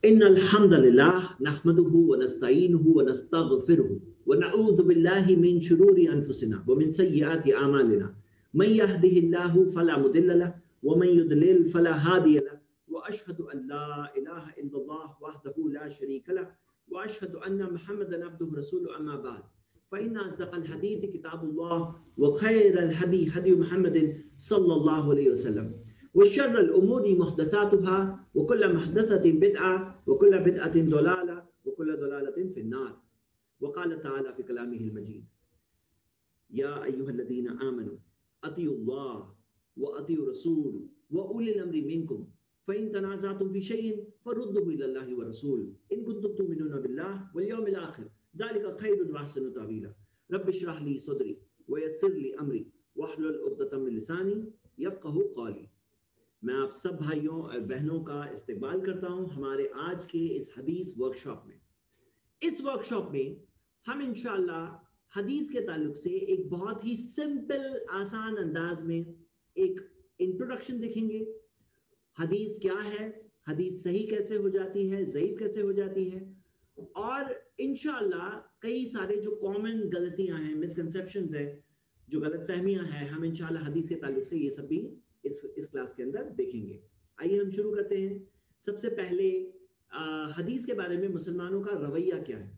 इन्नल हम्दलिल्लाह नहमदुहु व नस्तईनुहु व नस्तगफिरुहु व नऊज़ु बिल्लाहि मिन शुरूरि अनफुसिना व मिन सय्यिआति अमालिना मन यहदिहिल्लाहु फला मुदिल्ल लहु व मन युद्लिल फला हादिय लहु व अशहदु अन ला इलाहा इल्लल्लाह वहदहु ला शरीक लहु व अशहदु अन्ना मुहम्मदन अब्दुहु व रसूलुहु अम्मा बाद फ़इन्न अस्दक़ल हदीस किताबुल्लाह व खैरल हदी हदी मुहम्मदिन सल्लल्लाहु अलैहि वसल्लम وشر الأمور محدثاتها وكل محدثة بدعة وكل بدعة ضلالة وكل ضلالة في النار وقال تعالى في كلامه المجيد يا أيها الذين آمنوا أطيعوا الله وأطيعوا الرسول وأولي الأمر منكم فإن تنازعتم في شيء فردوه إلى الله والرسول إن كنتم تؤمنون بالله واليوم الآخر ذلك خير وأحسن تأويلا رب اشرح لي صدري ويسر لي أمري واحلل عقدة من لساني يفقهوا قولي। मैं आप सब भाइयों और बहनों का इस्तकबाल करता हूं हमारे आज के इस हदीस वर्कशॉप में। इस वर्कशॉप में हम इंशाअल्लाह हदीस के ताल्लुक से एक बहुत ही सिंपल आसान अंदाज में एक इंट्रोडक्शन देखेंगे। हदीस क्या है, हदीस सही कैसे हो जाती है, ज़ईफ कैसे हो जाती है, और इंशाअल्लाह कई सारे जो कॉमन गलतियां हैं, मिसकंसेप्शंस है, जो गलतफहमियां हैं, हम इंशाअल्लाह हदीस के ताल्लुक से ये सब भी इस क्लास के अंदर देखेंगे। आइए हम शुरू करते हैं। सबसे पहले हदीस के बारे में मुसलमानों का रवैया क्या है।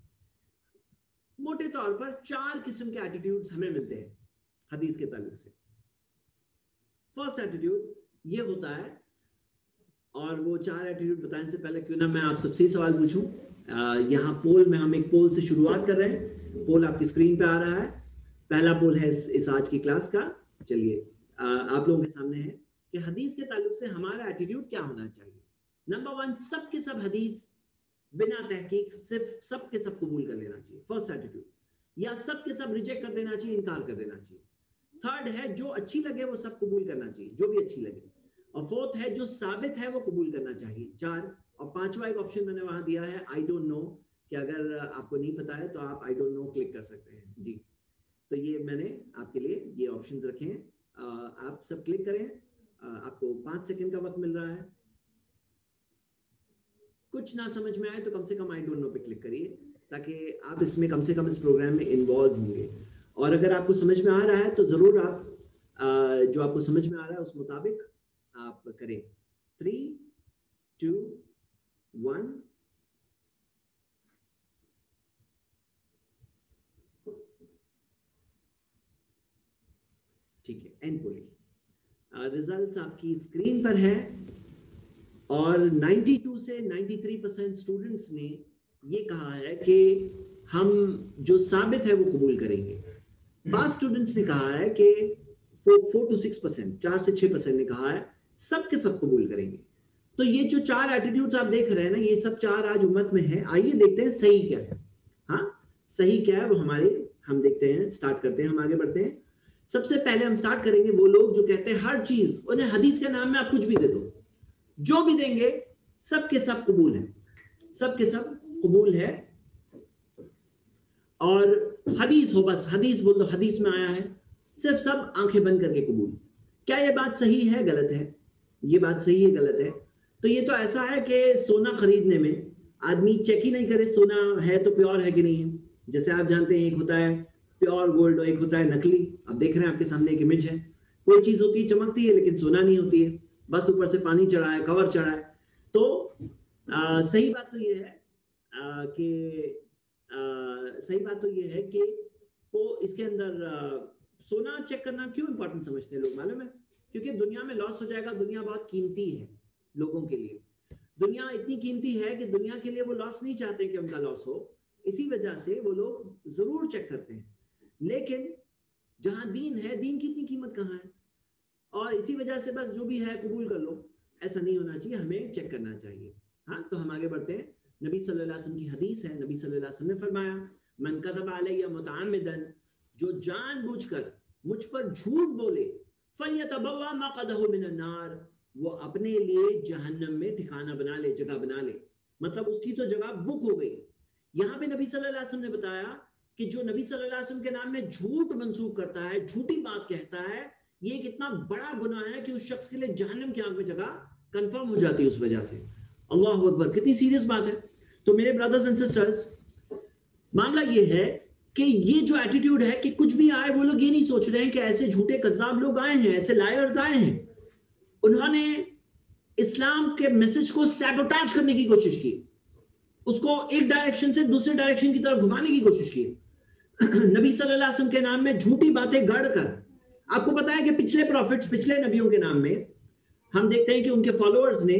मोटे तौर पर 4 किस्म के एटीट्यूड्स हमें मिलते हैं हदीस के ताल्लुक से। फर्स्ट एटीट्यूड ये होता है, और वो 4 एटीट्यूड बताने से पहले क्यों ना मैं आप सबसे सवाल पूछूं। यहाँ पोल में हम एक पोल से शुरुआत कर रहे हैं। पोल आपकी स्क्रीन पे आ रहा है। पहला पोल है इस आज की क्लास का। चलिए आप लोगों के सामने है कि हदीस के ताल्लुक से हमारा एटीट्यूड क्या होना चाहिए। नंबर 1, सब के सब हदीस बिना तहकीक सिर्फ सब के सब कबूल कर लेना चाहिए, फर्स्ट एटीट्यूड। या सब के सब रिजेक्ट कर देना चाहिए, इनकार कर देना चाहिए। थर्ड है जो अच्छी लगे वो सब कबूल करना चाहिए, जो भी अच्छी लगे। और फोर्थ है जो साबित है वो कबूल करना चाहिए। 4 और 5वां एक ऑप्शन मैंने वहां दिया है आई डोंट नो, कि अगर आपको नहीं पता है तो आप आई डोंट नो क्लिक कर सकते हैं जी। तो ये मैंने आपके लिए ये ऑप्शंस रखे हैं, आप सब क्लिक करें। आपको 5 सेकंड का वक्त मिल रहा है। कुछ ना समझ में आए तो कम से कम आई डोंट नो पे क्लिक करिए, ताकि आप इसमें कम से कम इस प्रोग्राम में इन्वॉल्व होंगे। और अगर आपको समझ में आ रहा है तो जरूर आप जो आपको समझ में आ रहा है उस मुताबिक आप करें। 3, 2, 1। ठीक है, एंड पोलिंग रिजल्ट्स आपकी स्क्रीन पर है, और 92 से 93% स्टूडेंट्स ने ये कहा है कि हम जो साबित है वो कबूल करेंगे। 5 स्टूडेंट्स ने कहा है कि 4 to 6%, 4 से 6% ने कहा है सब के सब कबूल करेंगे। तो ये जो 4 एटीट्यूड्स आप देख रहे हैं ना, ये सब 4 आज उम्मत में है। आइए देखते हैं सही क्या है। हाँ, सही क्या है वो हम देखते हैं, स्टार्ट करते हैं, हम आगे बढ़ते हैं। सबसे पहले हम स्टार्ट करेंगे वो लोग जो कहते हैं हर चीज उन्हें हदीस के नाम में आप कुछ भी दे दो, जो भी देंगे सब के सब कबूल है, सब के सब कबूल है। और हदीस हो, बस हदीस बोल दो, हदीस में आया है, सिर्फ सब आंखें बंद करके कबूल। क्या ये बात सही है, गलत है? ये बात सही है, गलत है? तो ये तो ऐसा है कि सोना खरीदने में आदमी चेक ही नहीं करे सोना है तो प्योर है कि नहीं है। जैसे आप जानते हैं एक होता है प्योर गोल्ड और एक होता है नकली। आप देख रहे हैं आपके सामने एक इमेज है, कोई चीज होती है चमकती है लेकिन सोना नहीं होती है, बस ऊपर से पानी चढ़ा है, कवर चढ़ा है। तो सही बात तो ये है कि सही बात तो ये है कि तो इसके अंदर सोना चेक करना क्यों इंपॉर्टेंट समझते हैं लोग, मालूम है? क्योंकि दुनिया में लॉस हो जाएगा। दुनिया बहुत कीमती है लोगों के लिए। दुनिया इतनी कीमती है कि दुनिया के लिए वो लॉस नहीं चाहते कि उनका लॉस हो, इसी वजह से वो लोग जरूर चेक करते हैं। लेकिन जहां दीन है, दीन की इतनी कीमत कहाँ है? और इसी वजह से बस जो भी है कबूल कर लो, ऐसा नहीं होना चाहिए, हमें चेक करना चाहिए। हाँ, तो हम आगे बढ़ते हैं। नबी सल्लल्लाहु अलैहि वसल्लम की हदीस है। नबी सल्लल्लाहु अलैहि वसल्लम ने फरमाया, मन कज़ब अलैया मुतअम्मिदन, जो जानबूझकर मुझ पर झूठ बोले, फल्यतबव्वा मक़अदहु मिनन नार, वो अपने लिए जहन्नम में ठिकाना बना ले, जगह बना ले। मतलब उसकी तो जगह बुक हो गई। यहाँ पे नबी सल्लल्लाहु अलैहि वसल्लम ने बताया कि जो नबी सल्लल्लाहु अलैहि वसल्लम के नाम में झूठ मंसूब करता है, झूठी बात कहता है, ये एक इतना बड़ा गुनाह है कि उस शख्स के लिए जहन्नम की आग में जगह कंफर्म हो जाती है उस वजह से। अल्लाह अकबर, कितनी सीरियस बात है। तो मेरे ब्रदर्स एंड सिस्टर्स, मामला ये है कि ये जो एटीट्यूड है कि कुछ भी आए, वो लोग ये नहीं सोच रहे हैं कि ऐसे झूठे कज़्ज़ाब लोग आए हैं, ऐसे लायर्स आए हैं, उन्होंने इस्लाम के मैसेज को सैबोटाज करने की कोशिश की, उसको एक डायरेक्शन से दूसरे डायरेक्शन की तरफ घुमाने की कोशिश की। नबी सल्लल्लाहु अलैहि वसल्लम के नाम में झूठी बातें गढ़कर, आपको पता है कि पिछले प्रॉफिट्स, पिछले नबियों के नाम में हम देखते हैं कि उनके फॉलोअर्स ने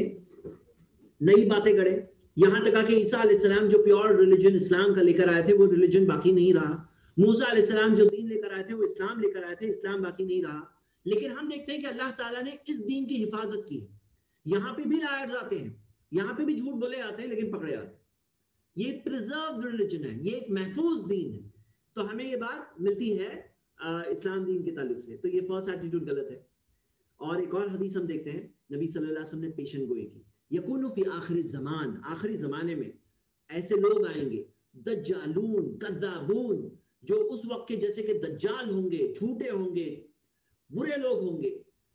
नई बातें गढ़े, यहां तक कि ईसा अलैहिस्सलाम जो प्योर रिलीजन इस्लाम का लेकर आए थे, वो रिलीजन बाकी नहीं रहा। मूसा अलैहिस्सलाम जो दीन लेकर आए थे, वो इस्लाम लेकर आए थे, इस्लाम बाकी नहीं रहा। लेकिन हम देखते हैं कि अल्लाह ताला ने इस दीन की हिफाजत की है। यहाँ पे भी लायर्स आते हैं, यहाँ पे भी झूठ बोले आते हैं, लेकिन पकड़े आते हैं। ये प्रिजर्व्ड रिलीजन है, ये एक महफूज दीन है। तो हमें ये बात मिलती है इस्लाम दीन के ताल्लुक से। तो ये फर्स्ट एटीट्यूड गलत है। और एक और हदीस हम देखते हैं, नबी सल्लल्लाहु अलैहि वसल्लम ने पेशन गोई की, यकूनु फी आखिरी ज़मान, आखिरी ज़माने में ऐसे लोग आएंगे, दज्जालून कज़्ज़ाबून, जो उस वक्त के जैसे कि दज्जाल होंगे, झूठे होंगे, बुरे लोग होंगे।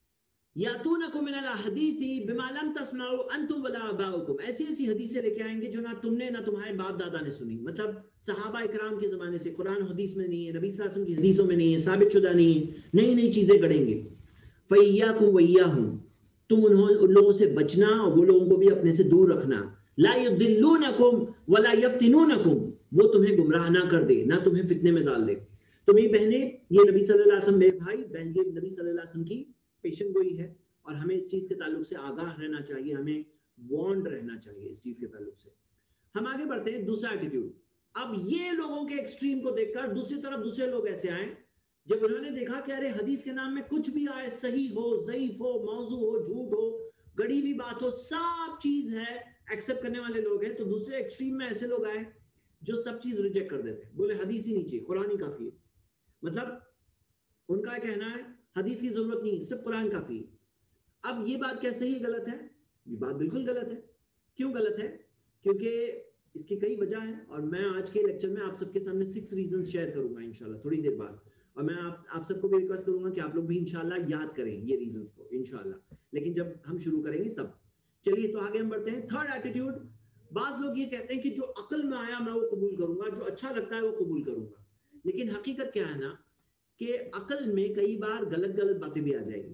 यातूनकुम मिनल हदीसी बिमा लम तस्माउ अंतुम वला आबाउकुम, ऐसी ऐसी हदीसें लेके आएंगे जो ना तुमने ना तुम्हारे बाप दादा ने सुनी। मतलब सहाबा इकराम के ज़माने से कुरान हदीस में नहीं है, नबी सल्लल्लाहु अलैहि वसल्लम की हदीसों में नहीं है, साबित शुदा नहीं है, नई नई चीज़ें गढ़ेंगे। फैयाकुम वैयाहुम, तुम उन लोगों से बचना और वो लोगों को भी अपने से दूर रखना। ला युदिल्लूनकुम वला यफ्तिनूनकुम, वो तुम्हें गुमराह ना कर दे, ना तुम्हें फितने में डाल दे। तो मेरी बहने, ये नबी सल्लल्लाहु अलैहि वसल्लम, मेरे भाई बहन, ये नबी सल्लल्लाहु अलैहि वसल्लम की पेशन गोई है, और हमें इस चीज के ताल्लुक से आगाह रहना चाहिए, हमें वार्न्ड रहना चाहिए इस चीज के ताल्लुक से। हम आगे बढ़ते हैं, दूसरा एटीट्यूड। अब ये लोगों के एक्सट्रीम को देखकर दूसरी तरफ दूसरे लोग ऐसे आए, जब उन्होंने देखा कि अरे हदीस के नाम में कुछ भी आए, सही हो, ज़ईफ हो, मौजू हो, झूठ हो, गड़ी हुई बात हो, सब चीज है, एक्सेप्ट करने वाले लोग हैं। तो दूसरे एक्सट्रीम में ऐसे लोग आए जो सब चीज रिजेक्ट कर देते हैं, बोले हदीस ही नहीं चाहिए, कुरान ही काफी है। मतलब उनका कहना है हदीस की जरूरत नहीं, सिर्फ कुरान काफी है। अब ये बात क्या सही गलत है? ये बात बिल्कुल गलत है। क्यों गलत है? क्योंकि इसकी कई वजह है, और मैं आज के लेक्चर में आप सबके सामने 6 रीजन शेयर करूंगा इंशाल्लाह थोड़ी देर बाद। और मैं आप सबको भी रिक्वेस्ट करूंगा कि आप लोग भी इंशाल्लाह याद करें ये रीजंस को इंशाल्लाह, लेकिन जब हम शुरू करेंगे तब। चलिए तो आगे हम बढ़ते हैं। थर्ड एटीट्यूड, बाज लोग ये कहते हैं कि जो अकल में आया मैं वो कबूल करूंगा, जो अच्छा लगता है वो कबूल करूंगा। लेकिन हकीकत क्या है ना, कि अकल में कई बार गलत गलत बातें भी आ जाएगी,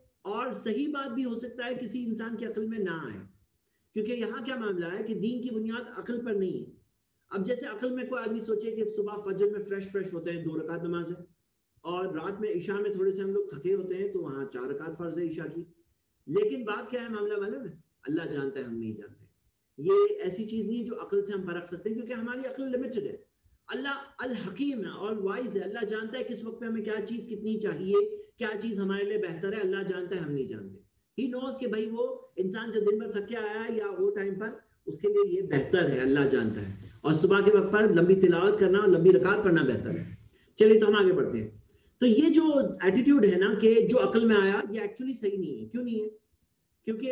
और सही बात भी हो सकता है किसी इंसान की अकल में ना आए। क्योंकि यहाँ क्या मामला है कि दीन की बुनियाद अकल पर नहीं है। अब जैसे अकल में कोई आदमी सोचे कि सुबह फजर में फ्रेश होते हैं, 2 रकात नमाज है, और रात में ईशा में थोड़े से हम लोग थके होते हैं, तो वहां 4 रकात फर्ज है ईशा की। लेकिन बात क्या है, मामला मालूम है, अल्लाह जानता है, हम नहीं जानते। ये ऐसी चीज नहीं है जो अकल से हम परख सकते हैं, क्योंकि हमारी अकल लिमिटेड है। अल्लाह अल हकीम है, ऑल वाइज है, अल्लाह जानता है किस वक्त पे हमें क्या चीज कितनी चाहिए, क्या चीज हमारे लिए बेहतर है, अल्लाह जानता है, हम नहीं जानते। ही नोज कि भाई वो इंसान जो दिन भर थक के आया है या वो टाइम पर उसके लिए ये बेहतर है, अल्लाह जानता है। और सुबह के वक्त पर लंबी तिलावत करना और लंबी रकात पढ़ना बेहतर है। चलिए तो हम आगे बढ़ते हैं। तो ये जो एटीट्यूड है ना कि जो अकल में आया, ये एक्चुअली सही नहीं है। क्यों नहीं है? क्योंकि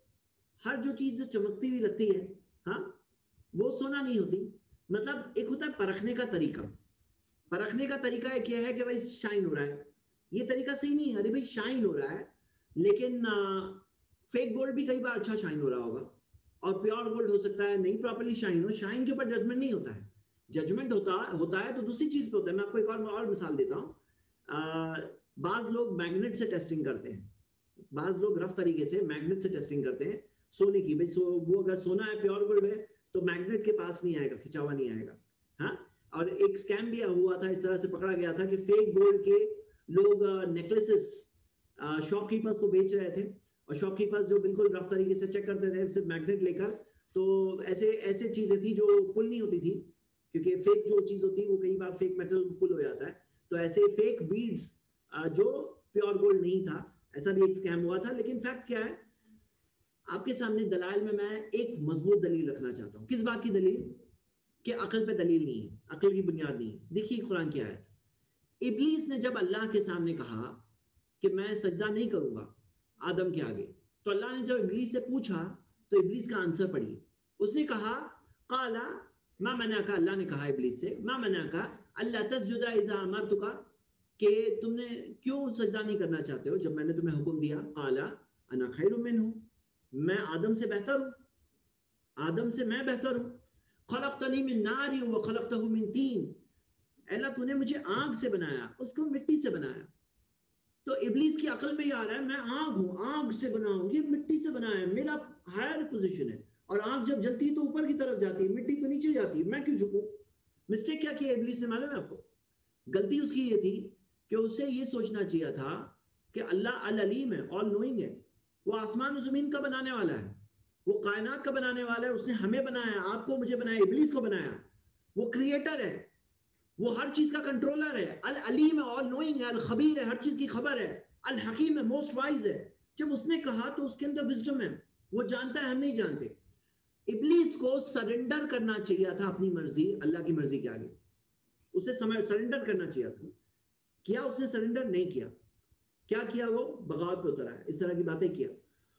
हर जो चीज जो चमकती हुई लगती है, हाँ, वो सोना नहीं होती। मतलब एक होता है परखने का तरीका। परखने का तरीका एक ये है कि भाई शाइन हो रहा है, ये तरीका सही नहीं है। अरे भाई शाइन हो रहा है, लेकिन फेक गोल्ड भी कई बार अच्छा शाइन हो रहा होगा, और प्योर गोल्ड हो सकता है नहीं प्रॉपर्ली शाइन हो। शाइन के ऊपर जजमेंट नहीं होता है, जजमेंट होता है तो दूसरी चीज पे होता है। मैं आपको एक और मिसाल देता हूँ। बाज लोग मैग्नेट से टेस्टिंग करते हैं, बाज लोग रफ तरीके से मैग्नेट से टेस्टिंग करते हैं सोने की। भाई वो अगर सोना है, प्योर गोल्ड है, तो मैग्नेट के पास नहीं आएगा, खिंचा हुआ नहीं आएगा। हाँ, और एक स्कैम भी हुआ था, इस तरह से पकड़ा गया था कि फेक गोल्ड के लोग नेकलेसेस शॉपकीपर्स को बेच रहे थे, और शॉपकीपर्स जो बिल्कुल रफ तरीके से चेक करते थे सिर्फ मैग्नेट लेकर, तो ऐसे ऐसे चीजें थी जो पुल नहीं होती थी, क्योंकि फेक जो चीज होती है वो कई बार फेक मेटल पुल हो जाता है। तो ऐसे फेक बीड्स जो प्योर गोल्ड नहीं था, ऐसा भी एक स्कैम हुआ था। लेकिन फैक्ट क्या है, आपके सामने दलाल में मैं एक मजबूत दलील रखना चाहता हूं। किस बात की दलील? कि अकल पे दलील नहीं है, अकल की बुनियाद नहीं है। देखिए कुरान की आयत, इब्लीस ने जब अल्लाह के सामने कहा कि मैं सजदा नहीं करूंगा आदम के आगे, तो अल्लाह ने जब इब्लीस से पूछा, तो इब्लीस का आंसर पढ़िए। उसने कहा काला मा मना का, अल्लाह ने कहा इब्लीस से, मा मना का अल्लाह तस्जुदा इज़ा अमरतुका, कि तुमने क्यों सजदा नहीं करना चाहते हो जब मैंने तुम्हें हुक्म दिया। काला अना खैरुम मिन्हु, मैं आदम से बेहतर हूं। आदम से मैं बेहतर हूँ। खलक़तनी मिन नार व खलक़तहु मिन तीन, अल्लाह तूने मुझे आग से बनाया, उसको मिट्टी से बनाया। तो इब्लीस की अकल में ये आ रहा है मैं आग हूँ, आग से बना हूँ, ये मिट्टी से बना है, मेरा हायर पोजीशन है, और आग जब जलती है तो ऊपर की तरफ जाती है, मिट्टी तो नीचे जाती है, मैं क्यों झुकूं? मिस्टेक क्या किया इब्लीस ने मालूम है आपको? गलती उसकी ये थी कि उसे ये सोचना चाहिए था कि अल्लाह अल अलीम है, ऑल नोइंग है, वो आसमान और जमीन का बनाने वाला है, वो कायनात का बनाने वाला है, उसने हमें बनाया, आपको मुझे बनाया, इब्लीस को बनाया, वो क्रिएटर है, वो हर चीज का कंट्रोलर है, अल अलीम है, ऑल नोइंग है, अल खबीर है, हर चीज की खबर है, अल हकीम है, मोस्ट वाइज है। जब उसने कहा तो उसके अंदर विजडम है, वो जानता है हम नहीं जानते। इब्लीस को सरेंडर करना चाहिए था अपनी मर्जी अल्लाह की मर्जी के आगे, उसे समय सरेंडर करना चाहिए था, किया उसने सरेंडर? नहीं किया। क्या किया? वो बगावत पे उतर आया, इस तरह की बातें किया।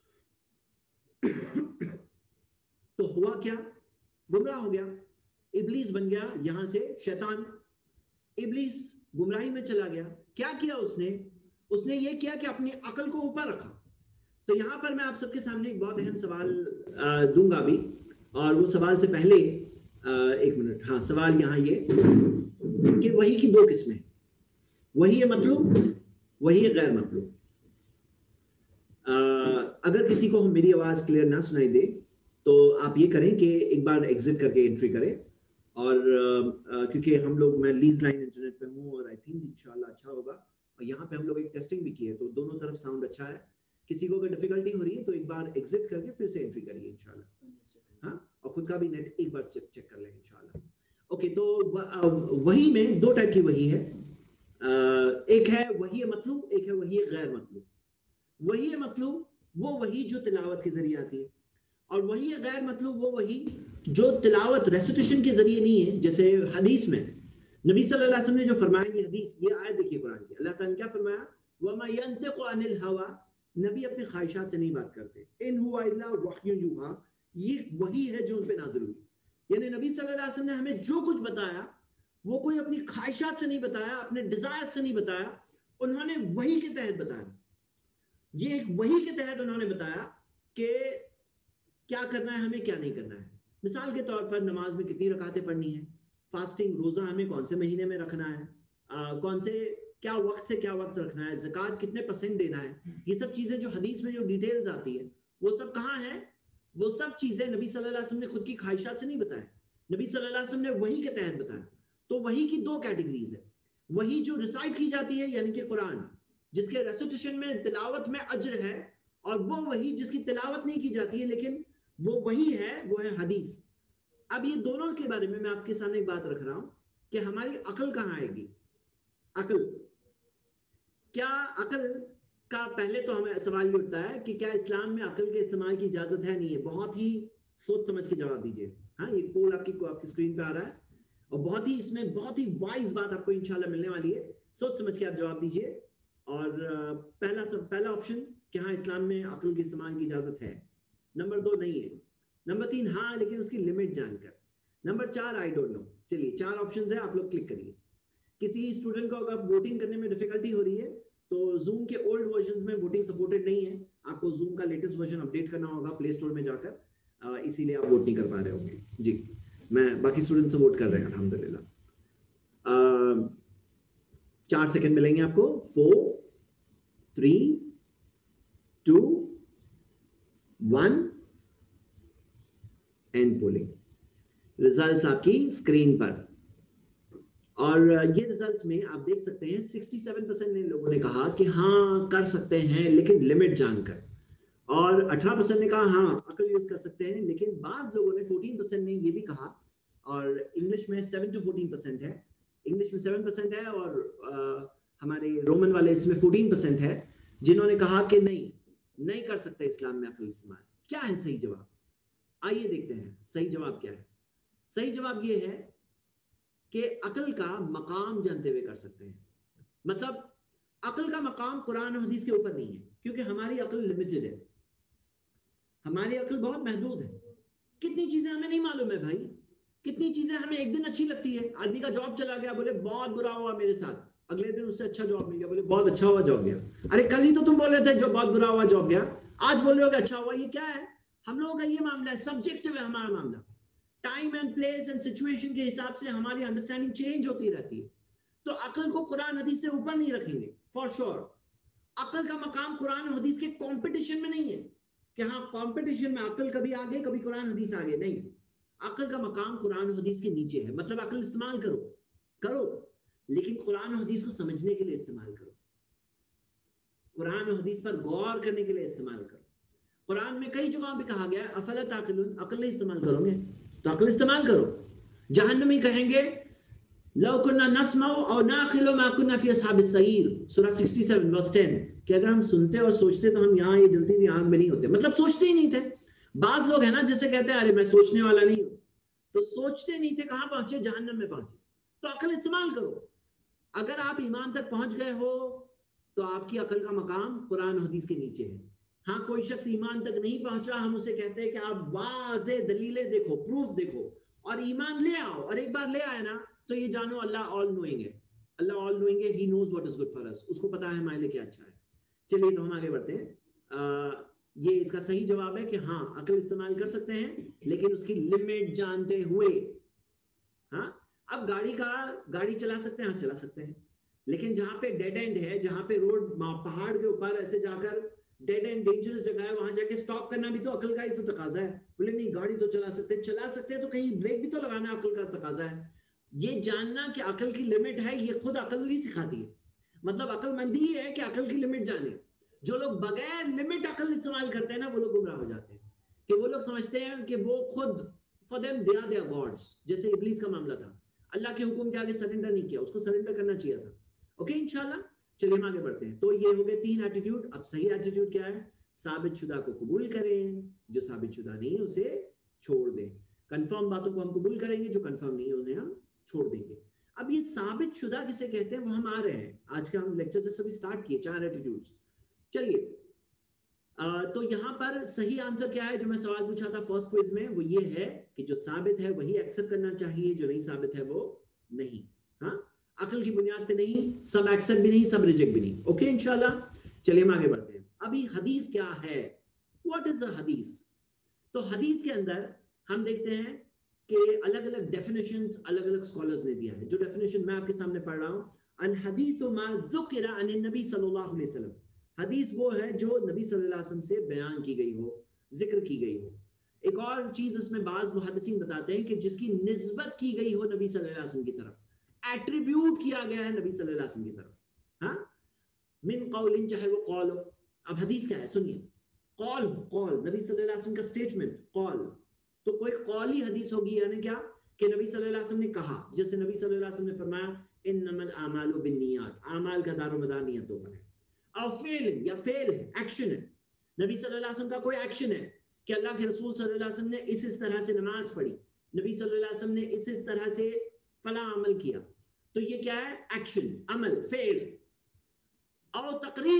तो हुआ क्या? गुमराह हो गया, इब्लीस बन गया यहां से शैतान, इब्लीस गुमराही में चला गया। क्या किया उसने? उसने ये किया कि अपनी अकल को ऊपर रखा। तो यहां पर मैं आप सबके सामने एक बहुत अहम सवाल दूंगा भी, और वो सवाल से पहले एक मिनट, हाँ सवाल यहाँ ये कि वही की दो किस्में, वही है मतलब, वही है गैर मतलब। अगर किसी को मेरी आवाज क्लियर ना सुनाई दे तो आप ये करें कि एक बार एग्जिट करके एंट्री करें, और क्योंकि हम लोग, मैं लीज लाइन इंटरनेट पे हूँ और आई थिंक इंशाल्लाह अच्छा होगा, और यहाँ पे हम लोग एक टेस्टिंग भी की है तो दोनों तरफ साउंड अच्छा है। किसी को अगर डिफिकल्टी हो रही है तो एक बार एग्जिट करके फिर से एंट्री करिए इंशाल्लाह, हाँ, और खुद का भी नेट एक बार चेक कर लें इंशाल्लाह। ओके, तो वही में दो टाइप की वही है, एक है वही मतलब, एक है वही गैर मतलब। वही मतलब वो वही जो तिलावत के जरिए आती है, और वही गैर मतलब वो वही जो तिलावत रेसिटेशन के जरिए नहीं है। जैसे हदीस में नबी सल्लल्लाहु अलैहि वसल्लम ने जो फरमाया, ये हदीस, ये आयत देखिए कुरान की, अल्लाह ताला ने क्या फरमाया? वमा यंतिकु अनिल हवा, नबी अपने ख्वाहिशात से नहीं बात करते, इन हुवा इल्ला वह्युन युहा, ये वही है जो उन पे नाजिल हुई। यानी नबी सल्लल्लाहु अलैहि वसल्लम ने हमें जो कुछ बताया वो कोई अपनी ख्वाहिशात से नहीं बताया, अपने डिजायर से नहीं बताया, उन्होंने वही के तहत बताया। ये एक वही के तहत उन्होंने बताया कि क्या करना है हमें, क्या नहीं करना है। मिसाल के तौर पर नमाज में कितनी रकातें पढ़नी है, फास्टिंग रोजा हमें कौन से महीने में रखना है, कौन से क्या वक्त से क्या वक्त रखना है, ज़कात कितने % देना है, ये सब चीजें जो हदीस में जो डिटेल्स आती है वो सब कहाँ है? वो सब चीजें नबी सल्लल्लाहु अलैहि वसल्लम ने खुद की ख्वाहिशात से नहीं बताया, नबी सल्लल्लाहु अलैहि वसल्लम ने वही के तहत बताया। तो वही की दो कैटेगरीज है, वही जो रिसाइट की जाती है यानी कि कुरान, जिसके रेसिटेशन में तिलावत में अज्र है, और वो वही जिसकी तिलावत नहीं की जाती है लेकिन वो वही है, वो है हदीस। अब ये दोनों के बारे में मैं आपके सामने एक बात रख रहा हूं कि हमारी अकल कहां आएगी। अकल, क्या अकल का पहले तो हमें सवाल ये उठता है कि क्या इस्लाम में अकल के इस्तेमाल की इजाजत है? नहीं है। बहुत ही सोच समझ के जवाब दीजिए। हाँ, ये पोल आपकी स्क्रीन पे आ रहा है, और बहुत ही इसमें बहुत ही वाइज बात आपको इंशाल्लाह मिलने वाली है, सोच समझ के आप जवाब दीजिए। और पहला ऑप्शन कि हाँ इस्लाम में अकल के इस्तेमाल की इजाजत है। नंबर 2 नहीं है। नंबर 3 हाँ लेकिन उसकी लिमिट जानकर। Number 4 I don't know. चलिए 4 ऑप्शंस है, आप लोग क्लिक करिए। किसी स्टूडेंट को अगर वोटिंग करने में डिफिकल्टी हो रही है तो जूम के ओल्ड वर्जन में वोटिंग सपोर्टेड नहीं है, आपको जूम का लेटेस्ट वर्जन अपडेट करना होगा प्ले स्टोर में जाकर, इसीलिए आप वोट नहीं कर पा रहे होंगे जी। मैं बाकी स्टूडेंट से वोट कर रहे हैं अल्हम्दुलिल्लाह। 4 सेकंड मिलेंगे आपको। 4 3 2 1 एंड पोलिंग। रिजल्ट्स आपकी स्क्रीन पर, और ये रिजल्ट्स में आप देख सकते हैं 67% ने लोगों ने कहा कि हाँ कर सकते हैं लेकिन लिमिट जानकर, और 18% ने कहा हाँ अकल यूज कर सकते हैं, लेकिन बाज लोगों ने 14% ने ये भी कहा, और इंग्लिश में 7 to 14% है, इंग्लिश में 7% है, और हमारे रोमन वाले इसमें 14% है जिन्होंने कहा कि नहीं कर सकते इस्लाम में अकल इस्तेमाल। क्या है सही जवाब? आइए देखते हैं सही जवाब क्या है। सही जवाब ये है कि अकल का मकाम जानते हुए कर सकते हैं। मतलब अकल का मकाम कुरान और हदीस के ऊपर नहीं है, क्योंकि हमारी अकल लिमिटेड है, हमारी अकल बहुत महदूद है। कितनी चीजें हमें नहीं मालूम है भाई, कितनी चीजें हमें एक दिन अच्छी लगती है, आदमी का जॉब चला गया, बोले बहुत बुरा हुआ मेरे साथ, अगले दिन उससे अच्छा जॉब मिल गया, बोले बहुत अच्छा हुआ जॉब गया। अरे कल ही तो तुम बोल रहे थे जो बहुत बुरा हुआ जॉब गया, आज बोल रहे हो कि अच्छा हुआ, ये क्या है? हम लोगों का ये मामला है, सब्जेक्टिव है हमारा मामला। Time and place and situation के हिसाब से हमारी अंडरस्टैंडिंग चेंज होती रहती है। तो अकल को कुरान हदीस से ऊपर नहीं रखेंगे फॉर श्योर। अकल का मकाम कुरान और हदीस के कंपटीशन में नहीं है कि हाँ कंपटीशन में अकल कभी आगे कभी कुरान हदीस आगे, नहीं। अकल का मकाम कुरान और हदीस के नीचे है। मतलब अकल इस्तेमाल करो लेकिन कुरान और हदीस को समझने के लिए इस्तेमाल करो, कुरान और हदीस पर गौर करने के लिए इस्तेमाल करो। कुरान में कई जगहों पे कहा गया है अफला ताक़िलून, अकल नहीं इस्तेमाल करोगे तो अकल इस्तेमाल करो। जहन्नमी कहेंगे लौ कुन्ना नस्माउ और नाक़िलु मा कुन्ना फी अस्हाबिस सईर, सूरह 67 वर्स 10, कि अगर हम सुनते और सोचते तो हम यहाँ ये जलती हुई आग में नहीं होते। मतलब सोचते ही नहीं थे। बाज लोग है ना जैसे कहते हैं अरे मैं सोचने वाला नहीं हूँ, तो सोचते नहीं थे, कहाँ पहुंचे? जहन्नम में पहुंचे। तो अकल इस्तेमाल करो। अगर आप ईमान तक पहुंच गए हो तो आपकी अकल का मकाम कुरान और हदीस के नीचे है। हाँ, कोई शख्स ईमान तक नहीं पहुंचा, हम उसे कहते हैं कि आप वाज़े दलीलें देखो, प्रूफ देखो और ईमान ले आओ। और एक बार ले आए ना तो ये जानो अल्लाह ऑल नोइंग है। अल्लाह ऑल नोइंग है, he knows what is good for us. उसको पता है हमारे लिए क्या अच्छा है। चलिए तो हम आगे बढ़ते हैं। ये इसका सही जवाब है कि हाँ अकल इस्तेमाल कर सकते हैं लेकिन उसकी लिमिट जानते हुए। हाँ, अब गाड़ी चला सकते हैं, हाँ चला सकते हैं, लेकिन जहां पे डेड एंड है, जहां पे रोड पहाड़ के ऊपर ऐसे जाकर डेड एंड डेंजरस जगह है, वहां जाके स्टॉप करना भी तो अकल का ही तो तकाजा है। बोले नहीं गाड़ी तो चला सकते हैं तो कहीं ब्रेक भी तो लगाना अकल का तकाजा है। ये जानना कि अकल की लिमिट है, ये खुद अकल नहीं सिखाती है। मतलब अकलमंदी ही है कि अकल की लिमिट जाने। जो लोग बगैर लिमिट अकल इस्तेमाल करते हैं ना, वो लोग गुमराह हो जाते हैं। कि वो लोग समझते हैं कि वो खुद for them they are gods. जैसे इब्लीस का मामला था, अल्लाह के हुक्म के आगे सरेंडर नहीं किया, उसको सरेंडर करना चाहिए था। ओके, इंशाल्लाह चलिए हम आगे बढ़ते हैं। तो ये हो गए 3 एटीट्यूड। अब सही एटीट्यूड क्या है? साबित शुदा को कबूल करें, जो साबित शुदा नहीं है उसे छोड़ दें। कंफर्म बातों को हम कबूल करेंगे, जो कंफर्म नहीं है उन्हें हम छोड़ देंगे। अब ये साबित शुदा किसे कहते हैं वो हम आ रहे हैं। आज का हम लेक्चर जैसे भी स्टार्ट किए 4 एटीट्यूड्स। चलिए तो यहाँ पर सही आंसर क्या है? जो मैं सवाल पूछा था फर्स्ट क्विज में, वो ये है कि जो साबित है वही एक्सेप्ट करना चाहिए, जो नहीं साबित है वो नहीं। हाँ, अकल की बुनियाद पे नहीं, सब एक्सेप्ट भी नहीं, सब रिजेक्ट भी नहीं। ओके, इंशाल्लाह चलिए हम आगे बढ़ते हैं। अभी हदीस क्या है? व्हाट इज अ हदीस? तो हदीस के अंदर हम देखते हैं कि अलग अलग डेफिनेशंस अलग अलग स्कॉलर्स ने दिया है। जो डेफिनेशन मैं आपके सामने पढ़ रहा हूँ, अल हदीस मा ज़ुकिरा अन नबी सल्लल्लाहु अलैहि वसल्लम। हदीस वो है जो नबी सल्लल्लाहु अलैहि वसल्लम से बयान की गई हो, जिक्र की गई हो। एक और चीज इसमें बाज मुहद्दिसीन बताते हैं कि जिसकी निस्बत की गई हो नबी सल्लल्लाहु अलैहि वसल्लम की तरफ, एट्रीब्यूट किया गया है नबी सल्लल्लाहु अलैहि वसल्लम की तरफ। हाँ, मिन कौलिन, चाहे वो कौल हो। अब हदीस क्या है सुनिए, कौल नबी सल्लल्लाहु अलैहि वसल्लम का स्टेटमेंट कौल। तो कोई कौली हदीस होगी, यानी क्या कि नबी सल्लल्लाहु अलैहि वसल्लम ने कहा। जैसे नबी सल्लल्लाहु अलैहि वसल्लम ने फरमाया इन्नमल आमालु बिन्नियात, आमाल का दारोमदार नियतों पर है। और फेल या फेल है, एक्शन है। नबी सल्लल्लाहु अलैहि वसल्लम का कोई एक्शन है कि अल्लाह के रसूल सल्लल्लाहु अलैहि वसल्लम ने इस तरह से नमाज पढ़ी, नबी सल्लल्लाहु अलैहि वसल्लम ने इस तरह से फला अमल किया। तो ये क्या है? एक्शन, अमल, फेल। और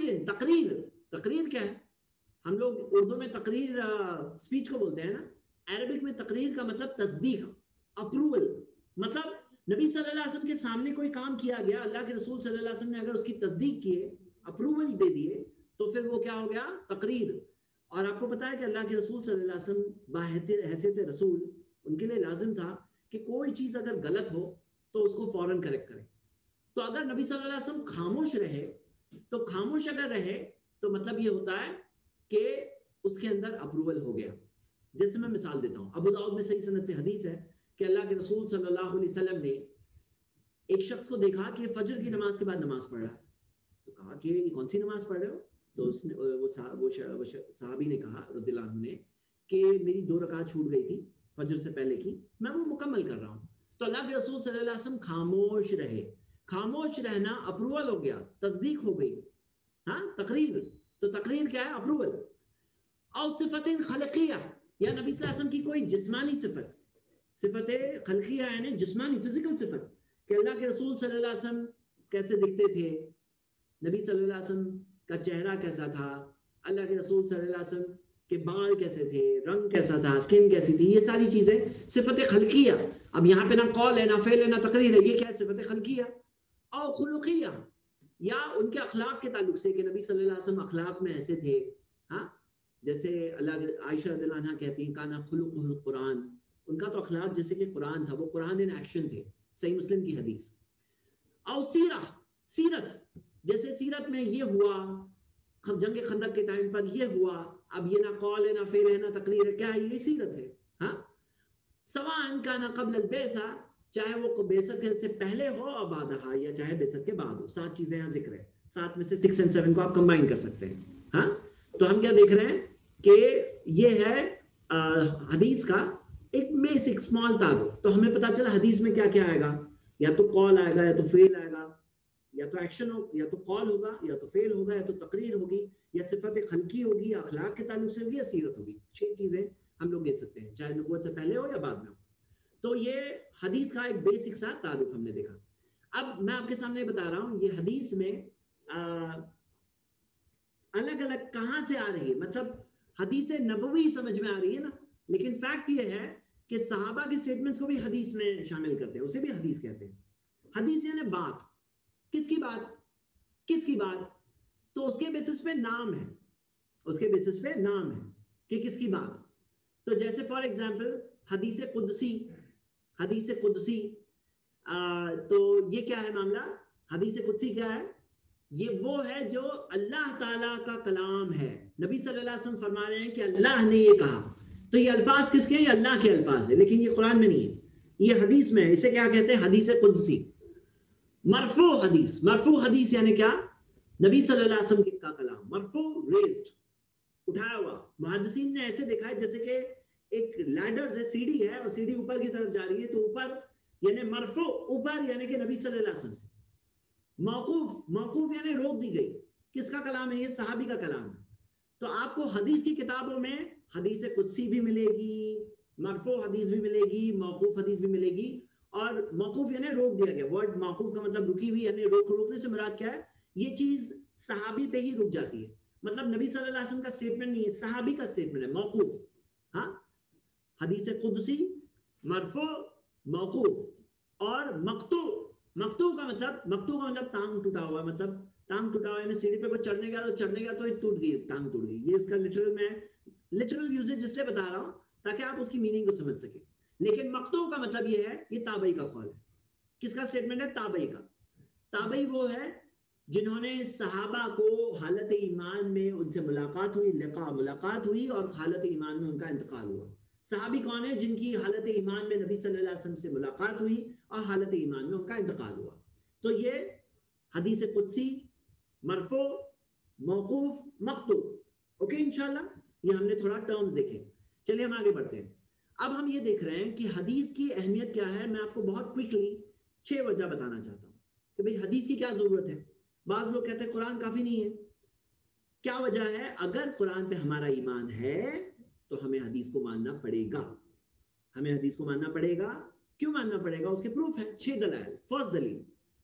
तकरीर क्या है? हम लोग उर्दू में तकरीर स्पीच को बोलते हैं ना, अरबिक में तकरीर का मतलब तस्दीक, अप्रूवल। मतलब नबी सल्लल्लाहु अलैहि वसल्लम के सामने कोई काम किया गया, अल्लाह के रसूल सल्लल्लाहु अलैहि वसल्लम ने अगर उसकी तस्दीक किए, अप्रूवल दे दिए, तो फिर वो क्या हो गया? तकरीर। और आपको पता है कि अल्लाह के रसूल सल्लल्लाहु अलैहि वसल्लम बाहैसियत रसूल, उनके लिए लाजिम था कि कोई चीज अगर गलत हो तो उसको फौरन करेक्ट करें। तो अगर नबी सल्लल्लाहु अलैहि वसल्लम खामोश रहे, तो खामोश अगर रहे तो मतलब ये होता है कि उसके अंदर अप्रूवल हो गया। जैसे मैं मिसाल देता हूं, अबू दाऊद में सही सनद से हदीस है कि अल्लाह के रसूल सल्लल्लाहु अलैहि वसल्लम ने एक शख्स को देखा कि फजर की नमाज के बाद नमाज पढ़ रहा है। तो कहा कि कौन सी नमाज पढ़ रहे हो? तो उसने वो साहबी ने कहा रदियल्लाहु अन्हु ने कि मेरी 2 रकात छूट गई थी फजर से पहले की, मैं वो मुकम्मल कर रहा हूँ। तो अल्लाह के रसूल सल्लल्लाहु अलैहि वसल्लम खामोश रहे। खामोश रहना अप्रूवल हो गया, तस्दीक हो गई। हाँ, तकरीर। तो तकरीर क्या है? अप्रूवल। और सिफतिन खलकिया, या नबी सल्लल्लाहु अलैहि वसल्लम की कोई जिस्मानी सिफत, सिफत खलकिया यानी जिस्मानी फिजिकल सिफत, कि अल्लाह के रसूल सल्लल्लाहु अलैहि वसल्लम कैसे दिखते थे, नबी सल्लल्लाहु अलैहि वसल्लम का चेहरा कैसा था, अल्लाह के रसूल सल्लल्लाहु अलैहि वसल्लम के बाल कैसे थे, रंग कैसा था, स्किन कैसी थी, ये सारी चीजें सिफत खलकिया। अब यहाँ पे ना कौल है, ना फेल है, ना तकरीर है, ये क्या है? सिफत खलकिया। और खुलुकिया, या उनके अखलाक के ताल्लुक से कि नबी सल्लल्लाहु अलैहि वसल्लम अखलाक में ऐसे थे। हाँ, जैसे अल्लाह आयशा रज़ियल्लाहु अन्हा कहती हैं काना खुलुकुल कुरान, उनका तो अखलाक जैसे कि कुरान था, वो कुरान इन एक्शन थे, सही मुस्लिम की हदीस। और सीरत, जैसे सीरत में ये हुआ, जंग खंदक के टाइम पर ये हुआ, अब ये ना कौल है ना फेल है ना तकरीर है, क्या है ये सीरत है। हाँ, सवान का ना कबल बेसा, चाहे वो बेसत से पहले हो और बादहा, या चाहे बेसत के बाद हो, 7 चीजें यहाँ जिक्र है, 7 में से 6 और 7 को आप कंबाइन कर सकते हैं। हाँ, तो हम क्या देख रहे हैं कि ये है हदीस का एक बेसिक स्मॉल तारुफ। तो हमें पता चला हदीस में क्या क्या आएगा, या तो कॉल आएगा, या तो फेल आएगा, या तो एक्शन हो, या तो कॉल होगा, या तो फेल होगा, या तो तकरीर होगी, या सिफत खलकी होगी, या अखलाक के ताल्लुक से होगी, या सीरत होगी। 6 चीजें हम लोग दे सकते हैं, चाहे नबूवत से पहले हो या बाद में हो। तो ये हदीस का एक बेसिक सा तारुफ हमने देखा। अब मैं आपके सामने बता रहा हूं ये हदीस में अलग अलग कहां से आ रही है, मतलब हदीस नबवी समझ में आ रही है ना, लेकिन फैक्ट ये है कि सहाबा के स्टेटमेंट्स को भी हदीस में शामिल करते हैं, उसे भी हदीस कहते हैं। हदीस यानी बात, किसकी बात, किसकी बात, तो उसके बेसिस पे नाम है, उसके बेसिस पे नाम है कि किसकी बात। तो जैसे फॉर एग्जांपल हदीस कुदसी, हदीस कुदसी, तो ये क्या है मामला, हदीस कुदसी क्या है, ये वो है जो अल्लाह ताला का कलाम है। नबी सल्लल्लाहु अलैहि वसल्लम फरमा रहे हैं कि अल्लाह ने ये कहा, तो ये अल्फाज किसके हैं, ये अल्लाह के अल्फाज है, लेकिन ये कुरान में नहीं है, ये हदीस में है। इसे क्या कहते हैं, हदीस कुदसी। मरफू हदीस, मरफू हदीस यानी क्या, नबी सल्लल्लाहु अलैहि वसल्लम का कलाम, मरफू रेज्ड, उठाया हुआ। मुहद्दिसीन ने ऐसे देखा है जैसे कि एक लैडर है, सीढ़ी है, और सीढ़ी ऊपर की तरफ जा रही है, तो ऊपर यानी मरफू ऊपर, यानी कि नबी सल्लल्लाहु अलैहि वसल्लम से। मौकूफ, मौकूफ यानी रोक दी गई, किसका कलाम है, ये सहाबी का कलाम है। तो आपको हदीस की किताबों में हदीस कुदसी भी मिलेगी, मरफू हदीस भी मिलेगी, मौकूफ हदीस भी मिलेगी। और मौकूफ यानी रोक दिया गया, वर्ड मौकूफ का मतलब रुकी हुई, यानी रोकने से मुराद क्या है, ये चीज सहाबी पे ही रुक जाती है, मतलब नबी सल्लल्लाहु अलैहि वसल्लम का स्टेटमेंट नहीं है, सहाबी का स्टेटमेंट है मौकूफ। हाँ, हदीस कुदसी, मरफू, मौकूफ और मकतू। मकतू का मतलब टांग टूटा हुआ, मतलब टांग टूटा हुआ, सीढ़ी पे कोई चढ़ने गया तो टूट गई, टांग टूट गई। ये इसका लिटरल में लिटरल यूजेज इसलिए बता रहा हूं ताकि आप उसकी मीनिंग को समझ सके। लेकिन मकतू का मतलब ये है, ये ताबई का कॉल है, किसका स्टेटमेंट है, ताबई का। ताबई वो है जिन्होंने सहाबा को हालत ईमान में उनसे मुलाकात हुई, मुलाकात हुई और हालत ईमान में उनका इंतकाल हुआ। सहाबी कौन है, जिनकी हालत ईमान में नबी सल्लल्लाहु अलैहि वसल्लम से मुलाकात हुई और हालत ईमान में उनका इंतकाल हुआ। तो ये हदीस कुदसी, मरफू, मौकूफ, मकतू। ओके, इंशाल्लाह ये हमने थोड़ा टर्म्स देखे। चलिए हम आगे बढ़ते हैं। अब हम ये देख रहे हैं कि हदीस की अहमियत क्या है। मैं आपको बहुत क्विकली 6 वजह बताना चाहता हूँ कि भाई हदीस की क्या जरूरत है। बाज लोग कहते हैं कुरान काफी नहीं है, क्या वजह है, अगर कुरान पे हमारा ईमान है तो हमें हदीस को मानना पड़ेगा, हमें हदीस को मानना पड़ेगा। क्यों मानना पड़ेगा, उसके प्रूफ है 6 दलाइल। फर्स्ट दलील,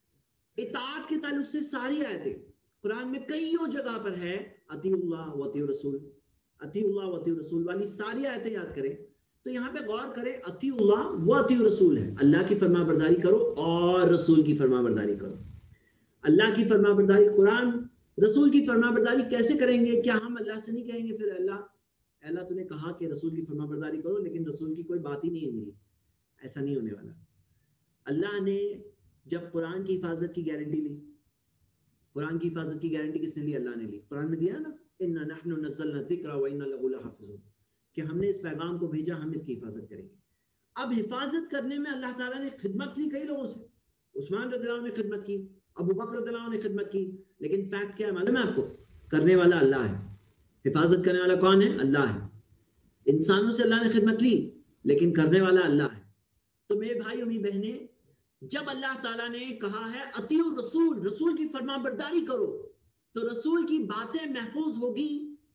इताअत के ताल्लुक से सारी आयतें कुरान में कईयों जगह पर है, अतीउल्लाह व अतीउर रसूल, अतीउल्लाह व अतीउर रसूल वाली सारी आयतें याद करें तो यहाँ पे गौर करें, अतीउल्लाह व अतीउर रसूल है, अल्लाह की फरमाबरदारी करो और रसूल की फरमाबरदारी करो। अल्लाह की फरमाबरदारी कुरान, रसूल की फरमाबरदारी कैसे करेंगे, क्या हम अल्लाह से नहीं कहेंगे फिर अल्लाह तूने कहा कि रसूल की फरमाबरदारी करो, लेकिन रसूल की कोई बात ही नहीं है मेरी, ऐसा नहीं होने वाला। अल्लाह ने जब कुरान की हिफाजत की गारंटी ली, कुरान की हिफाजत की गारंटी किसने ली, अल्लाह ने ली। कुरान में दिया ना, इन्ना नहनु नज़्ज़लना ज़िक्रा व इन्ना लहु लहाफ़िज़ून, कि हमने इस पैगाम को भेजा, हम इसकी हिफाजत करेंगे। अब हिफाजत करने में अल्लाह ताला ने खिदमत ली कई लोगों से, उस्मान रज़ियल्लाहु अन्हु ने खिदमत की, अबू बकर रज़ियल्लाहु अन्हु ने खिदमत की, लेकिन फैक्ट क्या है मालूम है आपको, करने वाला अल्लाह है, हिफाजत करने वाला कौन है, अल्लाह है। इंसानों से अल्लाह ने खिदमत ली, लेकिन करने वाला अल्लाह है। तो मेरे भाई और मेरी बहने, जब अल्लाह ताला ने कहा है अतीउ रसूल, रसूल की फरमाबरदारी करो, तो रसूल की बातें महफूज होगी।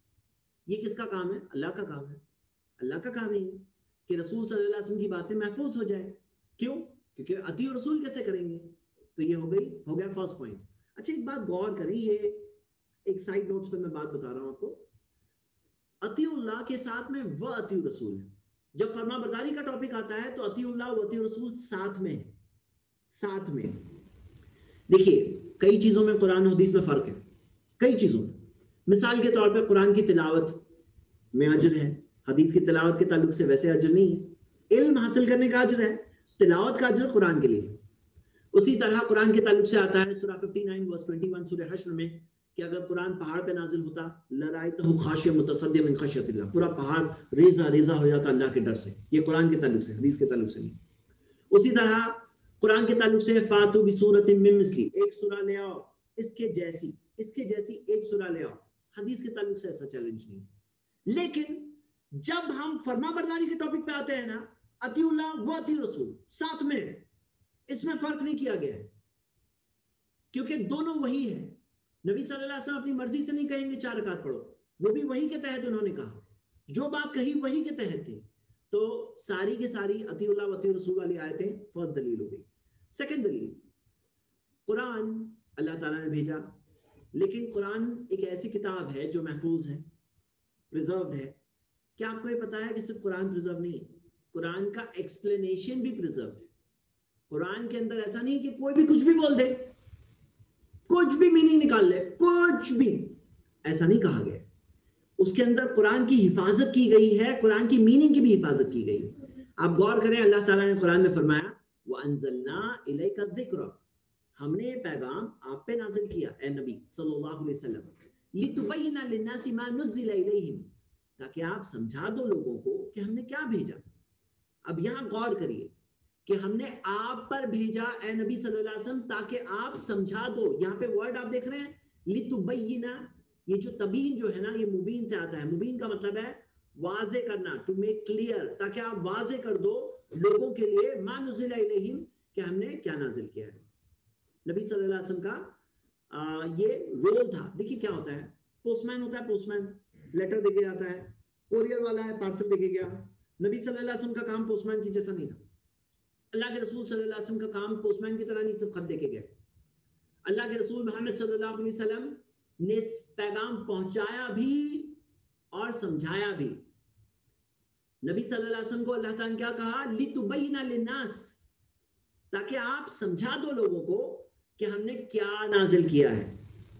ये किसका काम है, अल्लाह का काम है। अल्लाह का काम है कि रसूल सल्लल्लाहु अलैहि वसल्लम की बातें महफूज हो जाए। क्यों, क्योंकि अतीउ रसूल कैसे करेंगे। तो ये हो गया फर्स्ट पॉइंट। अच्छा, एक बात गौर करें, ये एक साइड नोट्स पे मैं बात बता रहा हूं आपको। अतीउल्लाह के साथ में व अतीउ रसूल है। जब फरमाबरदारी का टॉपिक आता है तो अतीउल्लाह व अतीउ रसूल साथ में है, साथ में। देखिए, कई चीजों में कुरान और हदीस में फर्क है, कई चीजों में। मिसाल के तौर पे कुरान की तिलावत, में अजर है, हदीस की तिलावत के ताल्लुक से वैसे अजर नहीं है। इल्म हासिल करने का अजर है, तिलावत का अजर कुरान के लिए। उसी तरह कुरान के ताल्लुक से आता है सूरह 59 वर्स 21 सूरह हश्र में कि अगर कुरान पहाड़ पे नाजिल होता लराइतहु खाशियम मुतसद्दिम मिन खश्यतिल्लाह, पूरा पहाड़ रेजा रेजा हो जाता अल्लाह के डर से। ये कुरान के ताल्लुक से, हदीस के ताल्लुक से नहीं। उसी तरह कुरान के ताल्लुक से फातु बिसूरतिन मिन मिस्ली, एक सूरा ले आओ इसके जैसी एक सूरा ले आओ। हदीस के ताल्लुक से ऐसा चैलेंज नहीं। लेकिन जब हम फरमाबरदारी के टॉपिक पे आते हैं ना, अतीउल्लाह व अती रसूल साथ में है, इसमें फर्क नहीं किया गया है, क्योंकि दोनों वही है। नबी सल्लल्लाहु अलैहि वसल्लम अपनी मर्जी से नहीं कहेंगे 4 रकात पढ़ो, वो भी वही के तहत उन्होंने कहा, जो बात कही वही के तहत थी। तो सारी की सारी अतीउल्लाह व अती रसूल वाली आयतें फर्स्ट दलील हो गई। सेकंड दलील, कुरान अल्लाह ताला ने भेजा, लेकिन कुरान एक ऐसी किताब है जो महफूज है, प्रिजर्व्ड है। क्या आपको ये पता है कि सिर्फ कुरान प्रिजर्व नहीं है, कुरान का एक्सप्लेनेशन भी प्रिजर्व है। कुरान के अंदर ऐसा नहीं कि कोई भी कुछ भी बोल दे, कुछ भी मीनिंग निकाल ले, कुछ भी, ऐसा नहीं कहा गया। उसके अंदर कुरान की हिफाजत की गई है, कुरान की मीनिंग की भी हिफाजत की गई है। आप गौर करें, अल्लाह ताला ने कुरान में फरमाया व अंज़लना इलैका ज़िक्र, हमने ये पैगाम आप पे नाजिल किया ए नबी सल्लल्लाहु अलैहि वसल्लम लितुबय्यिना लिन्नासि मा नुज़्ज़िला इलैहिम, ताकि आप समझा दो लोगों को कि हमने क्या भेजा। अब यहां गौर करिए कि हमने आप पर भेजा ए नबी सल्लल्लाहु अलैहि वसल्लम ताकि आप समझा दो। यहाँ पे वर्ड आप देख रहे हैं लितुबय्यिना, ये जो तबीन जो है ना, ये मुबीन से आता है। मुबीन का मतलब है वाजे करना, टू मेक क्लियर, ताकि आप वाजे कर दो लोगों के लिए मा नुज़िला इलैहिम, कि हमने क्या नाजिल किया है। नबी सल्लल्लाहु अलैहि वसल्लम का ये रोल था। देखिए क्या होता है, पोस्टमैन होता है, पोस्टमैन लेटर देके जाता है, कोरियर वाला है पार्सल देके गया। नबी सल्लल्लाहु अलैहि वसल्लम का काम पोस्टमैन की जैसा नहीं था। अल्लाह के रसूल सल्लल्लाहु अलैहि वसल्लम का काम पोस्टमैन की तरह नहीं, सिर्फ खत देके गए। अल्लाह के रसूल मोहम्मद सल्लल्लाहु अलैहि वसल्लम ने पैगाम पहुंचाया भी और समझाया भी। नबी सल्लल्लाहु अलैहि वसल्लम को अल्लाह ताला ने क्या कहा, लितुबय्यिना लिन्नास, ताकि आप समझा दो लोगों को कि हमने क्या नाजिल किया है।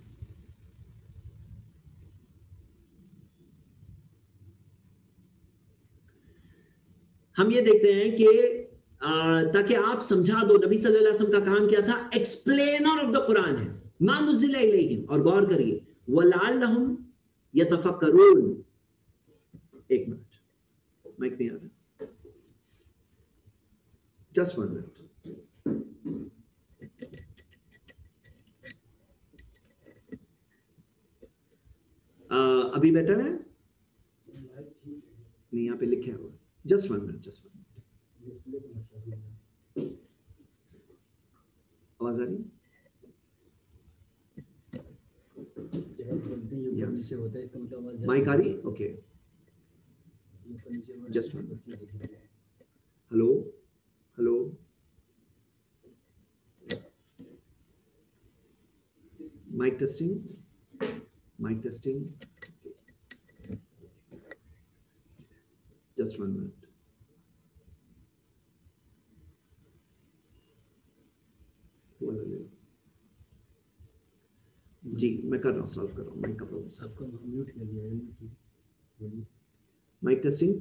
हम ये देखते हैं कि ताकि आप समझा दो, नबी सल्लल्लाहु अलैहि वसल्लम का काम क्या था, एक्सप्लेनर ऑफ द कुरान है, मा नुज़िला इलैहिम। और गौर करिए वलअल्लहुम यतफक्करून। एक मिनट, माइक नहीं आ रहा, जस्ट 1 मिनट। अभी बेटर है नहीं, यहाँ पे लिखे हुआ, जस्ट 1 मिनट, जस्ट 1 मिनट। आवाज आ रही है? माइक आ रही? Okay, just 1 minute. Hello hello, mic testing, mic testing, just 1 minute. जी मैं कर रहा हूँ, सॉल्व कर रहा हूँ माइक का प्रॉब्लम। सबको म्यूट कर दिया, माइक टेस्टिंग,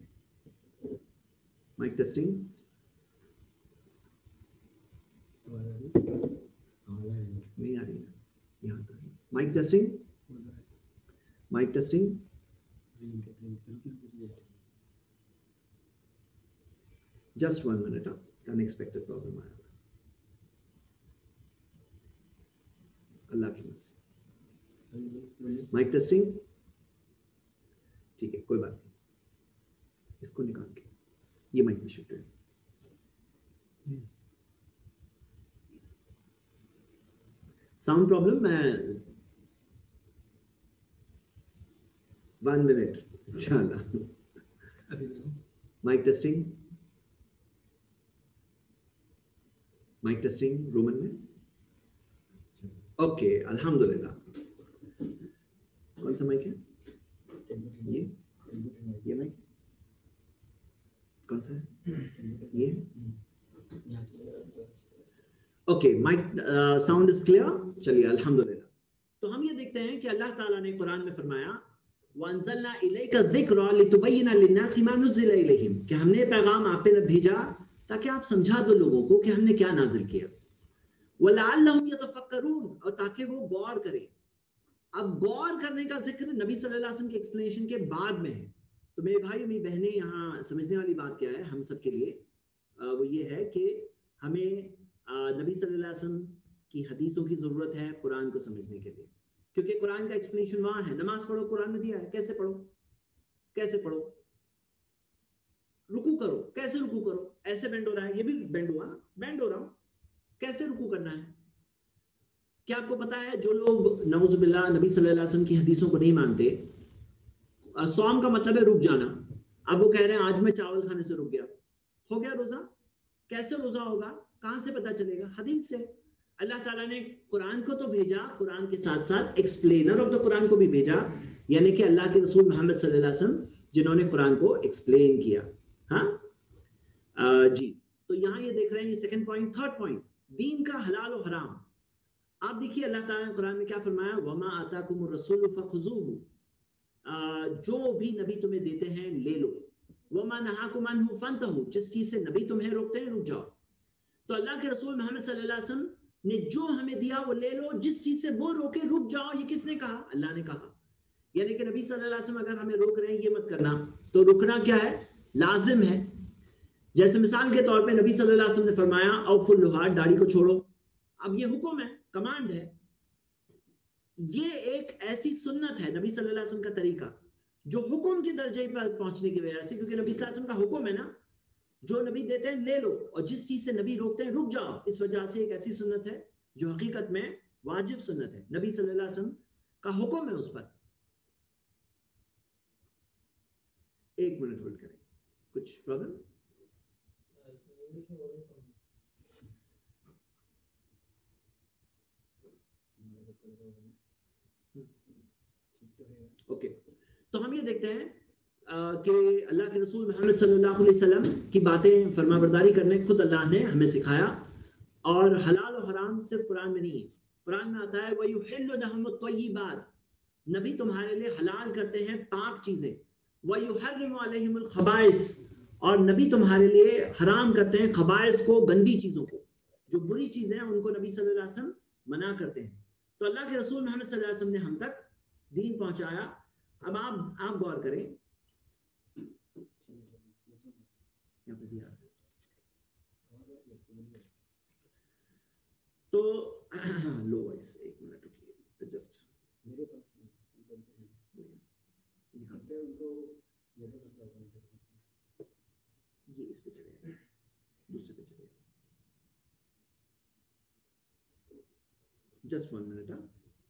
माइक टेस्टिंग, नहीं आ रही है यहाँ तक। Mic testing, mic testing, just 1 minute. Unexpected problem आया, अल्लाह की मर्जी। माइक टेस्टिंग, ठीक है, कोई बात नहीं, इसको निकाल के ये माइक में शिफ्ट है। साउंड प्रॉब्लम, मैं 1 मिनट इंशाल्लाह। Mic testing, mic testing Roman में, ओके अल्हम्दुलिल्लाह। कौन सा माइक है ये माइक कौन सा है? ये okay, mic sound is clear. चलिए अल्हम्दुलिल्लाह। तो हम ये देखते हैं कि अल्लाह ताला ने कुरान में फरमाया वअंज़लना इलैका ज़िक्रा लितुबय्यिना लिन्नासि मा नुज़्ज़िला इलैहिम, कि हमने पैगाम आप पे भेजा ताकि आप समझा दो लोगों को कि हमने क्या नाजिल किया। वलअल्लहुम यतफक्करून, और ताकि वो गौर करें। अब गौर करने का जिक्र नबी सल्लल्लाहु अलैहि वसल्लम के एक्सप्लेनेशन के बाद में है। तो मेरे भाई मेरी बहनें, यहाँ समझने वाली बात क्या है हम सब के लिए, वो ये है कि हमें नबी सल्लल्लाहु अलैहि वसल्लम की हदीसों की जरूरत है कुरान को समझने के लिए, क्योंकि कुरान का एक्सप्लेनेशन वहां है। नमाज पढ़ो, कुरान में दिया है कैसे पढ़ो, कैसे पढ़ो। रुकू करो, कैसे रुकू करो, ऐसे बेंड हो रहा है, ये भी बेंड हुआ, बेंड हो रहा हूं, कैसे रुकू करना है। क्या आपको पता है जो लोग नऊजुबिल्लाह नबी सल्लल्लाहु अलैहि वसल्लम की हदीसों को नहीं मानते, सौम का मतलब है रुक जाना। अब वो कह रहे हैं आज मैं चावल खाने से रुक गया, हो गया रोजा। कैसे रोजा होगा, कहां से पता चलेगा? हदीस से। अल्लाह ताला ने कुरान को तो भेजा, कुरान के साथ साथ एक्सप्लेनर ऑफ द कुरान को भी भेजा, यानी कि अल्लाह के रसूल मोहम्मद सल्लल्लाहु अलैहि वसल्लम जिन्होंने कुरान को एक्सप्लेन किया। हाँ जी, तो यहाँ ये देख रहे हैं, ये सेकंड पॉइंट। थर्ड पॉइंट, दीन का हलाल और हराम। आप देखिए अल्लाह ताला ने कुरान में क्या फरमाया, वमा आताकुमुर रसूल फखुजूहु, जो भी नबी तुम्हें देते हैं ले लो। वमा नहाकुम अन्हु फंतहु, जिस चीज से नबी तुम्हें रोकते हैं रुक जाओ। तो अल्लाह के रसूल मोहम्मद सल्लल्लाहु अलैहि वसल्लम ने जो हमें दिया वो ले लो, जिस चीज से वो रोके रुक जाओ। ये किसने कहा? अल्लाह ने कहा। यानी कि नबी सल्लल्लाहु अलैहि वसल्लम अगर हमें रोक रहे हैं ये मत करना, तो रुकना क्या है? लाजिम है। जैसे मिसाल के तौर पे नबी सल्लल्लाहु अलैहि वसल्लम ने फरमाया औफुल लुहाद, दाढ़ी को छोड़ो। अब ये हुक्म है, कमांड है। ये एक ऐसी सुन्नत है नबी सल्लल्लाहु अलैहि वसल्लम का तरीका जो हुक्म के दर्जे पर पहुंचने की वजह से, क्योंकि नबी सल्लल्लाहु अलैहि वसल्लम का हुक्म है ना, जो नबी देते हैं ले लो, और जिस चीज से नबी रोकते हैं रुक जाओ। इस वजह से एक ऐसी सुन्नत है जो हकीकत में वाजिब सुन्नत है, नबी सल्लल्लाहु अलैहि वसल्लम का हुक्म है उस पर। एक मिनट होल्ड करें, कुछ प्रॉब्लम? ओके, तो हम ये देखते हैं कि अल्लाह के रसूल मोहम्मद सल्लल्लाहु अलैहि वसल्लम की बातें फरमाबरदारी करने खुद अल्लाह ने हमें सिखाया। और हलाल और हराम सिर्फ कुरान में नहीं है। कुरान में आता है वयुहिल्लु लहुमुत तय्यिबात, नबी तुम्हारे लिए हलाल करते हैं पाक चीजें। वयुहर्रिमु अलैहिमुल खबाइस, और नबी तुम्हारे लिए हराम करते हैं खबाइस को, गंदी चीजों को, जो बुरी चीजें हैं उनको नबी सल्लल्लाहु अलैहि वसल्लम मना करते हैं। तो अल्लाह के रसूल मोहम्मद सल्लल्लाहु अलैहि वसल्लम ने हम तक दीन पहुंचाया। अब आप गौर करें, तो लो वॉइस, एक मिनट रुकिए, जस्ट मेरे पास ये इस पे चलेगा, दूसरे पे चलेगा। Just 1 minute.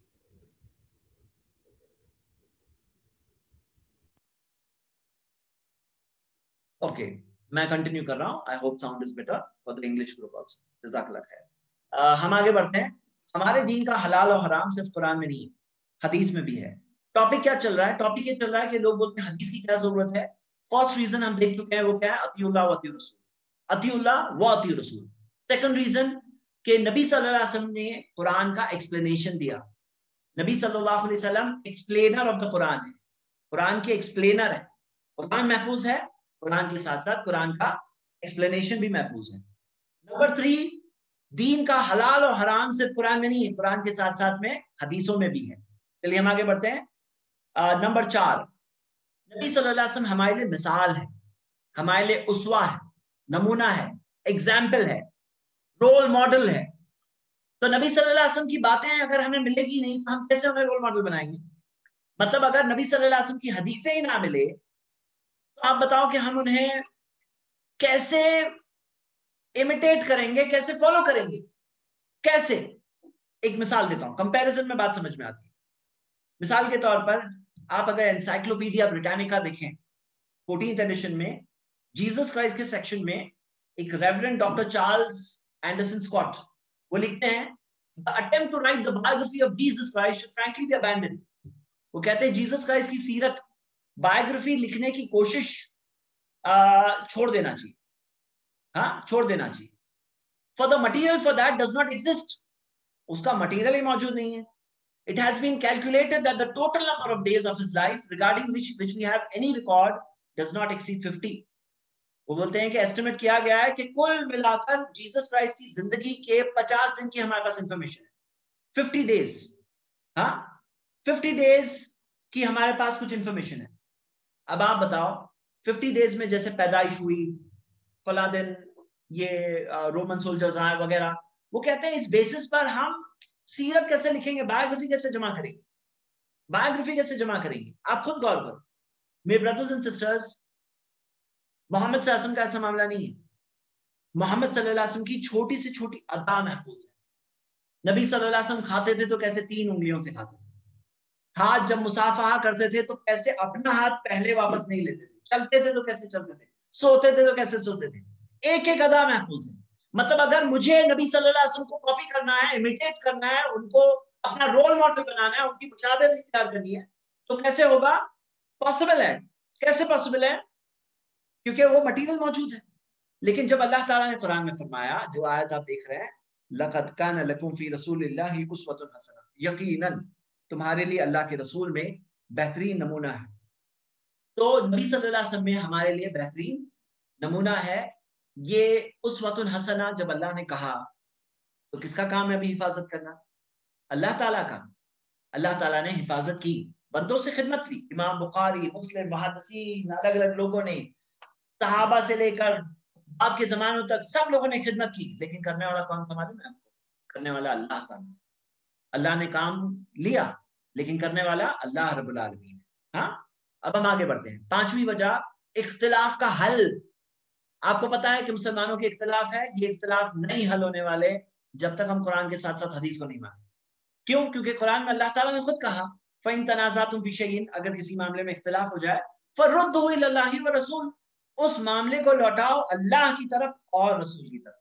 ओके, मैं कंटिन्यू कर रहा हूं। I hope sound is better for the English group also. जज़ाकल्लाह खैर। हम आगे बढ़ते हैं। हमारे दीन का हलाल और हराम सिर्फ कुरान में नहीं, हदीस में भी है। टॉपिक क्या चल रहा है? टॉपिक ये चल रहा है कि लोग बोलते हैं हदीस की क्या जरूरत है। फर्स्ट रीजन हम देख चुके हैं, वो क्या है? अतीउल्लाह व अतीउर रसूल, अतीउल्लाह व अतीउर रसूल। सेकंड रीजन कि नबी सल्लल्लाहु अलैहि वसल्लम ने कुरान का एक्सप्लेनेशन दिया। नबी सल्लल्लाहु अलैहि वसल्लम एक्सप्लेनर ऑफ द कुरान है, कुरान के एक्सप्लेनर है। कुरान महफूज है, कुरान के साथ साथ कुरान का एक्सप्लेनेशन भी महफूज है। नंबर 3, दीन का हलाल और हराम सिर्फ कुरान में नहीं है, कुरान के साथ साथ में हदीसों में भी है। चलिए हम आगे बढ़ते हैं। नंबर 4, नबी सल्लल्लाहु अलैहि वसल्लम हमारे लिए मिसाल है, हमारे लिए उस्वा है, नमूना है, एग्जाम्पल है, रोल मॉडल है। तो नबी सल्लल्लाहु अलैहि वसल्लम की बातें अगर हमें मिलेगी नहीं तो हम कैसे उन्हें रोल मॉडल बनाएंगे? मतलब अगर नबी सल्लल्लाहु अलैहि वसल्लम की हदीसें ही ना मिले तो आप बताओ कि हम उन्हें कैसे इमिटेट करेंगे, कैसे फॉलो करेंगे, कैसे? एक मिसाल देता हूं, कंपैरिजन में बात समझ में आती है। मिसाल के तौर पर आप अगर एनसाइक्लोपीडिया ब्रिटानिका देखें 14th एडिशन में, जीसस क्राइस्ट के सेक्शन में एक reverend doctor Charles Anderson Scott वो लिखते हैं, the attempt to write the biography of Jesus Christ should frankly be abandoned. वो कहते हैं जीसस क्राइस्ट की सीरत, बायोग्राफी लिखने की कोशिश छोड़ देना चाहिए। हाँ, छोड़ देना चाहिए। For the material for that does not exist, उसका मटीरियल ही मौजूद नहीं है। It has been calculated that the total number of days of his life regarding which we have any record does not exceed 50. वो बोलते हैं कि estimate किया गया है कि कुल मिलाकर जीसस क्राइस्ट की जिंदगी के 50 दिन की हमारे पास इंफॉर्मेशन है, 50 डेज। हाँ, 50 डेज की हमारे पास कुछ इंफॉर्मेशन है। अब आप बताओ 50 डेज में जैसे पैदाइश हुई, फला दिन ये रोमन सोल्जर्स आए वगैरह, वो कहते हैं इस बेसिस पर हम सीरत कैसे लिखेंगे, बायोग्राफी कैसे जमा करेंगे, बायोग्राफी कैसे जमा करेंगे। आप खुद गौर करो मेरे ब्रदर्स एंड सिस्टर्स, मोहम्मद सल्लल्लाहु अलैहि वसल्लम का ऐसा मामला नहीं है। मोहम्मद सल्लल्लाहु अलैहि वसल्लम की छोटी से छोटी अदा महफूज है। नबी सल्लल्लाहु अलैहि वसल्लम खाते थे तो कैसे 3 उंगलियों से खाते थे, हाथ जब मुसाफहा करते थे तो कैसे अपना हाथ पहले वापस नहीं लेते थे, चलते थे तो कैसे चलते थे, सोते थे तो कैसे सोते थे, एक एक अदा महफूज है। मतलब अगर मुझे नबी सल्लल्लाहु अलैहि वसल्लम को कॉपी करना है, इमिटेट करना है, उनको अपना रोल मॉडल बनाना है, उनकी मुशाबहत इख्तियार करनी है, तो कैसे होगा? पॉसिबल है। कैसे पॉसिबल है? क्योंकि वो मटीरियल मौजूद है। लेकिन जब अल्लाह ताला ने कुरान में फरमाया, जो आयत आप देख रहे हैं, लक़द कान लकुम फी रसूलिल्लाहि उस्वतुन हसना, यकीनन तुम्हारे लिए अल्लाह के रसूल में बेहतरीन नमूना है। तो नबी सल्लल्लाहु अलैहि वसल्लम में हमारे लिए बेहतरीन नमूना है। ये उस्वतुन हसना जब अल्लाह ने कहा तो किसका काम है अभी हिफाजत करना? अल्लाह ताला का। अल्लाह ताला ने हिफाजत की, बंदों से खिदमत ली। इमाम बुखारी, मुस्लिम, मुहद्दिसीन, अलग अलग लोगों ने, सहाबा से लेकर बाद के जमानों तक सब लोगों ने खिदमत की। लेकिन करने वाला कौन था मालूम है आपको? करने वाला अल्लाह था। अल्लाह ने काम लिया लेकिन करने वाला अल्लाह रब्बुल आलमीन। हाँ, अब हम आगे बढ़ते हैं। 5वीं वजह, इख्तिलाफ का हल। आपको पता है कि मुसलमानों के इख्तिलाफ है, ये इख्तिलाफ नहीं हल होने वाले जब तक हम कुरान के साथ साथ हदीस को नहीं माने। क्यों? क्योंकि कुरान में अल्लाह ताला ने खुद कहा, फ़इन तनाज़अतुम फ़ी शैइन, अगर किसी मामले में इख्तिलाफ हो जाए, फ़रुद्दुहु इलल्लाहि व रसूल, उस मामले को लौटाओ अल्लाह की तरफ और रसूल की तरफ।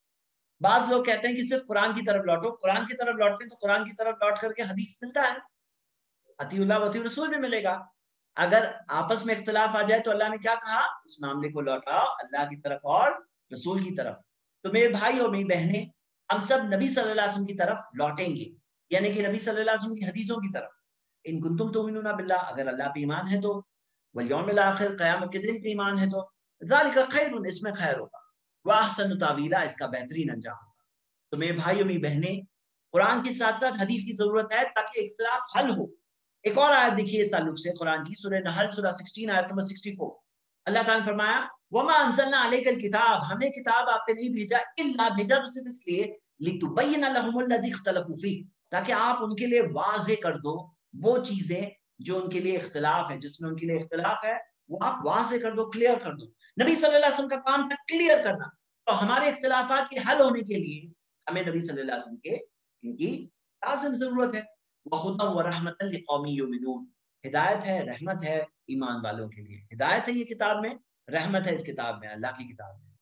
बाज लोग कहते हैं कि सिर्फ कुरान की तरफ लौटो। कुरान की तरफ लौटते तो कुरान की तरफ लौट करके हदीस मिलता है, अतीउल्लाह व अतीउर रसूल भी मिलेगा। अगर आपस में इख्तिलाफ आ जाए तो अल्लाह ने क्या कहा? उस मामले को लौटाओ अल्लाह की तरफ और रसूल की तरफ। तो मेरे भाई और मेरी बहनें, हम सब नबी सल्लल्लाहु अलैहि वसल्लम की तरफ लौटेंगे, यानी कि नबी सल्लल्लाहु अलैहि वसल्लम की हदीसों की तरफ। इन कुंतुम तुमिनूना बिल्लाह, अगर अल्लाह पे ईमान है तो, वल यौमिल आखिर, क़यामत के दिन पे ईमान है तो, ज़ालिका खैरुन, इसमें खैर होगा, व अहसनु तावीला, इसका बेहतरीन अंजाम होगा। तो मेरे भाई और मेरी बहनें, कुरान के साथ साथ हदीस की जरूरत है ताकि इख्तिलाफ हल हो। एक और आयत देखिए इस ताल्लुक से, कुरान की सूरह नहल सूरह 16 आयत नंबर 64। अल्लाह ताला ने फरमाया, वमा अंज़लना अलैकल किताब, हमने किताब आप पे नहीं भेजा, इल्ला भेजा तो सिर्फ इसलिए, लितुबय्यिना लहुमुल्लज़ी इख्तलफू फीह, ताकि आप उनके लिए वाज़े कर दो वो चीजें जो उनके लिए इख्तिलाफ है, जिसमें उनके लिए इख्तिलाफ है, वो आप वाज़े कर दो, क्लियर कर दो। नबी सल्लल्लाहु अलैहि वसल्लम का काम था क्लियर करना। तो हमारे इख्तिलाफात के हल होने के लिए हमें नबी सल्लल्लाहु अलैहि वसल्लम के इनकी लाज़िम जरूरत है। वहुदा व रहमतन लिकौमी युमिनून, हिदायत है, रहमत है ईमान वालों के लिए। हिदायत है ये किताब में, रहमत है इस किताब में, अल्लाह की किताब में।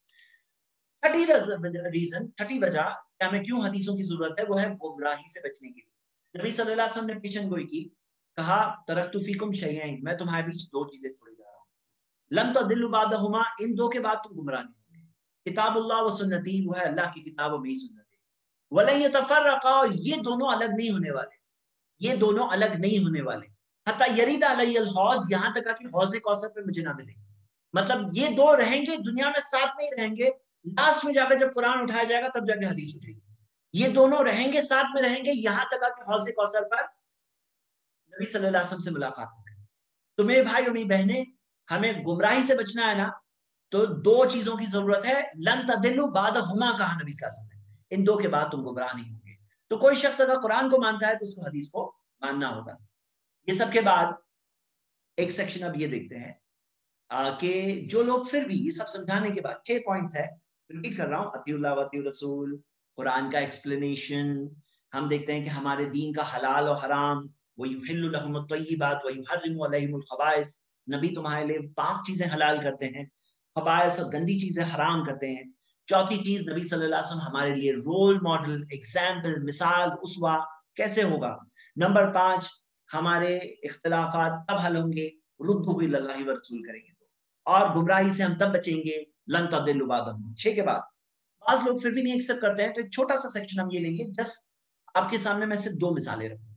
30 वजह कि हमें क्यों हदीसों की जरूरत है, वो है गुमराही से बचने के लिए। नबी सल्लल्लाहु अलैहि वसल्लम ने पेशन गोई की, कहा तरक्तु फीकुम शैयैन, मैं तुम्हारे बीच 2 चीजें छोड़े जा रहा हूँ, लन तदिल्लु बादहुमा, इन 2 के बाद तुम गुमराह नहीं होंगे। किताबुल्लाह व सुन्नती, वो है अल्लाह की किताब और मेरी सुन्नत है। वलन यतफर्रका, ये दोनों अलग नहीं होने वाले, ये दोनों अलग नहीं होने वाले। हत्ता यरीद अलैयल हौज, यहाँ तक कि हौज़े कौसर पे मुझे ना मिले। मतलब ये 2 रहेंगे दुनिया में, साथ में ही रहेंगे, लास्ट में जाकर जब कुरान उठाया जाएगा तब जाके हदीस उठेगी। ये दोनों रहेंगे, साथ में रहेंगे, यहाँ तक कि हौज़े कौसर पर नबी सल्लल्लाहु अलैहि वसल्लम से मुलाकात होगी। तो मेरे भाई और मेरी बहनें, हमें गुमराही से बचना है ना, तो 2 चीजों की जरूरत है। लन तदिल्लु बादहुमा, कहा नबी सल्लल्लाहु अलैहि वसल्लम ने, इन 2 के बाद तुम गुमराह नहीं होंगे। तो कोई शख्स अगर कुरान को मानता है तो उसको हदीस को मानना होगा। ये सब के बाद एक सेक्शन अब ये देखते हैं कि जो लोग फिर भी ये सब समझाने के बाद, 6 पॉइंट्स है, रिपीट कर रहा हूँ, अतीउल्लाह व अतीउर रसूल, कुरान का एक्सप्लेनेशन, हम देखते हैं कि हमारे दीन का हलाल और हराम, व युहिल्लु लहुमुत तय्यिबात व युहर्रिमु अलैहिमुल खबाइस, नबी तुम्हारे लिए पाक चीजें हलाल करते हैं, खबाइस और गंदी चीजें हराम करते हैं। चौथी चीज, नबी सल्लल्लाहु अलैहि वसल्लम हमारे लिए रोल मॉडल, एग्जाम्पल, मिसाल, उसवा कैसे होगा। नंबर 5, हमारे इख्तिलाफात तब हल होंगे रुद्दुहु इलल्लाहि व रसूल करेंगे तो, और गुमराही से हम तब बचेंगे लन तदिल्लु बादहुमा। 6 के बाद बाज लोग फिर भी नहीं एक्सेप्ट करते हैं, तो एक छोटा सा सेक्शन हम ये लेंगे, जस्ट आपके सामने मैं सिर्फ 2 मिसालें रखूंगा।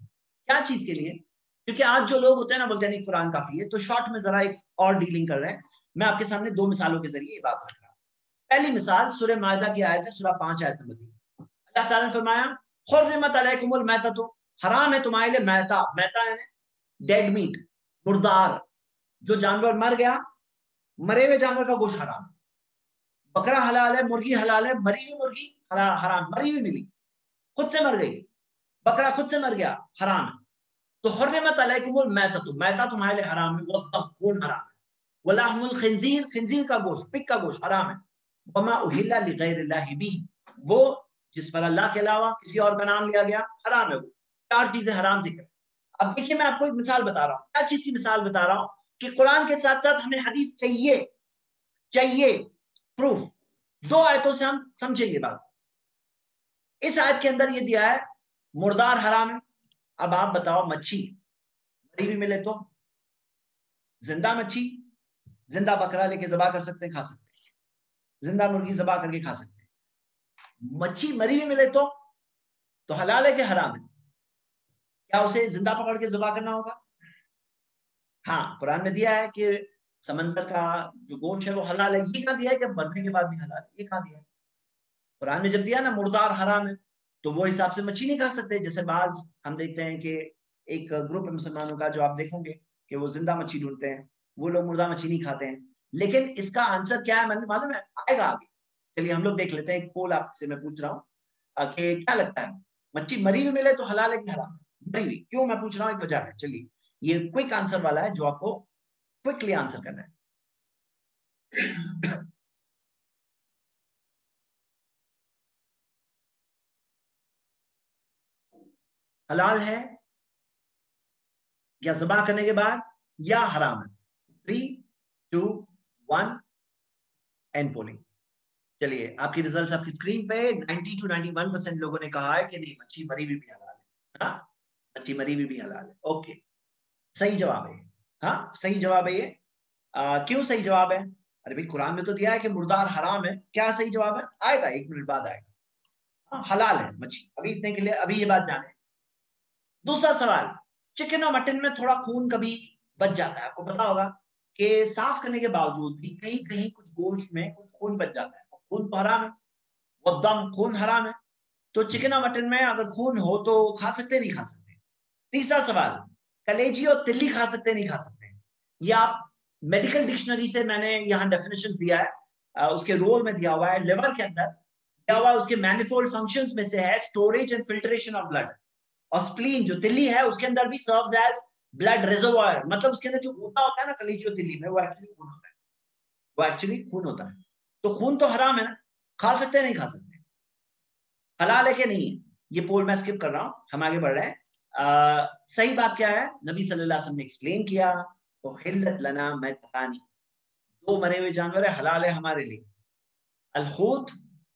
क्या चीज के लिए? क्योंकि आज जो लोग होते हैं ना बोलते हैं नहीं कुरान काफी है, तो शॉर्ट में जरा एक और डीलिंग कर रहे हैं। मैं आपके सामने 2 मिसालों के जरिए ये बात रख रहा हूँ। पहली मिसाल सूरह माइदा की आयत है, सूरह 5 आयत नंबर 3। अल्लाह ताला ने फरमाया हुर्रिमत अलैकुमुल मैततु, हराम है तुम्हारे लिए मैता। मैता है डेड मीट, मुर्दार, जो जानवर मर गया, मरे हुए जानवर का गोश्त हराम। बकरा हलाल है, मुर्गी हलाल है, मरी हुई मुर्गी हराम, मरी हुई मिली, खुद से मर गई, बकरा खुद से मर गया, हराम है। तो हुर्रिमत अलैकुमुल मैततु, मैता तुम्हारे लिए हराम है, वद्दम, खून हराम है, वलहमुल खिंजीर, खिंजीर का गोश्त, पिग का गोश्त हराम है, वमा उहिल्ला लिगैरिल्लाहि बिही, वो जिस पर अल्लाह के अलावा किसी और का नाम लिया गया, हराम है वो। 4 चीजें हराम जिक्र। अब देखिए मैं आपको एक मिसाल बता रहा हूँ, क्या चीज की मिसाल बता रहा हूँ कि कुरान के साथ साथ हमें हदीस चाहिए प्रूफ। 2 आयतों से हम समझेंगे बात। इस आयत के अंदर ये दिया है मुर्दार हराम है। अब आप बताओ मच्छी मरी हुई मिले तो, जिंदा मच्छी, जिंदा बकरा लेके ज़बा कर सकते हैं, खा सकते हैं, जिंदा मुर्गी ज़बा करके खा सकते हैं। मच्छी मरी हुई मिले तो हलाल है कि हराम है? क्या उसे जिंदा पकड़ के ज़बा करना होगा? हाँ, कुरान में दिया है कि समंदर का जो गोश्त है वो हलाल है। ये कहा दिया है कि मरने के बाद भी हलाल है? ये कहा दिया है? कुरान में जब दिया ना मुर्दार हराम है, तो वो हिसाब से मच्छी नहीं खा सकते। जैसे बाज हम देखते हैं कि एक ग्रुप है मुसलमानों का, जो आप देखोगे कि वो जिंदा मच्छी ढूंढते हैं, वो लोग मुर्दा मच्छी नहीं खाते हैं। लेकिन इसका आंसर क्या है मालूम है? आएगा आगे, चलिए हम लोग देख लेते हैं। एक पोल आपसे मैं पूछ रहा हूँ कि क्या लगता है, मच्छी मरी हुई मिले तो हलाल है कि हराम है? मरी हुई क्यों मैं पूछ रहा हूँ, एक वजह है। चलिए ये क्विक आंसर वाला है जो आपको क्विकली आंसर करना है। हलाल है या ज़बा करने के बाद, या हराम है? 3, 2, 1 एंड पोलिंग। चलिए आपकी रिजल्ट्स आपकी स्क्रीन पे। 90 to 91% लोगों ने कहा है कि नहीं मच्छी मरी हुई भी हलाल है। हाँ, मच्छी मरी हुई भी हलाल है। ओके, सही जवाब है। हाँ, सही जवाब है ये। क्यों सही जवाब है? अरे भाई कुरान में तो दिया है कि मुर्दार हराम है। क्या सही जवाब है? आएगा, 1 मिनट बाद आएगा। हाँ, हलाल है मच्छी। अभी इतने के लिए अभी ये बात जाने। दूसरा सवाल, चिकन और मटन में थोड़ा खून कभी बच जाता है। आपको पता होगा कि साफ करने के बावजूद भी कहीं कहीं कुछ गोश्त में कुछ खून बच जाता है। खून तो हराम है, वो दम, खून हराम है। तो चिकन और मटन में अगर खून हो तो खा सकते नहीं खा सकते? तीसरा सवाल, कलेजी और तिल्ली खा सकते नहीं खा सकते? ये आप मेडिकल डिक्शनरी से मैंने यहाँ डेफिनेशन दिया है, उसके रोल में दिया हुआ है। लिवर के अंदर दिया हुआ उसके मैनिफोल्ड फंक्शंस में से है storage and filtration of blood. और स्प्लीन जो तिल्ली है उसके अंदर भी सर्व्स एज ब्लड रिजर्वायर, मतलब उसके अंदर जो होता है ना कलेजी और तिल्ली में, वो एक्चुअली खून होता है। वो एक्चुअली खून होता है। तो खून तो हराम है ना, खा सकते हैं नहीं खा सकते? हलाल है कि नहीं? ये पोल मैं स्किप कर रहा हूं, हम आगे बढ़ रहे हैं। सही बात क्या है? नबी सल्लल्लाहु अलैहि वसल्लम ने एक्सप्लेन किया, तो हिल्लत लना मैतानी, 2 मरे हुए जानवर है, हलाल है हमारे लिए। अलहूत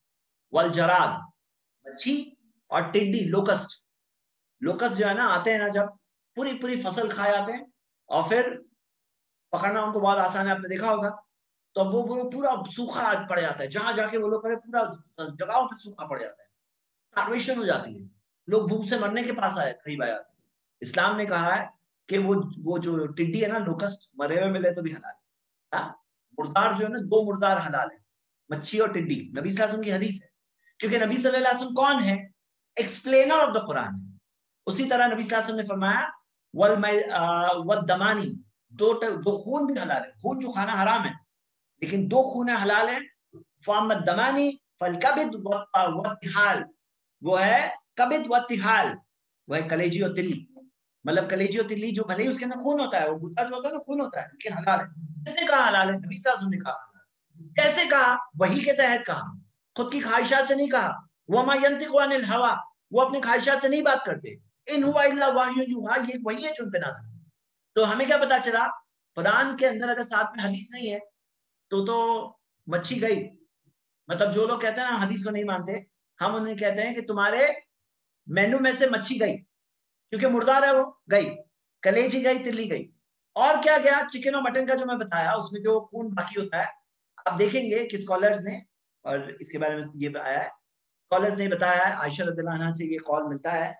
वल जराद, मच्छी और टिड्डी, लोकस्ट। लोकस्ट जो है ना, आते हैं ना जब, पूरी पूरी फसल खाए आते हैं, और फिर पकड़ना उनको बहुत आसान है, आपने देखा होगा। तो वो पूरा सूखा पड़ जाता है, जहां जाके वो लोग करे पूरा जगहों पे सूखा पड़ जाता है, स्टार्वेशन हो जाती है, लोग भूख से मरने के पास आए करीब आया। इस्लाम ने कहा है कि वो जो टिड्डी है ना, लोकस्ट, मरे हुए मिले तो भी हलाल है। हाँ? मुर्दार जो है ना, 2 मुर्दार हलाल है, मच्छी और टिड्डी। नबी सल्लल्लाहु अलैहि वसल्लम की हदीस है, क्योंकि नबी सल्लल्लाहु अलैहि वसल्लम कौन है? Explainer of the Quran. उसी तरह नबी सल्लल्लाहु अलैहि वसल्लम ने फरमाया वल दमानी, दो खून भी हलाल है। खून जो खाना हराम है, लेकिन 2 खून हलाल है। फामद दमानी फल कबिद व तिहाल, वो है कबिद व तिहाल, वो है कलेजी और तिल्ली। मतलब कलेजी और तिल्ली जो भले ही उसके अंदर खून होता है, वो गुद्दा जो होता है ना, खून होता है, लेकिन हलाल है। किसने कहा हलाल है? नबी सल्लल्लाहु अलैहि वसल्लम ने कहा। कैसे कहा? वही के तहत कहा, खुद की ख्वाहिशात से नहीं कहा। वमा यंतिकु अनिल हवा, वो अपनी ख्वाहिशात से नहीं बात करते। इन हुआ इल्ला वहयु युहा, ये वही है जो उन पे नाज़िल। तो हमें क्या पता चला? कुरान के अंदर अगर साथ में हदीस नहीं है तो मच्छी गई। मतलब जो लोग कहते हैं ना हदीस को नहीं मानते, हम उन्हें कहते हैं कि तुम्हारे मेनू में से मच्छी गई, क्योंकि मुर्दार है, वो गई, कलेजी गई, तिल्ली गई। और क्या गया? चिकन और मटन का जो मैं बताया, उसमें जो खून बाकी होता है, आप देखेंगे कि स्कॉलर्स ने, और इसके बारे में ये आया है, स्कॉलर्स ने बताया है, आयशा रज़ियल्लाहु अन्हा से ये कॉल मिलता है,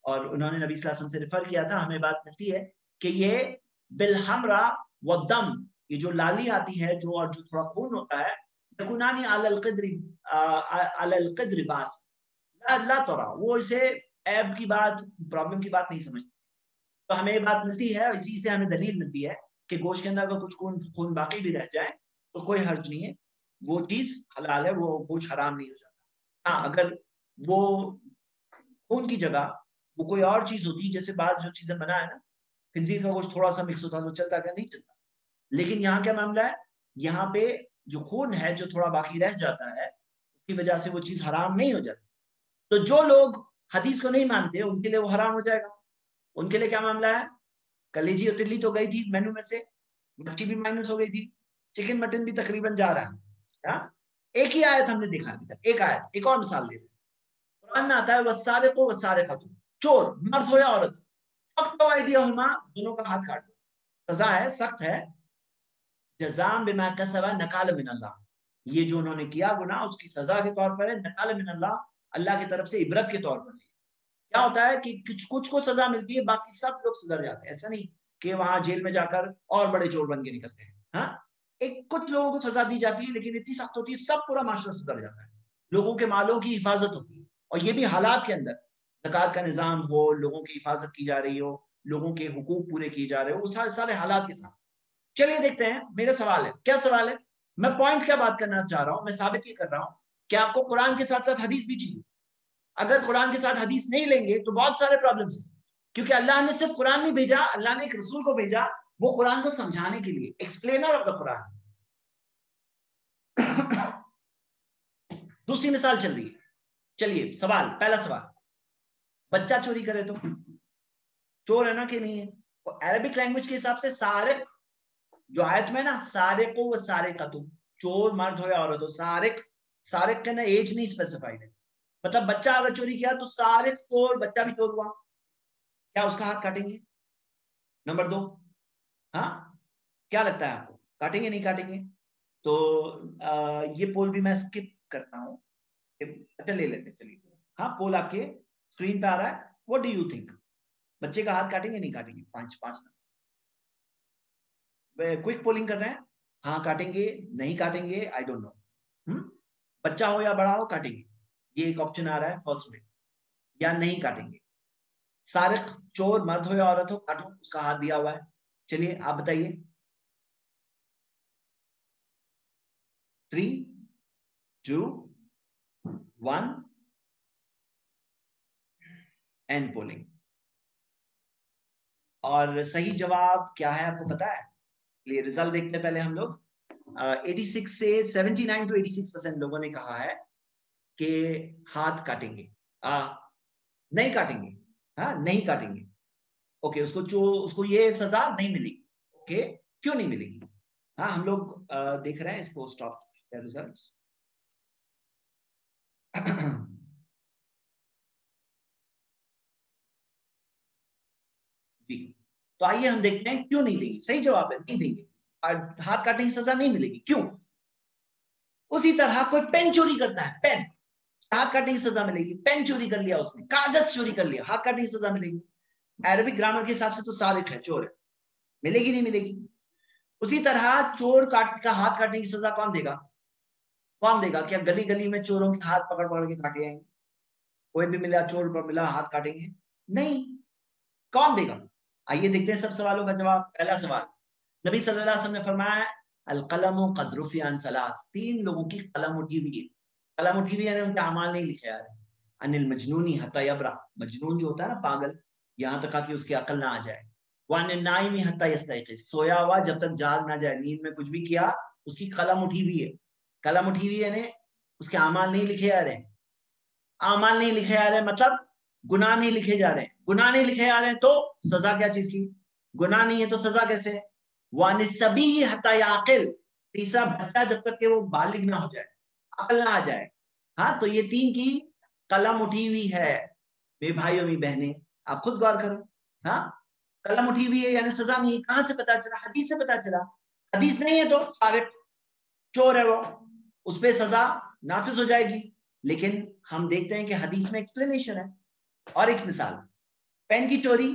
और उन्होंने नबी सल्लल्लाहु अलैहि वसल्लम से रेफर किया था, हमें बात मिलती है कि ये बिलहमरा व दम, ये जो लाली आती है जो और जो थोड़ा खून होता है, यकुनानी अलल क़द्रि बास ला तरा, वो इसे ऐब की बात, प्रॉब्लम की बात नहीं समझती। तो हमें ये बात मिलती है, इसी से हमें दलील मिलती है कि गोश्त के अंदर अगर कुछ खून बाकी भी रह जाए तो कोई हर्ज नहीं है, वो चीज हलाल है, वो गोश्त हराम नहीं हो जाता। हाँ, अगर वो खून की जगह वो कोई और चीज होती, जैसे बात जो चीजें बना है ना, खिंजीर का गोश्त थोड़ा सा मिक्स होता तो चलता, क्या नहीं चलता। लेकिन यहाँ क्या मामला है, यहाँ पे जो खून है जो थोड़ा बाकी रह जाता है उसकी वजह से वो चीज हराम नहीं हो जाती। तो जो लोग हदीस को नहीं मानते उनके लिए वो हराम हो जाएगा। उनके लिए क्या मामला है, कलेजी और तिल्ली तो गई थी मेनू में से, मच्छी भी माइनस हो गई थी, चिकन मटन भी तकरीबन जा रहा है। एक ही आयत हमने देखा अभी तक, एक आयत, एक और मिसाल ले, कुरान में आता है वस्सारिक़ु वस्सारिक़तु, चोर मर्द हो या औरत, फक़्तु अयदियहुमा, दोनों का हाथ काट दो। सजा है, सख्त है, जज़ाम बिमा कसबा नकाल मिन अल्लाह, ये जो उन्होंने किया गुनाह उसकी सजा के तौर पर है, नकाल मिन अल्लाह, अल्लाह की तरफ से इबरत के तौर पर है। क्या होता है कि कुछ को सजा मिलती है, बाकी सब लोग सुधर जाते हैं। ऐसा नहीं कि वहां जेल में जाकर और बड़े चोर बन के निकलते हैं। हाँ, एक कुछ लोगों को सजा दी जाती है लेकिन इतनी सख्त होती है सब पूरा माशरा सुधर जाता है, लोगों के मालों की हिफाजत होती है, और ये भी हालात के अंदर ज़कात का निजाम हो, लोगों की हिफाजत की जा रही हो, लोगों के हुकूक पूरे किए जा रहे हो, वो सारे हालात के साथ। चलिए देखते हैं, मेरा सवाल है, क्या सवाल है, मैं पॉइंट क्या बात करना चाह रहा हूं, मैं साबित ये कर रहा हूं कि आपको कुरान के साथ साथ हदीस भी चाहिए। अगर कुरान के साथ हदीस नहीं लेंगे तो बहुत सारे प्रॉब्लम्स हैं, क्योंकि अल्लाह ने सिर्फ कुरान नहीं भेजा, अल्लाह ने एक रसूल को भेजा, वो कुरान को समझाने के लिए, एक्सप्लेनर ऑफ द कुरान। दूसरी मिसाल चल रही है, चलिए सवाल, पहला सवाल, बच्चा चोरी करे तो चोर है ना कि नहीं है? तो अरबिक लैंग्वेज के हिसाब से सारिक, जो आयत में ना सारिक़ु व सारिक़तु, चोर मर्द हो या औरत हो, सारिक, सारिक का ना एज नहीं स्पेसिफाइड है, मतलब बच्चा अगर चोरी किया तो सारिक चोर, बच्चा भी चोर हुआ, क्या उसका हाथ काटेंगे? नंबर 2, हाँ क्या लगता है आपको, काटेंगे नहीं काटेंगे? तो ये पोल भी मैं स्किप करता हूँ, अच्छा ले लेते, चलिए हाँ, पोल आपके स्क्रीन पे आ रहा है, व्हाट डू यू थिंक, बच्चे का हाथ काटेंगे नहीं काटेंगे? 5 क्विक पोलिंग कर रहे हैं, हाँ काटेंगे नहीं काटेंगे, आई डोंट नो। बच्चा हो या बड़ा हो काटेंगे, ये एक ऑप्शन आ रहा है फर्स्ट में, या नहीं काटेंगे। सारिक चोर मर्द हो या औरत हो, काटो, उसका हाथ दिया हुआ है। चलिए आप बताइए, 3, 2, 1 एंड पोलिंग। और सही जवाब क्या है आपको पता है? ये रिजल्ट देखते पहले हम लोग, 86 से 79 to 86% लोगों ने कहा है कि हाथ काटेंगे, नहीं काटेंगे, हाँ नहीं काटेंगे। ओके, उसको ये सजा नहीं मिलेगी। ओके, क्यों नहीं मिलेगी? हाँ, हम लोग देख रहे हैं इसको, स्टॉप रिजल्ट्स। जी, तो आइए हम देखते हैं क्यों नहीं देंगे। सही जवाब है नहीं देंगे, हाथ काटने की सजा नहीं मिलेगी। क्यों? उसी तरह कोई पेन चोरी करता है, पेन, हाथ काटने की सजा मिलेगी। पेन चोरी कर लिया उसने, कागज चोरी कर लिया, हाथ काटने की सजा मिलेगी। अरबिक ग्रामर के हिसाब से तो सारिक है, चोर है, मिलेगी नहीं मिलेगी? उसी तरह चोर का हाथ काटने की सजा कौन देगा? कौन देगा? क्या गली गली में चोरों के हाथ पकड़ पकड़ के काटे जाएंगे? कोई भी मिला चोर पर मिला हाथ काटेंगे? नहीं, कौन देगा? आइए देखते हैं सब सवालों का जवाब। पहला सवाल, नबी सल्लल्लाहु अलैहि वसल्लम ने फरमाया अल कलमु क़द रुफ़िअ अन सलास, 3 लोगों की कलम उठी हुई है। कलम उठी हुई है, उनके अमाल नहीं लिखे आ रहे। अनिल मजनूनी हत्ता यबरा, मजनून जो होता है ना पागल, यहाँ तक कि उसकी अकल ना आ जाए। वानिन नाइमी हत्ता यस्तयक़िज़, सोया हुआ जब तक जाग ना जाए, नींद में कुछ भी किया उसकी कलम उठी हुई है। कलम उठी हुई है यानी उसके अमाल नहीं लिखे आ रहे। अमाल नहीं लिखे आ रहे मतलब गुनाह नहीं लिखे जा रहे। गुनाह नहीं लिखे आ रहे हैं तो सजा क्या चीज की? गुनाह नहीं है तो सजा कैसे? वानिसबी हत्ता याकिल, तीसरा बच्चा जब तक कि वो बालिग ना हो जाए, अकल ना आ जाए। हाँ, तो ये 3 की कलम उठी हुई है। मेरे भाइयों मेरी बहनें, आप खुद गौर करो। हाँ, कलम उठी हुई है यानी सजा नहीं है। कहां से पता चला? हदीस से पता चला। हदीस नहीं है तो सारे चोर है वो, उस पर सजा नाफिज हो जाएगी। लेकिन हम देखते हैं कि हदीस में एक्सप्लेनेशन है। और एक मिसाल, पेन की चोरी,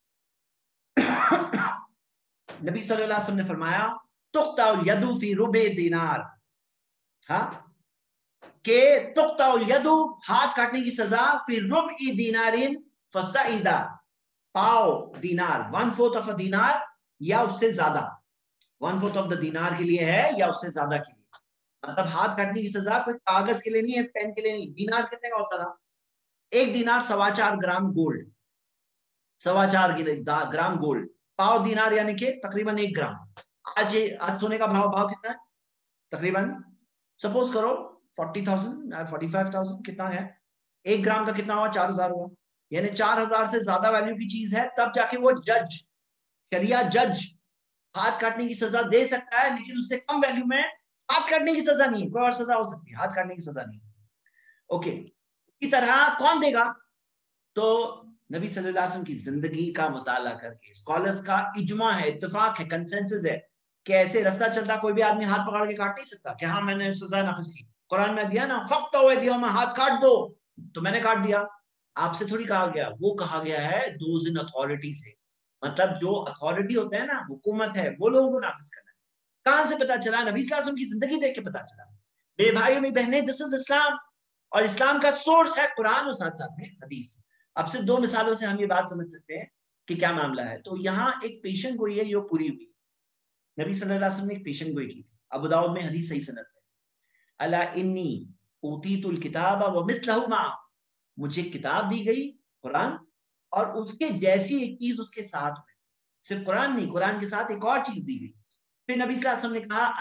नबी सल्लल्लाहु अलैहि वसल्लम ने फरमाया तुख्ताउल यदु फी रुबे दिनार, हाँ, के तुख्ताउल यदु, हाथ काटने की सजा, फिर रुबई दिनारिन फसाइदा, पाव दीनार, 1/4 ऑफ अ दीनार या उससे ज्यादा, 1/4 ऑफ द दीनार के लिए है या उससे ज्यादा के लिए। मतलब हाथ काटने की सजा कोई कागज के लिए नहीं है, पेन के लिए नहीं। दीनार कितने का होता था? एक दीनार 4.25 ग्राम गोल्ड, 4.25 ग्राम गोल्ड। पाव दीनार यानी कि तकरीबन 1 ग्राम। आज सोने का भाव कितना है? तकरीबन सपोज करो 40,000 45,000 कितना है? 1 ग्राम का कितना हुआ? 4,000 हुआ। यानी 4,000 से ज्यादा वैल्यू की चीज है, तब जाके वो जज, शरिया जज हाथ काटने की सजा दे सकता है, लेकिन उससे कम वैल्यू में हाथ काटने की सजा नहीं है, कोई और सजा हो सकती है, हाथ काटने की सजा नहीं। ओके, इसी तरह कौन देगा? तो नबी सल्लल्लाहु अलैहि वसल्लम की जिंदगी का मुताला करके स्कॉलर्स का इजमा है, इत्तेफाक है, कंसेंसस है कि ऐसे रास्ता चलता कोई भी आदमी हाथ पकड़ के काट नहीं सकता कि हाँ मैंने सजा नाफिज की। कुरान में दिया ना, फक्त हुए दिया मैं हाथ काट दो, तो मैंने काट दिया। आपसे थोड़ी कहा गया, वो कहा गया है दोज इन अथॉरिटी से, मतलब जो अथॉरिटी होते हैं ना, हुकूमत है, वो लोगों को नाफिज करना है। कहां से पता चला? नबी सल्लल्लाहु अलैहि वसल्लम की जिंदगी देख के पता चला। मेरे भाइयों मेरी बहने, दिस इज इस्लाम, और इस्लाम का सोर्स है कुरान और साथ साथ में हदीस। अब सिर्फ 2 मिसालों से हम ये बात समझ सकते हैं कि क्या मामला है। तो यहाँ एक पेशन गोई है, ये पूरी हुई। नबी सल्लल्लाहु अलैहि वसल्लम ने एक पेशन गोई की थी, अबू दाऊद में हदीस सही सनद से, अला इन्नी ऊतीतुल किताब व मिस्लहु मा, मुझे किताब दी गई कुरान, और उसके जैसी एक चीज उसके साथ में, सिर्फ कुरान नहीं, कुरान के साथ एक और चीज दी गई। फिर नबी सल्लल्लाहु अलैहि वसल्लम ने कहा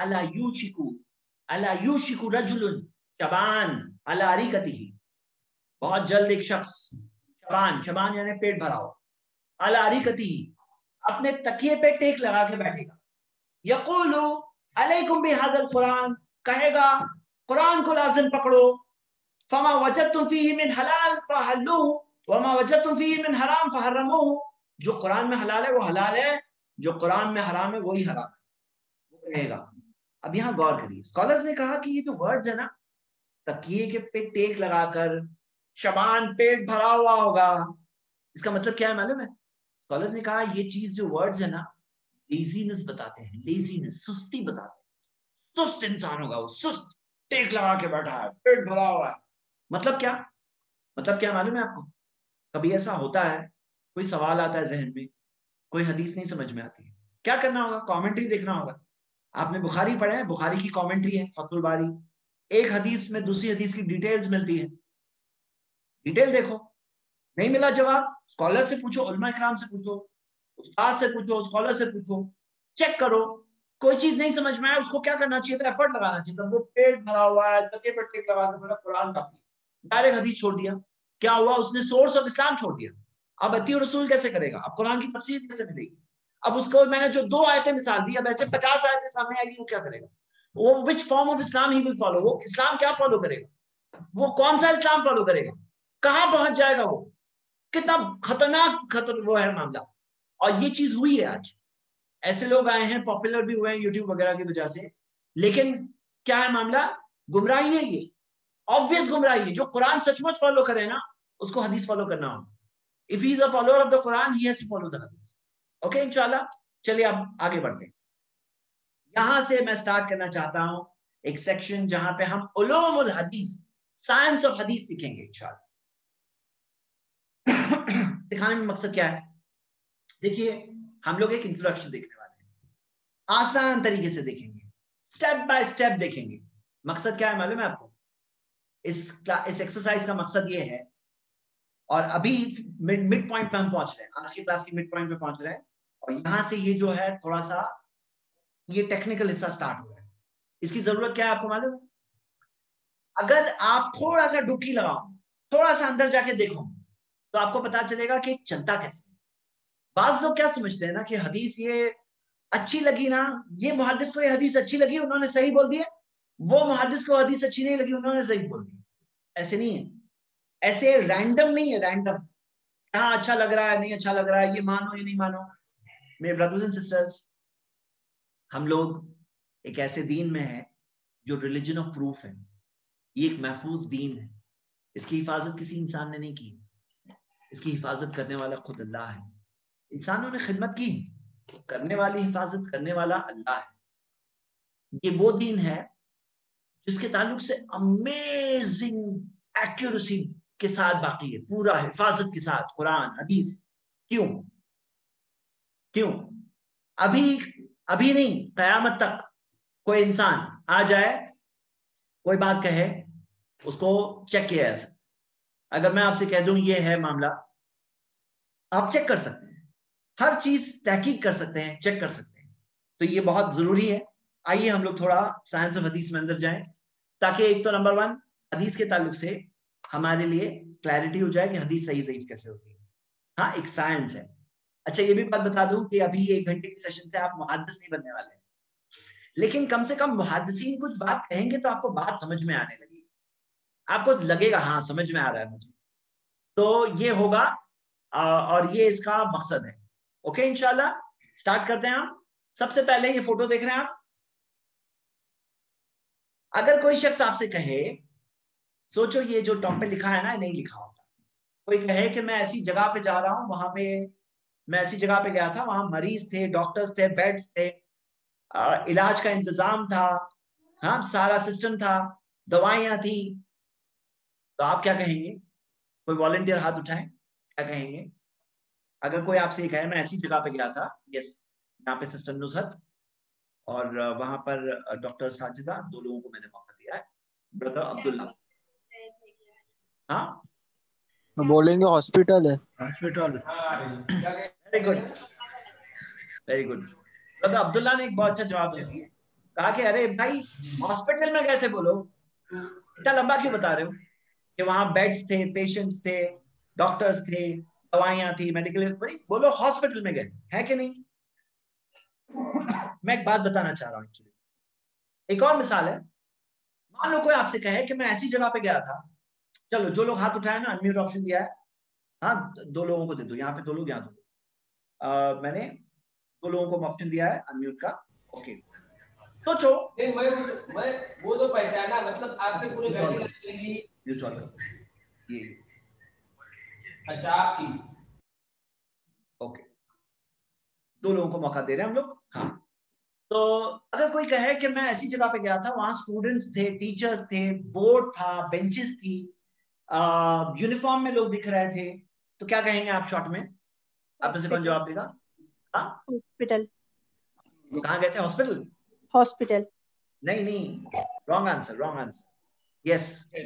अला यूशिकु रजुलुन शबान अला रिकतिही, बहुत जल्द एक शख्स, शबान, शबान यानी पेट भरा हो, अला रिकतिही, अपने तकिए पे टेक लगा के बैठेगा, यक़ूलु अलैकुम बिहादल कुरान, कहेगा कुरान को लाजिम पकड़ो, फमा वजदतुम फीही मिन हलाल फहल्लुहु वमा वजदतुम फीही मिन हराम फहर्रमुहु, जो कुरान में हलाल है वो हलाल है, जो कुरान में हराम है वही हराम है, वो कहेगा। अब यहाँ गौर करिए, स्कॉलर्स ने कहा कि ये जो वर्ड्स है ना, तकिए के पे टेक लगाकर, शबान पेट भरा हुआ होगा, इसका मतलब क्या है मालूम है? स्कॉलर्स ने कहा ये चीज जो वर्ड्स है ना, लेजीनेस बताते हैं, लेजीनेस, सुस्ती बताते हैं। सुस्त इंसान होगा वो, सुस्त, टेक लगा के बैठा है, पेट भरा हुआ है। मतलब क्या? मतलब क्या मालूम है आपको? कभी ऐसा होता है, कोई सवाल आता है जहन में, कोई हदीस नहीं समझ में आती है, क्या करना होगा? कमेंट्री देखना होगा। आपने बुखारी पढ़ा है, बुखारी की कमेंट्री है फतहुल बारी, एक हदीस में दूसरी हदीस की डिटेल्स मिलती है, डिटेल देखो। नहीं मिला जवाब, स्कॉलर से पूछो, उलमा इकराम से पूछो, उस्ताद से पूछो, स्कॉलर से पूछो, चेक करो। कोई चीज नहीं समझ में आया, उसको क्या करना चाहिए था? एफर्ट लगाना चाहिए था। वो पेट भरा हुआ है, तकिए पर टेक लगा के बोला कुरान काफी, डायरेक्ट हदीस छोड़ दिया। क्या हुआ? उसने सोर्स ऑफ इस्लाम छोड़ दिया। अब अती और रसूल कैसे करेगा? अब कुरान की तफसीर कैसे मिलेगी? अब उसको मैंने जो 2 आयतें मिसाल दी, अब ऐसे 50 आयतें सामने आएगी, वो क्या करेगा? वो which form of Islam he will follow, वो इस्लाम क्या फॉलो करेगा? वो कौन सा इस्लाम फॉलो करेगा? कहां पहुंच जाएगा वो? कितना खतरनाक वो है मामला। और ये चीज हुई है आज, ऐसे लोग आए हैं, पॉपुलर भी हुए हैं यूट्यूब वगैरह की वजह से, लेकिन क्या है मामला? गुमराही है ये, ऑब्वियस गुमराही है। जो कुरान सचमुच फॉलो करे ना, उसको हदीस फॉलो करना होगा। If he is a follower of the Quran, he has to follow the hadith. Okay, इंशाल्लाह। चलिए अब आगे बढ़ते हैं। यहां से मैं स्टार्ट करना चाहता हूं एक सेक्शन जहां पे हम उलूमुल हदीस, साइंस ऑफ हदीस सीखेंगे इंशाल्लाह। सिखाने में मकसद क्या है? देखिए, हम लोग एक इंट्रोडक्शन देखने वाले हैं, आसान तरीके से देखेंगे, स्टेप बाय स्टेप देखेंगे। मकसद क्या है मालूम है आपको? इस एक्सरसाइज का मकसद ये है, और अभी मिड पॉइंट पे हम पहुंच रहे हैं, आज की क्लास की मिड पॉइंट पे पहुंच रहे हैं, और यहां से ये जो है थोड़ा सा ये टेक्निकल हिस्सा स्टार्ट हो रहा है। इसकी जरूरत क्या है आपको मालूम? अगर आप थोड़ा सा डुबकी लगाओ, थोड़ा सा अंदर जाके देखो, तो आपको पता चलेगा कि चलता कैसे। बाज लोग क्या समझते हैं ना कि हदीस ये अच्छी लगी ना, ये मुहद्दिस को ये हदीस अच्छी लगी, उन्होंने सही बोल दिया, वो मुहद्दिस को हदीस अच्छी नहीं लगी, उन्होंने सही बोल दी। ऐसे नहीं है, ऐसे रैंडम नहीं है, रैंडम हाँ अच्छा लग रहा है, नहीं अच्छा लग रहा है, ये मानो ये नहीं मानो। मेरे ब्रदर्स एंड सिस्टर्स, हम लोग एक ऐसे दीन में है जो रिलीजन ऑफ प्रूफ है। ये एक महफूज दीन है, इसकी हिफाजत किसी इंसान ने नहीं की। इसकी हिफाजत करने वाला खुद अल्लाह है। इंसानों ने खिदमत की, करने वाली हिफाजत करने वाला अल्लाह है। ये वो दीन है जिसके ताल्लुक से अमेजिंग एक्यूरेसी के साथ बाकी है, पूरा हिफाजत के साथ कुरान हदीस। क्यों क्यों? अभी नहीं, कयामत तक कोई इंसान आ जाए, कोई बात कहे, उसको चेक किया जा सकता। अगर मैं आपसे कह दूं ये है मामला, आप चेक कर सकते हैं, हर चीज तहकीक कर सकते हैं, चेक कर सकते हैं। तो ये बहुत जरूरी है। आइए हम लोग थोड़ा साइंस ऑफ हदीस में अंदर जाएं, ताकि एक तो नंबर 1 हदीस के ताल्लुक से हमारे लिए क्लैरिटी हो जाए कि हदीस सही ज़ईफ कैसे होती है। हाँ, एक साइंस है। अच्छा, ये भी बात बता दूं कि अभी 1 घंटे के सेशन से आप मुहद्दिस नहीं बनने वाले, लेकिन कम से कम मुहद्दिसीन कुछ बात कहेंगे तो आपको बात समझ में आने लगेगी, आपको लगेगा हाँ समझ में आ रहा है मुझे। तो ये होगा और ये इसका मकसद है। ओके, इंशाल्लाह स्टार्ट करते हैं हम। सबसे पहले ये फोटो देख रहे हैं आप। अगर कोई शख्स आपसे कहे, सोचो ये जो टॉप पे लिखा है ना, नहीं लिखा होता, कोई कहे कि मैं ऐसी जगह पे जा रहा हूं, वहां पे मैं ऐसी जगह पे गया था, वहां मरीज थे, डॉक्टर्स थे, बेड्स थे, इलाज का इंतजाम था, हाँ सारा सिस्टम था, दवाइयां थी, तो आप क्या कहेंगे? कोई वॉलंटियर हाथ उठाए, क्या कहेंगे? अगर कोई आपसे कहे मैं ऐसी जगह पे गया था, यस, यहाँ पे सिस्टर नुसरत और वहां पर डॉक्टर साजिदा, 2 लोगों को मैंने मौका दिया है, ब्रदर अब्दुल्ला। हाँ, बोलेंगे हॉस्पिटल है। Hospital. Very good, very good. Brother Abdullah ने एक बहुत अच्छा जवाब दे दिया, कहा कि अरे भाई हॉस्पिटल में गए थे। बोलो इतना लंबा क्यों बता रहे हो कि वहां बेड्स थे, पेशेंट्स थे, डॉक्टर्स थे, दवाइयां थी, मेडिकल, बोलो हॉस्पिटल में गए, है कि नहीं? मैं एक बात बताना चाह रहा हूँ एक्चुअली, एक और मिसाल है। मान लो कोई आपसे कहे कि मैं ऐसी जगह पे गया था, चलो जो लोग हाथ उठाए ना, अनम्यूट ऑप्शन दिया है, हाँ 2 लोगों को दे दो, यहाँ पे 2 लोग, यहाँ 2 लोग, मैंने 2 लोगों को ऑप्शन दिया है अनम्यूट का। ओके, सोचो। मैं वो तो पहचाना, मतलब आपके पूरे घर की चलेगी ये अच्छा आपकी। ओके, 2 लोगों को मौका दे रहे हैं हम लोग। हाँ, तो अगर कोई कहे कि मैं ऐसी जगह पे गया था, वहां स्टूडेंट्स थे, टीचर्स थे, बोर्ड था, बेंचेस थी, यूनिफॉर्म में लोग दिख रहे थे, तो क्या कहेंगे आप शॉर्ट में? आप में से कौन जवाब देगा? हाँ, हॉस्पिटल। कहाँ गए थे? हॉस्पिटल? हॉस्पिटल नहीं, wrong answer, wrong answer. Yes,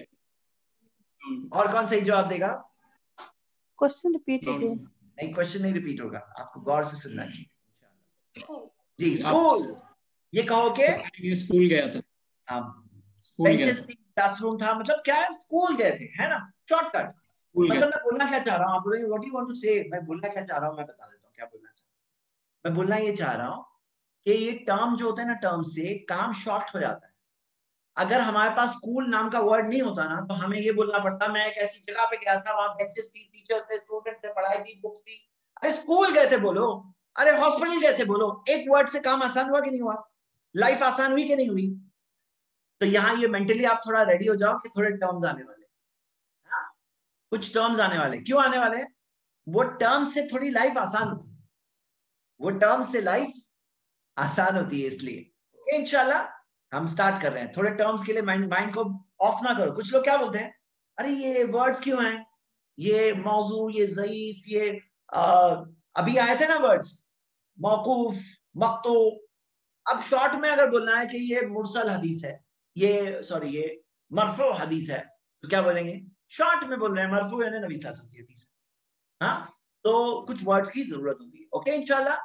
और कौन सही जवाब देगा? Question repeat again. नहीं, क्वेश्चन नहीं रिपीट होगा, आपको गौर से सुनना चाहिए। जी, स्कूल। ये कहो कि स्कूल गया था। हाँ, स्कूल गया बेंचेस थी, क्लासरूम था, मतलब क्या है, स्कूल गए थे, है ना, शॉर्टकट। मतलब मैं बोलना क्या चाह रहा हूँ, आप बोलेंगे व्हाट यू वांट टू से, मैं बोलना क्या चाह रहा हूँ मैं बता देता हूँ क्या बोलना चाह रहा हूँ। मैं बोलना ये चाह रहा हूँ कि ये टर्म जो होता है ना, टर्म से काम शॉर्ट हो जाता है। अगर हमारे पास स्कूल नाम का वर्ड नहीं होता ना, तो हमें ये बोलना पड़ता मैं एक ऐसी जगह पे गया था, वहां बेंचेस थी, टीचर्स थे, स्टूडेंट थे, पढ़ाई थी, बुक्स थी। अरे स्कूल गए थे बोलो, अरे हॉस्पिटल गए थे बोलो। एक वर्ड से काम आसान हुआ कि नहीं हुआ? लाइफ आसान हुई कि नहीं हुई? तो यहाँ ये मेंटली आप थोड़ा रेडी हो जाओ कि थोड़े टर्म्स आने वाले, कुछ टर्म्स आने वाले। क्यों आने वाले? वो टर्म से थोड़ी लाइफ आसान होती है, वो टर्म से लाइफ आसान होती है, इसलिए इंशाल्लाह हम स्टार्ट कर रहे हैं। थोड़े टर्म्स के लिए माइंड को ऑफ ना करो। कुछ लोग क्या बोलते हैं, अरे ये वर्ड्स क्यों हैं, ये मौजू, ये ज़ईफ, ये अभी आए थे ना वर्ड्स, मौकूफ, मक्तू। अब शॉर्ट में अगर बोलना है कि ये मुरसल हदीस है, ये सॉरी ये मरफू हदीस है, तो क्या बोलेंगे? शॉर्ट में बोल रहे हैं मरफू यानी नबी सल्लल्लाहु अलैहि वसल्लम की हदीस है। हाँ, तो कुछ वर्ड्स की जरूरत होती है। ओके, इंशाल्लाह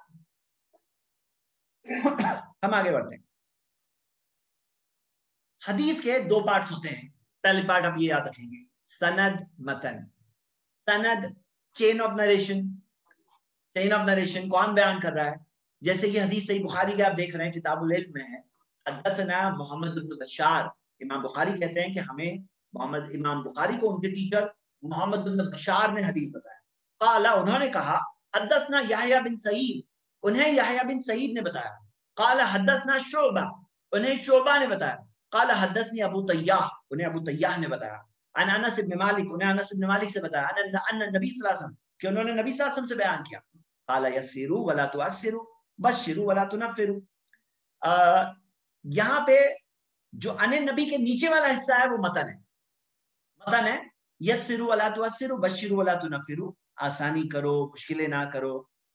हम आगे बढ़ते हैं। हदीस के 2 पार्ट्स होते हैं। पहले पार्ट आप ये याद रखेंगे, सनद, मतन। सनद, chain of narration. Chain of narration कौन बयान कर रहा है? जैसे ये हदीस सही बुखारी के आप देख रहे हैं, किताबुल इल्म में है, हदथना मोहम्मद इब्न बशार। इमाम बुखारी कहते हैं कि हमें मोहम्मद, इमाम बुखारी को उनके टीचर मोहम्मद इब्न बशार ने हदीस बताया। काला, उन्होंने कहा, हदथना याहया बिन सईद, उन्हें याहया बिन सईद ने बताया। काला हदथना शोबा, उन्हें शोबा ने बताया। काला हदसनी अबू तय्याह, उन्हें अबू तय्याह ने बताया। अन अनस इब्न मालिक, उन्हें अनस इब्न मालिक से बताया अन नबी सल्लल्लाहु अलैहि वसल्लम, कि उन्होंने नबी सल्लल्लाहु अलैहि वसल्लम से बयान किया, काला यस्सिरू वला तुअस्सिरू बश्शिरू वला तुनफ्फिरू। यहाँ पे जो अन नबी के नीचे वाला हिस्सा है वो मतन है, मतन है यस्सिरू वला तुअस्सिरू बश्शिरू वला तुनफ्फिरू, आसानी करो मुश्किलें ना करो,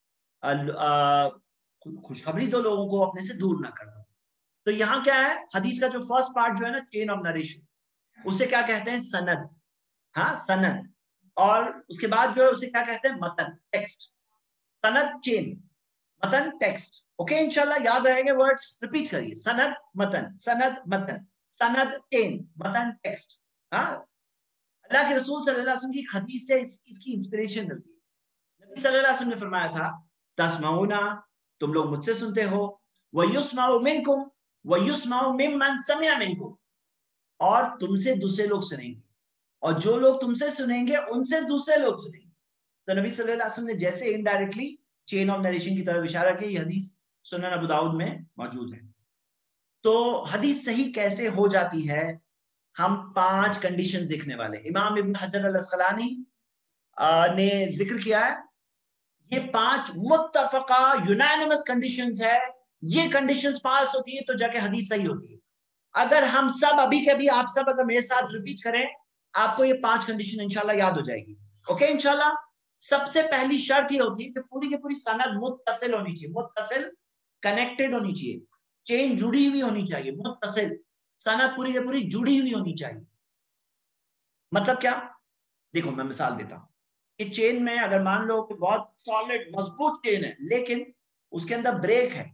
खुशखबरी दो लोगों को, अपने से दूर ना कर दो। तो यहाँ क्या है, हदीस का जो फर्स्ट पार्ट जो है ना, चेन ऑफ नरेशन, उसे क्या कहते हैं, सनद। हाँ, सनद। और उसके बाद जो है उसे क्या कहते हैं, मतन, टेक्स्ट। सनद चेन, मतन टेक्स्ट। ओके, इंशाल्लाह याद रहेंगे वर्ड्स, रिपीट करिए, सनद मतन, सनद मतन, सनद चेन, मतन टेक्स्ट। हाँ, अल्लाह के रसूल सल्लल्लाहु अलैहि वसल्लम की हदीस से इसकी इंस्पिरेशन मिलती है। नबी सल्लल्लाहु अलैहि वसल्लम ने फरमाया था, तस्माउना, तुम लोग मुझसे सुनते हो, वयुस्माउ मिनकुम वयुस्माउ मिम्मन समिअ मिनकुम, और तुमसे दूसरे लोग सुनेंगे, और जो लोग तुमसे सुनेंगे उनसे दूसरे लोग सुनेंगे। तो नबी सल्लल्लाहु अलैहि वसल्लम ने जैसे इनडायरेक्टली चेन ऑफ नरेशन की तरफ इशारा किया, ये हदीस सुनन अबू दाऊद में मौजूद है। तो हदीस सही कैसे हो जाती है, हम 5 कंडीशन देखने वाले। इमाम इब्न हजर अल अस्कलानी ने जिक्र किया है, ये 5 मुत्तफका यूनानिमस कंडीशंस है। ये कंडीशंस पास होती है तो जाके हदीस सही होती है। अगर हम सब अभी के अभी आप सब अगर मेरे साथ रिपीट करें, आपको ये 5 कंडीशन इंशाल्लाह याद हो जाएगी। ओके, इंशाल्लाह। सबसे पहली शर्त ये होती है कि पूरी की पूरी सनद मुत्तसिल होनी चाहिए, मुत्तसिल, कनेक्टेड होनी चाहिए, चेन जुड़ी हुई होनी चाहिए, मुत्तसिल, सनद पूरी की पूरी जुड़ी हुई होनी चाहिए। मतलब क्या, देखो मैं मिसाल देता हूं कि चेन में अगर मान लो कि बहुत सॉलिड मजबूत चेन है, लेकिन उसके अंदर ब्रेक है,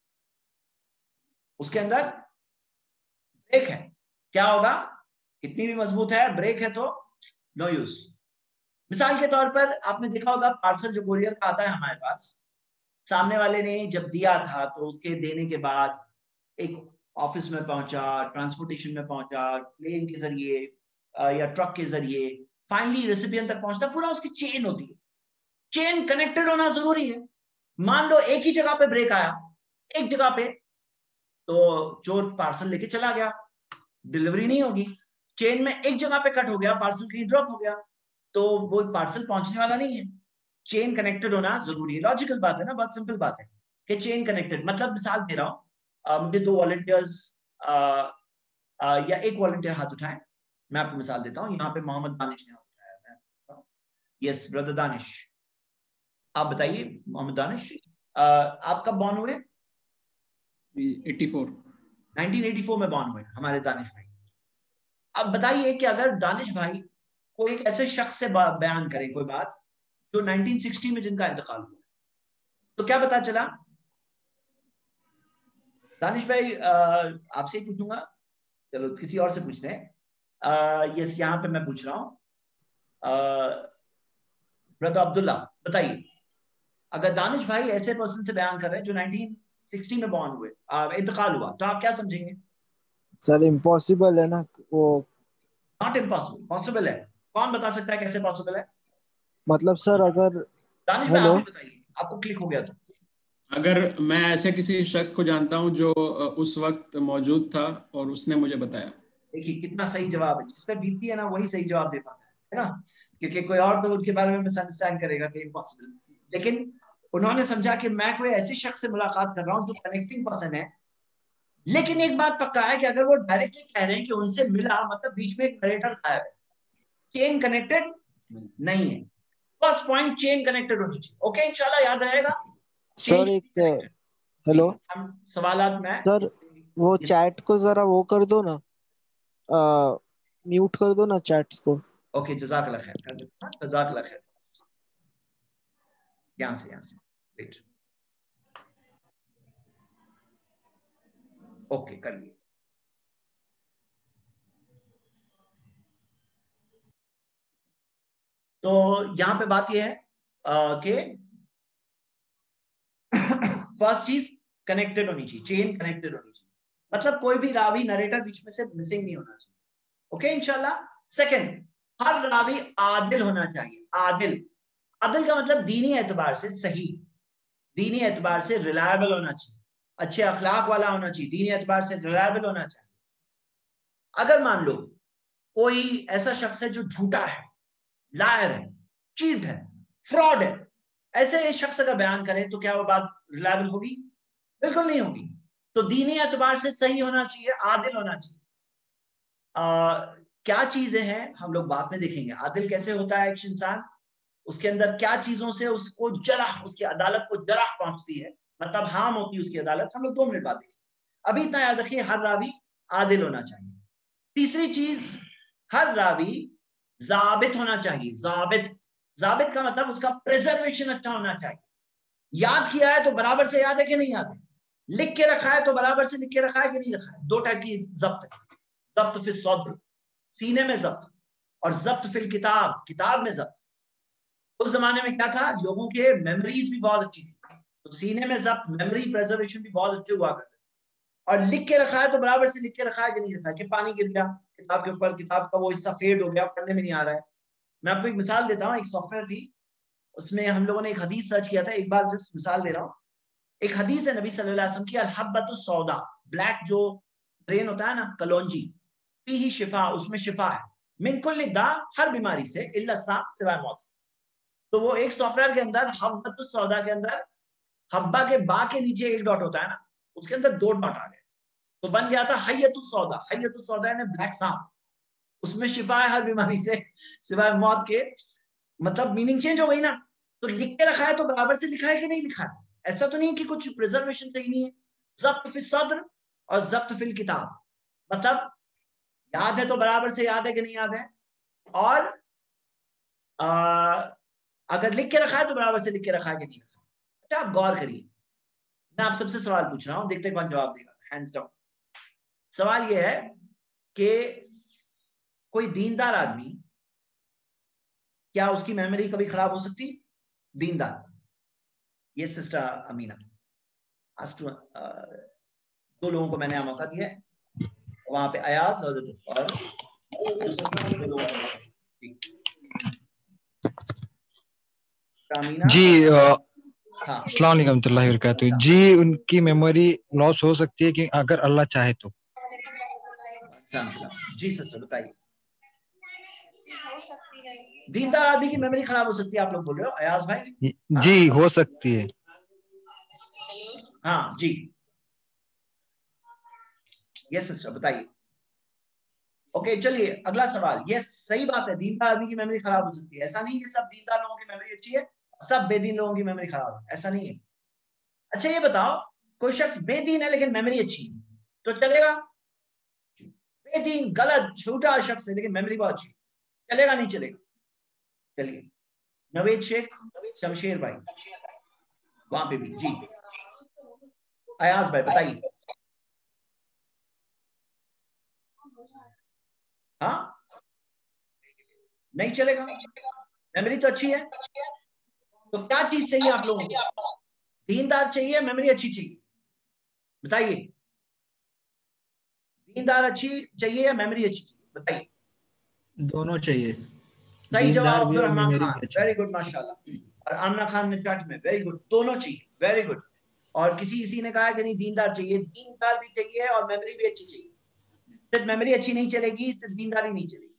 उसके अंदर ब्रेक है, क्या होगा, कितनी भी मजबूत है, ब्रेक है तो नो यूज। मिसाल के तौर पर आपने देखा होगा, पार्सल जो कोरियर का आता है हमारे पास, सामने वाले ने जब दिया था तो उसके देने के बाद एक ऑफिस में पहुंचा, ट्रांसपोर्टेशन में पहुंचा, प्लेन के जरिए या ट्रक के जरिए, फाइनली रेसिपिएंट तक पहुंचता, पूरा उसकी चेन होती है। चेन कनेक्टेड होना जरूरी है। मान लो एक ही जगह पे ब्रेक आया, एक जगह पे, तो चोर पार्सल लेके चला गया, डिलीवरी नहीं होगी। चेन में एक जगह पे कट हो गया, पार्सल कहीं ड्रॉप हो गया, तो वो पार्सल पहुंचने वाला नहीं है। चेन कनेक्टेड होना जरूरी है। लॉजिकल बात है ना, बहुत सिंपल बात है कि चेन कनेक्टेड। मतलब मिसाल दे रहा हूं, मुझे 2 वॉलंटियर्स या एक वॉलंटियर हाथ उठाए, मैं आपको मिसाल देता हूं। यहाँ पे मोहम्मद दानिश ने हाथ उठाया। यस ब्रदर दानिश, आप बताइए। मोहम्मद दानिश, आप कब बॉर्न हुए? 84। 1984 में बॉर्न हुए हमारे दानिश भाई। अब बताइए कि अगर दानिश भाई कोई एक ऐसे शख्स से बयान करें कोई बात जो 1960 में जिनका इंतकाल हुआ, तो क्या पता चला? दानिश भाई आपसे ही पूछूंगा, चलो किसी और से पूछते हैं। यस, यहाँ पे मैं पूछ रहा हूँ, ब्रदर अब्दुल्ला, बताइए, अगर दानिश भाई ऐसे पर्सन से बयान कर रहे हैं जो 1960 में बॉर्न हुए, इंतकाल हुआ, तो आप क्या समझेंगे? सर इम्पॉसिबल है ना वो। नॉट इम्पॉसिबल, पॉसिबल है। कौन बता सकता है कैसे पॉसिबल है? मतलब सर अगर, दानिश भाई हेलो, आप ही बताइए, आपको क्लिक हो गया तो। अगर मैं ऐसे किसी शख्स को जानता हूं जो उस वक्त मौजूद था और उसने मुझे बताया। देखिए कितना सही जवाब है, जिस पे बीती है ना वही सही जवाब दे पाता है ना, क्योंकि कोई और तो उनके बारे में मिसअंडरस्टैंड करेगा कि इम्पॉसिबल। लेकिन उन्होंने समझा कि मैं कोई ऐसे शख्स से मुलाकात कर रहा हूँ जो कनेक्टिंग पर्सन है। लेकिन एक बात पक्का है कि अगर वो डायरेक्टली कह रहे हैं कि उनसे मिला, मतलब बीच में एक नरेटर गायब है, चेन कनेक्टेड नहीं है। फर्स्ट पॉइंट, चेन कनेक्टेड होनी चाहिए। ओके, इंशाल्लाह याद रहेगा। सर एक, हेलो हम सवालात में सर, वो चैट को जरा वो कर दो ना, म्यूट कर दो ना चैट्स को। ओके, जज़ाकल्लाह खैर, जज़ाकल्लाह खैर। यहाँ से वेट, ओके कर लिए। तो यहाँ पे बात यह है कि फर्स्ट चीज कनेक्टेड होनी चाहिए, चेन कनेक्टेड होनी चाहिए, मतलब कोई भी रावी नरेटर बीच में से मिसिंग नहीं होना चाहिए। ओके इंशाल्लाह। सेकंड, हर रावी आदिल होना चाहिए। आदिल, आदिल का मतलब दीनी एतबार से सही, दीनी एतबार से रिलायबल होना चाहिए, अच्छे अखलाक वाला होना चाहिए, दीनी एतबार से रिलायबल होना चाहिए। अगर मान लो कोई ऐसा शख्स है जो झूठा है, लायर है, चीट है, फ्रॉड है, ऐसे शख्स अगर बयान करे तो क्या वो बात रिलायबल होगी? बिल्कुल नहीं होगी। तो दीनी एतबार से सही होना चाहिए, आदिल होना चाहिए। क्या चीजें हैं हम लोग बाद में देखेंगे। आदिल कैसे होता है एक इंसान, उसके अंदर क्या चीजों से उसको जरह, उसकी अदालत को जरह पहुंचती है, मतलब हार्म होती है उसकी अदालत, हम लोग 2 मिनट बाद देखेंगे। अभी इतना याद रखिए, हर रावी आदिल होना चाहिए। तीसरी चीज, हर रावी जाबित होना चाहिए। जाबित, जाबित का मतलब उसका प्रिजर्वेशन अच्छा होना चाहिए। याद किया है तो बराबर से याद है कि नहीं याद है, लिख के रखा है तो बराबर से लिख के रखा है कि नहीं रखा है। 2 टाइप की जब्त है, जब्त फिल सद्र, सीने में जब्त, और जब्त फिल किताब, किताब में जब्त। उस जमाने में क्या था, लोगों के मेमोरीज भी बहुत अच्छी थी, तो सीने में जब्त, मेमोरी प्रिजर्वेशन भी बहुत अच्छे हुआ करते। और लिख के रखा है तो बराबर से लिख के रखा है कि नहीं रखा है, कि पानी गिर गया किताब के ऊपर, किताब का वो हिस्सा फेड हो गया, पढ़ने में नहीं आ रहा है। मैं आपको एक मिसाल देता हूँ, एक सॉफ्टवेयर थी, उसमें हम लोगों ने एक हदीस सर्च किया था, एक बार जस्ट मिसाल दे रहा हूँ। एक हदीस है नबी सल्लल्लाहु अलैहि वसल्लम की, अल-हब्बतुस सौदा, ब्लैक जो ग्रेन होता है ना, कलौंजी, फीही शिफा, उसमें शिफा है, मिन कुल्ली दा, हर बीमारी से, इल्ला सा, सिवाय मौत। तो वो एक सॉफ्टवेयर के अंदर हब्बतुस सौदा के अंदर हब्बा के बा के नीचे एक डॉट होता है ना, उसके अंदर 2 डॉट आ गए, तो बन गया था हय्यतुस सौदा। हय्यतुस सौदा यानी ब्लैक सांप, उसमें शिफा है हर बीमारी से सिवाय मौत के। मतलब मीनिंग चेंज हो गई ना। तो लिख के रखा है तो बराबर से लिखा है कि नहीं लिखा है, ऐसा तो नहीं कि कुछ प्रिजर्वेशन सही नहीं है। जब्त फिल सद्र और जब्त फिल किताब, मतलब याद है तो बराबर से याद है कि नहीं याद है, और अगर लिख के रखा है तो बराबर से लिख के रखा है कि नहीं रखा। अच्छा आप गौर करिए, मैं आप सबसे सवाल पूछ रहा हूं, देखते कौन जवाब देगा, हैंड्स डाउन। सवाल यह है कि कोई दीनदार आदमी, क्या उसकी मेमोरी कभी खराब हो सकती? दीनदार, ये सिस्टर अमीना, आज 2 लोगों को मैंने मौका दिया है, वहां पे अयाज और जी हाँ अस्सलाम वालेकुम रहमतुल्लाहि व बरकातुहू। जी उनकी मेमोरी लॉस हो सकती है कि अगर अल्लाह चाहे तो। जी सिस्टर बताइए। दीनदार आदमी की मेमोरी खराब हो सकती है, आप लोग बोल रहे हो अयाज भाई? जी हो सकती है। हाँ जी, यस सिस्टर बताइए। ओके चलिए अगला सवाल। यस सही बात है, दीनदार आदमी की मेमोरी खराब हो सकती है। ऐसा नहीं कि सब दीनदार लोगों की मेमोरी अच्छी है, सब बेदीन लोगों की मेमोरी खराब है, ऐसा नहीं है। अच्छा ये बताओ, कोई शख्स बेदीन है लेकिन मेमोरी अच्छी है तो चलेगा? बेदीन गलत झूठा शख्स है लेकिन मेमोरी बहुत अच्छी, चलेगा नहीं चलेगा? चलिए नवेद शेख, शमशेर भाई, वहां पे भी जी, अयाज भाई बताइए। हाँ नहीं चलेगा, मेमोरी तो अच्छी है। तो क्या चीज चाहिए आप लोगों को? दीनदार चाहिए, मेमोरी अच्छी चाहिए? बताइए, दीनदार अच्छी चाहिए या मेमोरी अच्छी चाहिए? बताइए। दोनों चाहिए, सही जवाब दीनदार भी और अब्दुल रहमान मेमोरी खान, भी अच्छी। वेरी गुड माशाल्लाह। और आमना खान ने चट में, वेरी गुड, दोनों चाहिए, वेरी गुड। और किसी ने कहा कि नहीं दीनदार चाहिए, दीनदार भी चाहिए और मेमोरी भी अच्छी चाहिए। सिर्फ मेमोरी अच्छी नहीं चलेगी, सिर्फ दीनदारी नहीं चलेगी।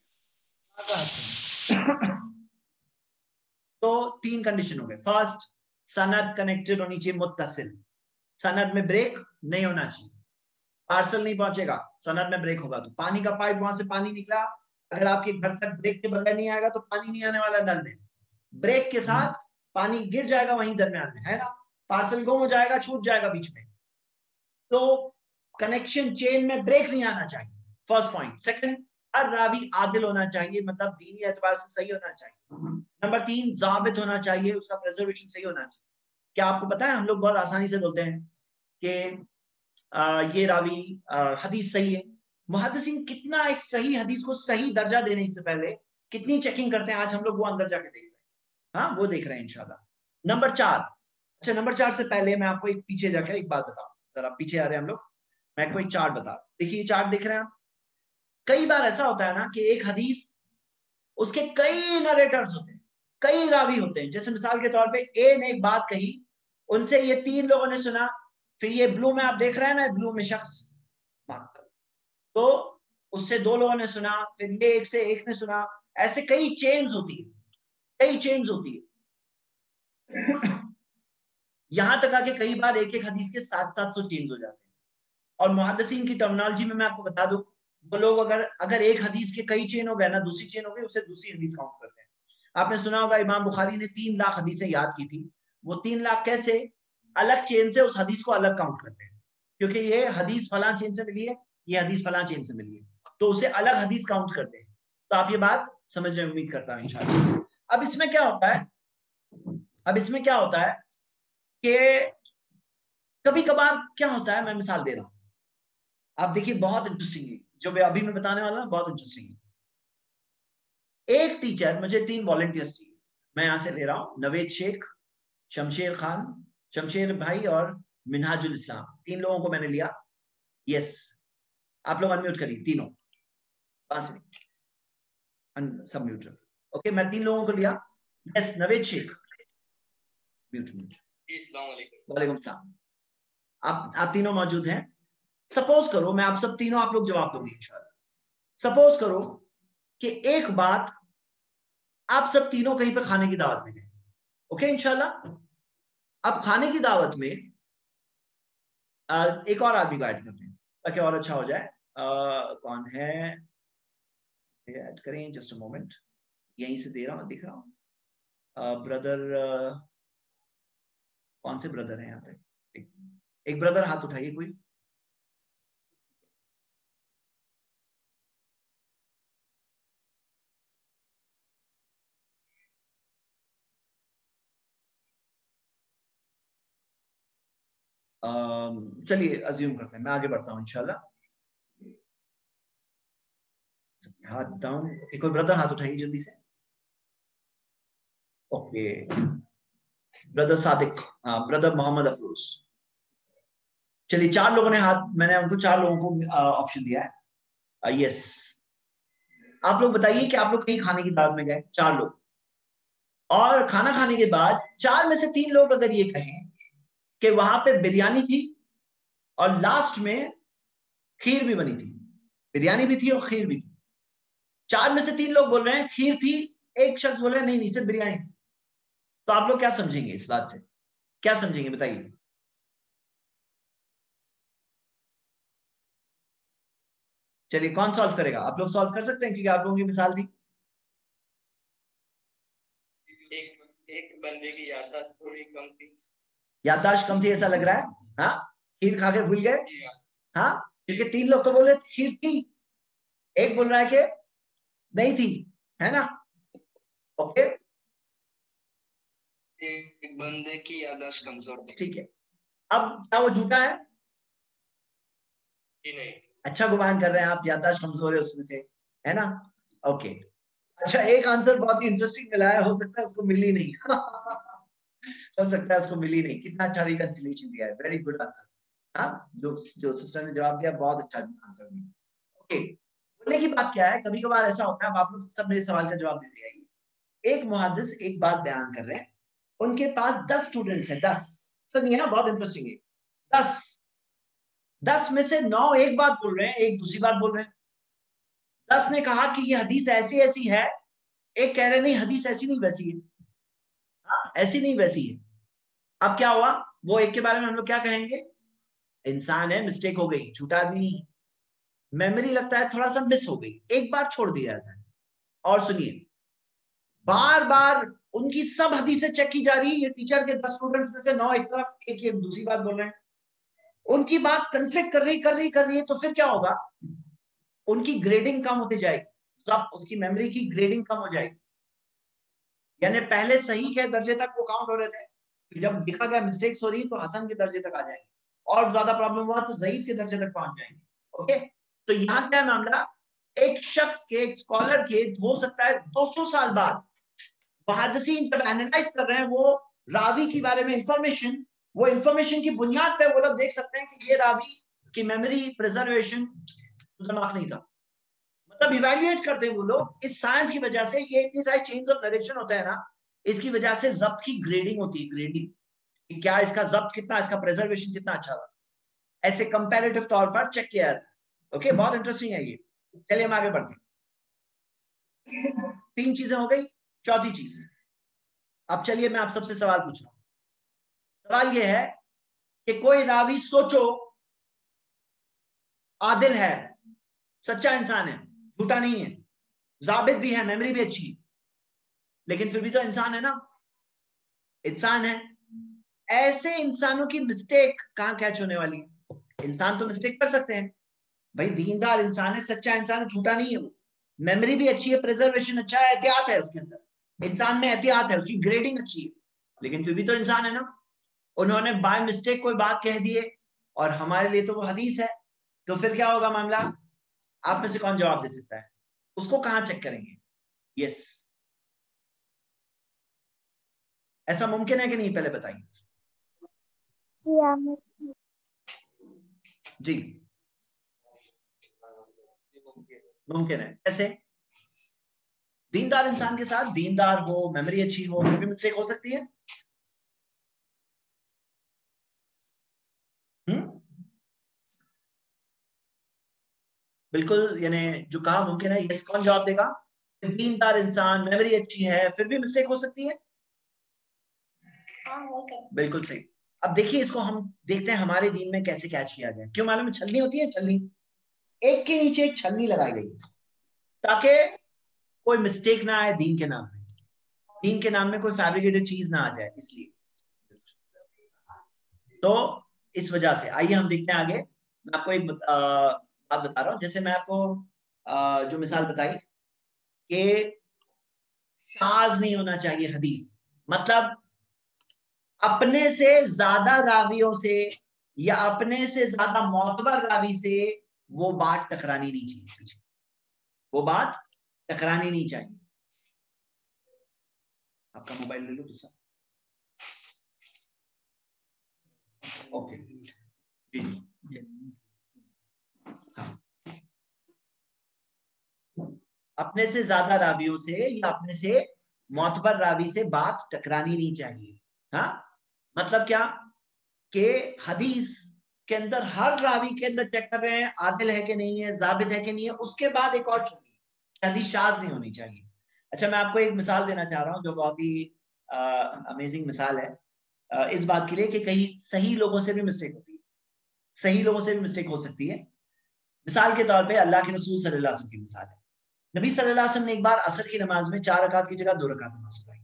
तो 3 कंडीशन हो गए। फर्स्ट, सनद कनेक्टेड होनी चाहिए, मुत्तसिल, सनद में ब्रेक नहीं होना चाहिए। पार्सल नहीं पहुंचेगा, सनद में ब्रेक होगा तो पानी का पाइप वहां से पानी निकला, अगर आपके घर तक ब्रेक के बगैर नहीं आएगा तो पानी नहीं आने वाला नल में, ब्रेक के साथ पानी गिर जाएगा वहीं दरमियान में, है ना, पार्सल गुम हो जाएगा, छूट जाएगा बीच में। तो कनेक्शन चेन में ब्रेक नहीं आना चाहिए, फर्स्ट पॉइंट। सेकंड, हर रावी आदिल होना चाहिए, मतलब दीनी एतबार से सही होना चाहिए। नंबर 3, जाबित होना चाहिए, उसका प्रिजर्वेशन सही होना चाहिए। क्या आपको पता है हम लोग बहुत आसानी से बोलते हैं कि ये रावी हदीस सही है। मुहद्दिसीन कितना एक सही हदीस को सही दर्जा देने से पहले कितनी चेकिंग करते हैं, आज हम लोग वो अंदर जाके देख रहे हैं। हाँ वो देख रहे हैं इंशाल्लाह। नंबर 4, अच्छा नंबर 4 से पहले मैं आपको एक पीछे जाकर एक बात बताऊं, जरा पीछे आ रहे हैं हम लोग, मैं आपको एक चार्ट बता, देखिए चार्ट देख रहे हैं आप। कई बार ऐसा होता है ना कि एक हदीस, उसके कई नरेटर्स होते हैं, कई रावी होते हैं। जैसे मिसाल के तौर पे ए ने एक बात कही, उनसे ये 3 लोगों ने सुना, फिर ये ब्लू में आप देख रहे हैं ना, ब्लू में शख्स, तो उससे 2 लोगों ने सुना, फिर ये एक से एक ने सुना, ऐसे कई चेन्स होती है, कई चेन्स होती है। यहां तक आके कई बार एक एक हदीस के 700-700 चेन्स हो जाते हैं। और मुहद्दिसीन की टर्मिनोलॉजी में मैं आपको बता दूं, वो लोग अगर एक हदीस के कई चेन हो गए ना, दूसरी चेन हो गई, उसे दूसरी हदीस काउंट करते हैं। आपने सुना होगा इमाम बुखारी ने 3 लाख हदीसें याद की थी। वो 3 लाख कैसे? अलग चेन से उस हदीस को अलग काउंट करते हैं, क्योंकि ये हदीस फलां चेन से मिली है, ये हदीस फलां चेन से मिली है, तो उसे अलग हदीस काउंट करते हैं। तो आप ये बात समझ रहे, उम्मीद करता हूं इंशाल्लाह। अब इसमें क्या होता है कि कभी कभार क्या होता है, मैं मिसाल दे रहा हूं, आप देखिए, बहुत इंटरेस्टिंग है जो अभी मैं बताने वाला हूं, बहुत इंटरेस्टिंग है। एक टीचर, मुझे 3 वॉलंटियर्स चाहिए, मैं यहां से ले रहा हूं, नवेद शेख, शमशेर भाई और मिनहाजुल इस्लाम, 3 लोगों को मैंने लिया। यस, आप लोग अनम्यूट करिए तीनों, सब म्यूट। ओके, मैं 3 लोगों को लिया। Yes, Naved Shaikh, mute. वालेकुम सलाम। आप तीनों मौजूद हैं। सपोज करो, मैं आप सब तीनों, आप लोग जवाब दोगे इंशाल्लाह। सपोज करो कि एक बात, आप सब तीनों कहीं पे खाने की दावत में गए, ओके इंशाल्लाह। अब खाने की दावत में एक और आदमी को ऐड करते हैं ताकि और अच्छा हो जाए। कौन है, ऐड करें, जस्ट अ मोमेंट, यहीं से दे रहा हूं, दिख रहा हूं। ब्रदर, कौन से ब्रदर हैं यहाँ पे? एक ब्रदर हाथ उठाइए कोई। चलिए अज्यूम करते हैं, मैं आगे बढ़ता हूं इंशाल्लाह। हाथ डाउन, एक कोई ब्रदर हाथ उठाइए जल्दी से। Okay, brother Sadiq, brother Mohammad Afroz. चलिए 4 लोगों ने हाथ, मैंने उनको 4 लोगों को ऑप्शन दिया है। यस, आप लोग बताइए कि आप लोग कहीं खाने की दावत में गए, 4 लोग, और खाना खाने के बाद 4 में से 3 लोग अगर ये कहें कि वहां पे बिरयानी थी और लास्ट में खीर भी बनी थी, बिरयानी भी थी और खीर भी थी। 4 में से 3 लोग बोल रहे हैं खीर थी, एक शख्स बोल रहे हैं नहीं सिर्फ बिरयानी थी। तो आप लोग क्या समझेंगे इस बात से, क्या समझेंगे बताइए। चलिए कौन सॉल्व करेगा? आप लोग सॉल्व कर सकते हैं क्योंकि आप लोगों की मिसाल थी। एक बंदे की याददाश्त थोड़ी कम थी। याददाश्त कम थी ऐसा लग रहा है? हाँ, खीर खा के भूल गए। हाँ, क्योंकि 3 लोग तो बोले खीर थी, एक बोल रहा है कि नहीं थी, है ना? ओके, एक बंदे की याददाश्त कमजोर थी। ठीक है, अब क्या वो झूठा है? नहीं, अच्छा गुमान कर रहे हैं आप, याददाश्त कमजोर है उसमें से, है ना? ओके, अच्छा, एक आंसर बहुत ही इंटरेस्टिंग मिला है, हो सकता है उसको मिली नहीं। हो सकता है उसको मिली नहीं। कितना अच्छा रिकंसिलिएशन दिया है, वेरी गुड आंसर। हाँ, जो सिस्टर ने जवाब दिया, बहुत अच्छा आंसर दिया। ओके, बोलने की बात क्या है, कभी कभार ऐसा होता है, अब आप लोग सब मेरे सवाल का जवाब देते आइए। एक मुहद्दिस एक बात बयान कर रहे हैं, उनके पास 10 स्टूडेंट्स हैं, 10। सुनिए, बहुत इंटरेस्टिंग है। 10 में से 9 एक बात बोल रहे हैं, एक दूसरी बात बोल रहे हैं। 10 ने कहा कि ये हदीस ऐसी ऐसी है, एक कह रहे नहीं हदीस ऐसी नहीं वैसी है। हाँ, ऐसी नहीं वैसी है। अब क्या हुआ, वो एक के बारे में हम लोग क्या कहेंगे? इंसान है, मिस्टेक हो गई, झूठा आदमी नहीं, मेमोरी लगता है थोड़ा सा मिस हो गई, एक बार छोड़ दिया जाता है। और सुनिए, बार बार उनकी सब हदीसें चेक की जा रही है। ये टीचर के 10 स्टूडेंट्स में से 9 एक तरफ, एक दूसरी बात बोल रहे हैं, उनकी बात कन्फ्लिक्ट कर रही है। तो फिर क्या होगा? उनकी ग्रेडिंग कम होती जाएगी, सब उसकी मेमोरी की ग्रेडिंग कम हो जाएगी। यानी पहले सही के दर्जे तक वो काउंट हो रहे थे, फिर जब देखा गया मिस्टेक्स हो रही तो हसन के दर्जे तक आ जाएंगे, और ज्यादा प्रॉब्लम हुआ तो ज़ईफ के दर्जे तक पहुंच जाएंगे। ओके, तो यहाँ क्या मामला, एक शख्स के, एक स्कॉलर के, हो सकता है 200 साल बाद मुहद्दिसीन जब एनालाइज कर रहे हैं वो रावी के बारे में इंफॉर्मेशन, वो इंफॉर्मेशन की बुनियाद पे वो लोग देख सकते हैं कि ये रावी की मेमोरी प्रिजर्वेशन दिमाग नहीं था। मतलब इवैल्यूएट करते हैं वो लोग इस साइंस की वजह से। ये इतनी सारी चेन्स ऑफ नरेशन होता है ना, इसकी वजह से जब्त की ग्रेडिंग होती है, ग्रेडिंग कि क्या इसका जब्त कितना, इसका प्रिजर्वेशन कितना अच्छा था, ऐसे कंपैरेटिव तौर पर चेक किया जाता है। ओके, बहुत इंटरेस्टिंग है ये। चलिए हम आगे बढ़ते हैं। 3 चीजें हो गई। चौथी चीज, अब चलिए मैं आप सबसे सवाल पूछ रहा हूं। सवाल यह है कि कोई रावी सोचो आदिल है, सच्चा इंसान है, झूठा नहीं है, जाबित भी है, मेमोरी भी अच्छी है, लेकिन फिर भी तो इंसान है ना, इंसान है। ऐसे इंसानों की मिस्टेक कहां कैच होने वाली है? इंसान तो मिस्टेक कर सकते हैं भाई, दीनदार इंसान है, सच्चा इंसान है, झूठा नहीं है वो, मेमोरी भी अच्छी है, प्रिजर्वेशन अच्छा है, एहतियात है उसके अंदर, इंसान में एहतियात है, उसकी ग्रेडिंग अच्छी है, लेकिन फिर भी तो इंसान है ना। उन्होंने बाय मिस्टेक कोई बात कह दी है और हमारे लिए तो वो हदीस है, तो फिर क्या होगा मामला? आप में से कौन जवाब दे सकता है? उसको कहां चेक करेंगे? यस, ऐसा मुमकिन है कि नहीं, पहले बताइए जी। मुमकिन है। ऐसे दीनदार इंसान के साथ, दीनदार हो, मेमोरी अच्छी हो, फिर भी मिस्टेक हो सकती है। बिल्कुल, यानी जो कहा मुमकिन है, यस कौन जवाब देगा? दीनदार इंसान, मेमोरी अच्छी है, फिर भी मिस्टेक हो सकती है। बिल्कुल सही। अब देखिए, इसको हम देखते हैं हमारे दीन में कैसे कैच किया गया। क्यों मालूम है? छलनी होती है, छलनी, एक के नीचे एक छलनी लगाई गई ताकि कोई मिस्टेक ना आए दीन के नाम में, दीन के नाम में कोई फैब्रिकेटेड चीज ना आ जाए, इसलिए। तो इस वजह से आइए हम देखते हैं आगे। मैं आपको एक बात बता रहा हूं। जैसे मैं आपको जो मिसाल बताई कि शाज नहीं होना चाहिए हदीस, मतलब अपने से ज्यादा रावियों से या अपने से ज्यादा मोतबर रावी से वो बात टकरानी नहीं चाहिए, पीछे वो बात टकरानी नहीं चाहिए। आपका मोबाइल ले लो दूसरा। ओके जी। अपने से ज्यादा रावियों से या अपने से मोतबर रावी से बात टकरानी नहीं चाहिए। हाँ, मतलब क्या कि हदीस के अंदर हर रावी के अंदर चेक कर रहे हैं आदिल है कि नहीं है, जाबित है कि नहीं है, उसके बाद एक और छोड़िए, हदीस शाज नहीं होनी चाहिए। अच्छा, मैं आपको एक मिसाल देना चाह रहा हूँ जो बहुत ही अमेजिंग मिसाल है इस बात के लिए कि कहीं सही लोगों से भी मिस्टेक होती है, सही लोगों से भी मिस्टेक हो सकती है। मिसाल के तौर पे अल्लाह के रसूल सल्लल्लाहु अलैहि वसल्लम की मिसाल है। नबी सल्लल्लाहु अलैहि वसल्लम ने एक बार असर की नमाज में 4 रकात की जगह 2 रकात नमाज पढ़ाई,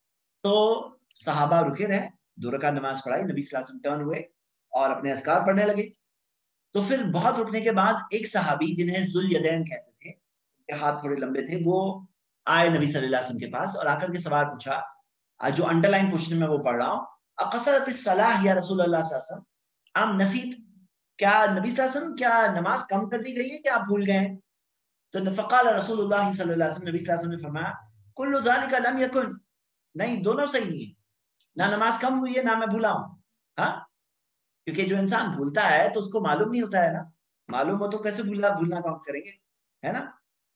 तो सहाबा रुके रहे, 2 रकात नमाज पढ़ाई, नबी सल्लल्लाहु अलैहि वसल्लम टर्न हुए और अपने अस्कार पढ़ने लगे। तो फिर बहुत रुकने के बाद एक सहाबी जिन्हें जुल यदैन कहते थे, उनके हाथ थोड़े लंबे थे, वो आए नबी सल्लल्लाहु अलैहि वसल्लम के पास और आकर के सवाल पूछा, जो अंडरलाइन पोर्शन में वो पढ़ रहा हूँ, अकसरत सलाह या रसूल अल्लाह सल्लल्लाहु अलैहि वसल्लम आम नसीत, क्या नबी सल्लल्लाहु अलैहि वसल्लम क्या नमाज कम कर दी गई है, क्या आप भूल गए? तो फ़क़ाल रसूलुल्लाह सल्लल्लाहु अलैहि वसल्लम, नबी सल्लल्लाहु अलैहि वसल्लम ने फरमाया, कुल्लु ज़ालिका लम यकुन, नहीं, दोनों सही नहीं है, ना नमाज कम हुई है ना मैं भूला हूं। हाँ, क्योंकि जो इंसान भूलता है तो उसको मालूम नहीं होता है ना, मालूम हो तो कैसे भूलना काउंट करेंगे, है ना।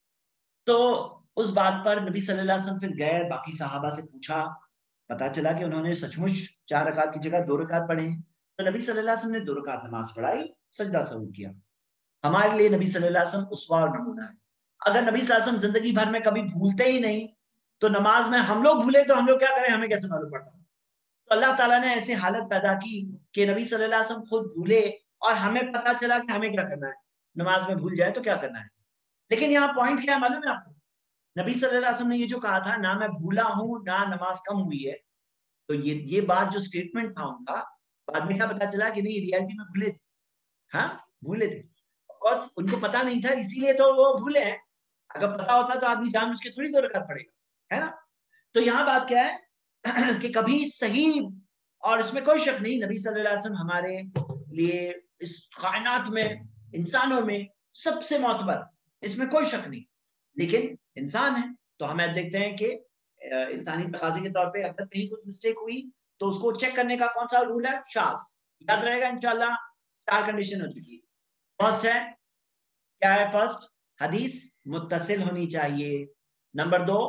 तो उस बात पर नबी सल्लल्लाहु अलैहि वसल्लम फिर गए, बाकी सहाबा से पूछा, पता चला कि उन्होंने सचमुच 4 रकात की जगह 2 रकात पढ़े। तो नबी सल्लल्लाहु अलैहि वसल्लम ने 2 रकात नमाज पढ़ाई, सजदा सहूर किया। हमारे लिए नबी सल्लल्लाहु अलैहि वसल्लम उस्वा और नमूना है। अगर नबी सल्लल्लाहु अलैहि वसल्लम जिंदगी भर में कभी भूलते ही नहीं, तो नमाज में हम लोग भूले तो हम लोग क्या करें, हमें कैसे मालूम पड़ता? तो अल्लाह ताला ने ऐसी हालत पैदा की कि नबी सल्लल्लाहु अलैहि वसल्लम खुद भूले और हमें पता चला कि हमें क्या करना है, नमाज में भूल जाए तो क्या करना है। लेकिन यहाँ पॉइंट क्या है मालूम है आपको? नबी सल्लल्लाहु अलैहि वसल्लम ने ये जो कहा था, ना मैं भूला हूं ना नमाज कम हुई है, तो ये बात जो स्टेटमेंट था उनका, बाद में क्या पता चला कि नहीं, रियलिटी में भूले थे। हाँ, भूले थे, ऑफकोर्स उनको पता नहीं था, इसीलिए तो वो भूले हैं। अगर पता होता तो आदमी जानबूझ के थोड़ी 2 रकात पड़ेगा, है ना। तो यहाँ बात क्या है कि कभी सही, और इसमें कोई शक नहीं, नबी सल्लल्लाहु अलैहि वसल्लम हमारे लिए इस कायनात में, इंसानों में सबसे मोतबर, इसमें कोई शक नहीं, लेकिन इंसान है तो हम देखते हैं कि इंसानी तकाज़े के तौर पे अगर कहीं कुछ मिस्टेक हुई तो उसको चेक करने का कौन सा रूल है? शाज़। याद रहेगा इंशाल्लाह। 4 कंडीशन हो चुकी है। फर्स्ट है, क्या है? फर्स्ट, हदीस मुत्तसिल होनी चाहिए। नंबर 2,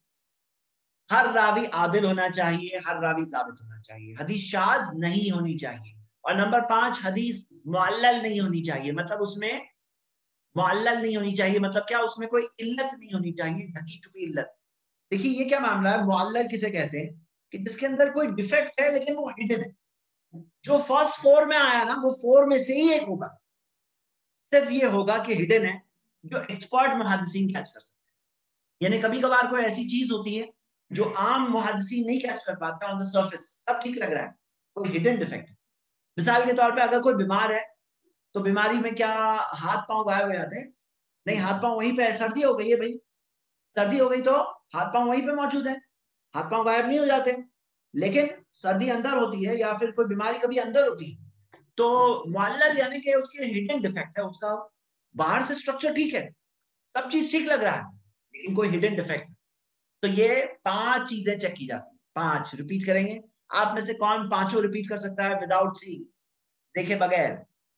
हर रावी आदिल होना चाहिए, हर रावी साबित होना चाहिए, हदीस शाज नहीं होनी चाहिए। और नंबर 5, हदीस मुअल्लल नहीं होनी चाहिए, मतलब उसमें मुअल्लल नहीं होनी चाहिए, मतलब क्या, उसमें कोई इल्लत नहीं होनी चाहिए, ढकी छुपी इल्लत। देखिए ये क्या मामला है, मुअल्लल किसे कहते हैं कि जिसके अंदर कोई डिफेक्ट है लेकिन वो हिडन है। जो फर्स्ट 4 में आया ना, वो 4 में से ही एक होगा, सिर्फ ये होगा कि हिडन है, जो एक्सपर्ट मुहद्दिसीन कैच कर सकते हैं। यानी कभी कभार कोई ऐसी चीज होती है जो आम मुहद्दिसीन नहीं कैच कर पाते, ऑन द सरफेस सब ठीक लग रहा है, कोई हिडन डिफेक्ट है। मिसाल के तौर पे अगर कोई बीमार है तो बीमारी में क्या हाथ पांव गायब हो जाते हैं? नहीं, हाथ पांव वहीं पे है। सर्दी हो गई है भाई, सर्दी हो गई तो हाथ पांव वहीं पे मौजूद है, हाथ पांव गायब नहीं हो जाते। लेकिन सर्दी अंदर होती है या फिर कोई बीमारी कभी अंदर होती है, तो मुअल्लल यानी कि उसके हिडन डिफेक्ट है, उसका बाहर से स्ट्रक्चर ठीक है, सब चीज ठीक लग रहा है, लेकिन कोई हिडन डिफेक्ट। तो ये 5 चीजें चेक की जाती है। 5 रिपीट करेंगे। आप में से कौन पांचों रिपीट कर सकता है विदाउट सी, देखे बगैर?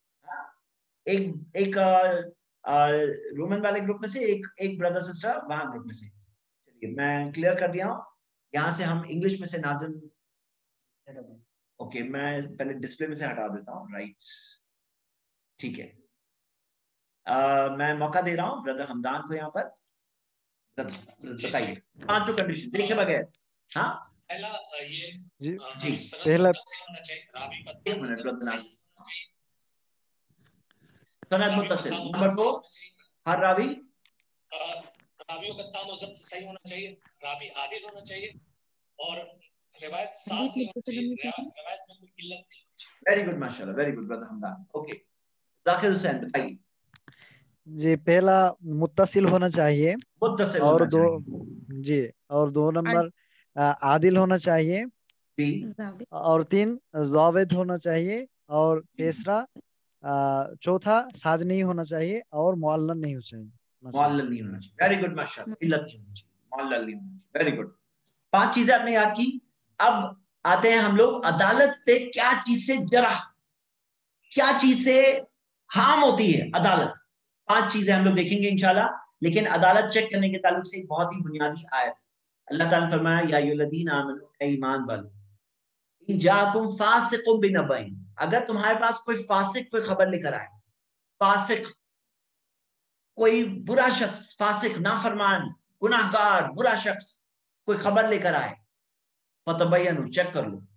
एक रोमन वाले ग्रुप में से एक ब्रदर सिस्टर वहां ग्रुप में से। चलिए मैं क्लियर कर दिया हूँ। यहाँ से हम इंग्लिश में से नाजिम, ओके मैं पहले डिस्प्ले में से हटा देता हूँ, राइट ठीक है। मैं मौका दे रहा हूँ ब्रदर हमदान को यहाँ पर, बताइए 5 कंडीशन देखे बगैर। हाँ पहला ये जी जी पहला होना चाहिए, रावी एक मिनट ब्रदर नाजिम, सनद मुत्तसिल। नंबर 2 हर रावी रावियों का ताम और ज़ब्त सही होना चाहिए, रावी आदिल होना चाहिए और रिवायत साज़ नहीं होनी चाहिए, रिवायत में कोई इल्लत नहीं होनी चाहिए। वेरी गुड माशाल्लाह, very good brother Hamdan. Okay Zakir Hussain बताइए। जी पहला मुत्तसिल होना चाहिए, मुत्तसिल और होना दो चाहिए जी, और 2 नंबर आदिल होना चाहिए, जी, और 3 जावेद होना चाहिए, और तीसरा चौथा साज नहीं होना चाहिए, और मुअल्लल नहीं होना चाहिए। मुअल्लल नहीं होना चाहिए। वेरी गुड माशाल्लाह, इल्लत नहीं होनी चाहिए, मुअल्लल नहीं होना चाहिए। वेरी गुड, 5 चीजें आपने याद की। अब आते हैं हम लोग अदालत पे, क्या चीज से जरा, क्या चीज से हार्म होती है अदालत। 5 चीजें हम लोग देखेंगे इंशाल्लाह। लेकिन अदालत चेक करने के ताल्लुक से एक बहुत ही बुनियादी आयत, अल्लाह ताला ने फरमाया या अय्युहल्लज़ीना आमनू, ए ईमान वालों, इन जाकुम फासिकुम बिनबइन, अगर तुम्हारे पास कोई फासिक कोई खबर लेकर आए, फासिक कोई बुरा शख्स, फासिक नाफरमान गुनाहगार बुरा शख्स कोई खबर लेकर आए, फतबयनु, चेक कर लो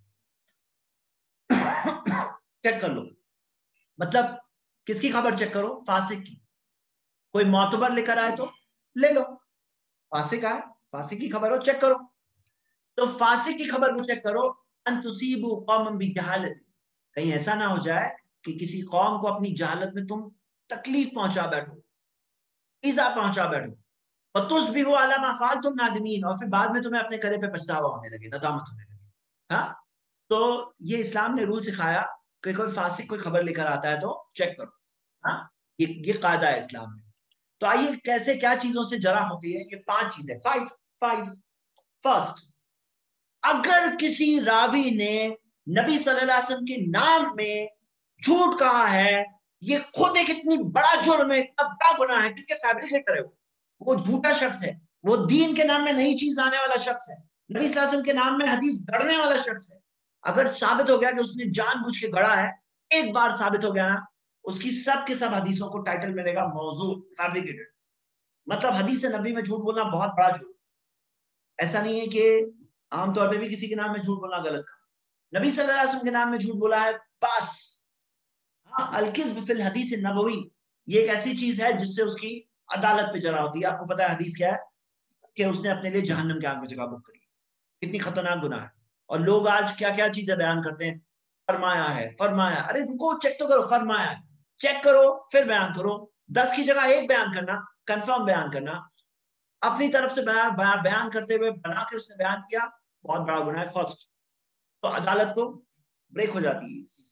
चेक कर लो। मतलब किसकी खबर चेक करो? फासिक की। कोई मोतबर लेकर आए तो ले लो, फासिक आए, फासिक की खबर हो, चेक करो। तो फासिक की खबर को चेक करो। अन तुसीबू कौमन बिजहालत, कहीं ऐसा ना हो जाए कि किसी कौम को अपनी जहालत में तुम तकलीफ पहुंचा बैठो, इज़ा पहुंचा बैठो, फतुस्बिहु अला मा फ़अलतुम नादिमीन, और फिर बाद में तुम्हें अपने करे पे पछतावा होने लगे, नदामत होने लगे। हाँ, तो ये इस्लाम ने रूल सिखाया कि कोई फासिक कोई खबर लेकर आता है तो चेक करो। हाँ, ये कायदा है इस्लाम में। तो आइए कैसे क्या चीजों से जरा होती है, ये 5 चीजें, 5 फर्स्ट, अगर किसी रावी ने नबी सल्लल्लाहु अलैहि वसल्लम के नाम में झूठ कहा है, ये खुद एक इतनी बड़ा जुर्म है, इतना बड़ा गुनाह है, क्योंकि फैब्रिकेटर है वो झूठा शख्स है, वो दीन के नाम में नई चीज लाने वाला शख्स है, नबी सल्लल्लाहु अलैहि वसल्लम के नाम में हदीस गढ़ने वाला शख्स है। अगर साबित हो गया कि उसने जानबूझ के गढ़ा है, एक बार साबित हो गया ना, उसकी सब के सब हदीसों को टाइटल मिलेगा मौजू, फैब्रिकेटेड। मतलब हदीस नबी में झूठ बोलना बहुत बड़ा झूठ। ऐसा नहीं है कि आमतौर पे भी किसी के नाम में झूठ बोलना गलत था, नबी सल्लल्लाहु अलैहि वसल्लम के नाम में झूठ बोला है बस। हाँ, अल-किज़्ब फिल हदीस नबवी, ये एक ऐसी चीज है जिससे उसकी अदालत पे जरा होती है। आपको पता है हदीस क्या है, कि उसने अपने लिए जहन्नम के आग में जगह बुक करी। कितनी खतरनाक गुनाह है। और लोग आज क्या क्या चीजें बयान करते हैं, फरमाया है, फरमाया, अरे रुको चेक तो करो, फरमाया है चेक करो फिर बयान करो। 10 की जगह 1 बयान करना, कंफर्म बयान करना, अपनी तरफ से बयान करते हुए बना के उसने बयान किया, बहुत बड़ा गुनाह है। फर्स्ट तो अदालत को ब्रेक हो जाती है इस चीज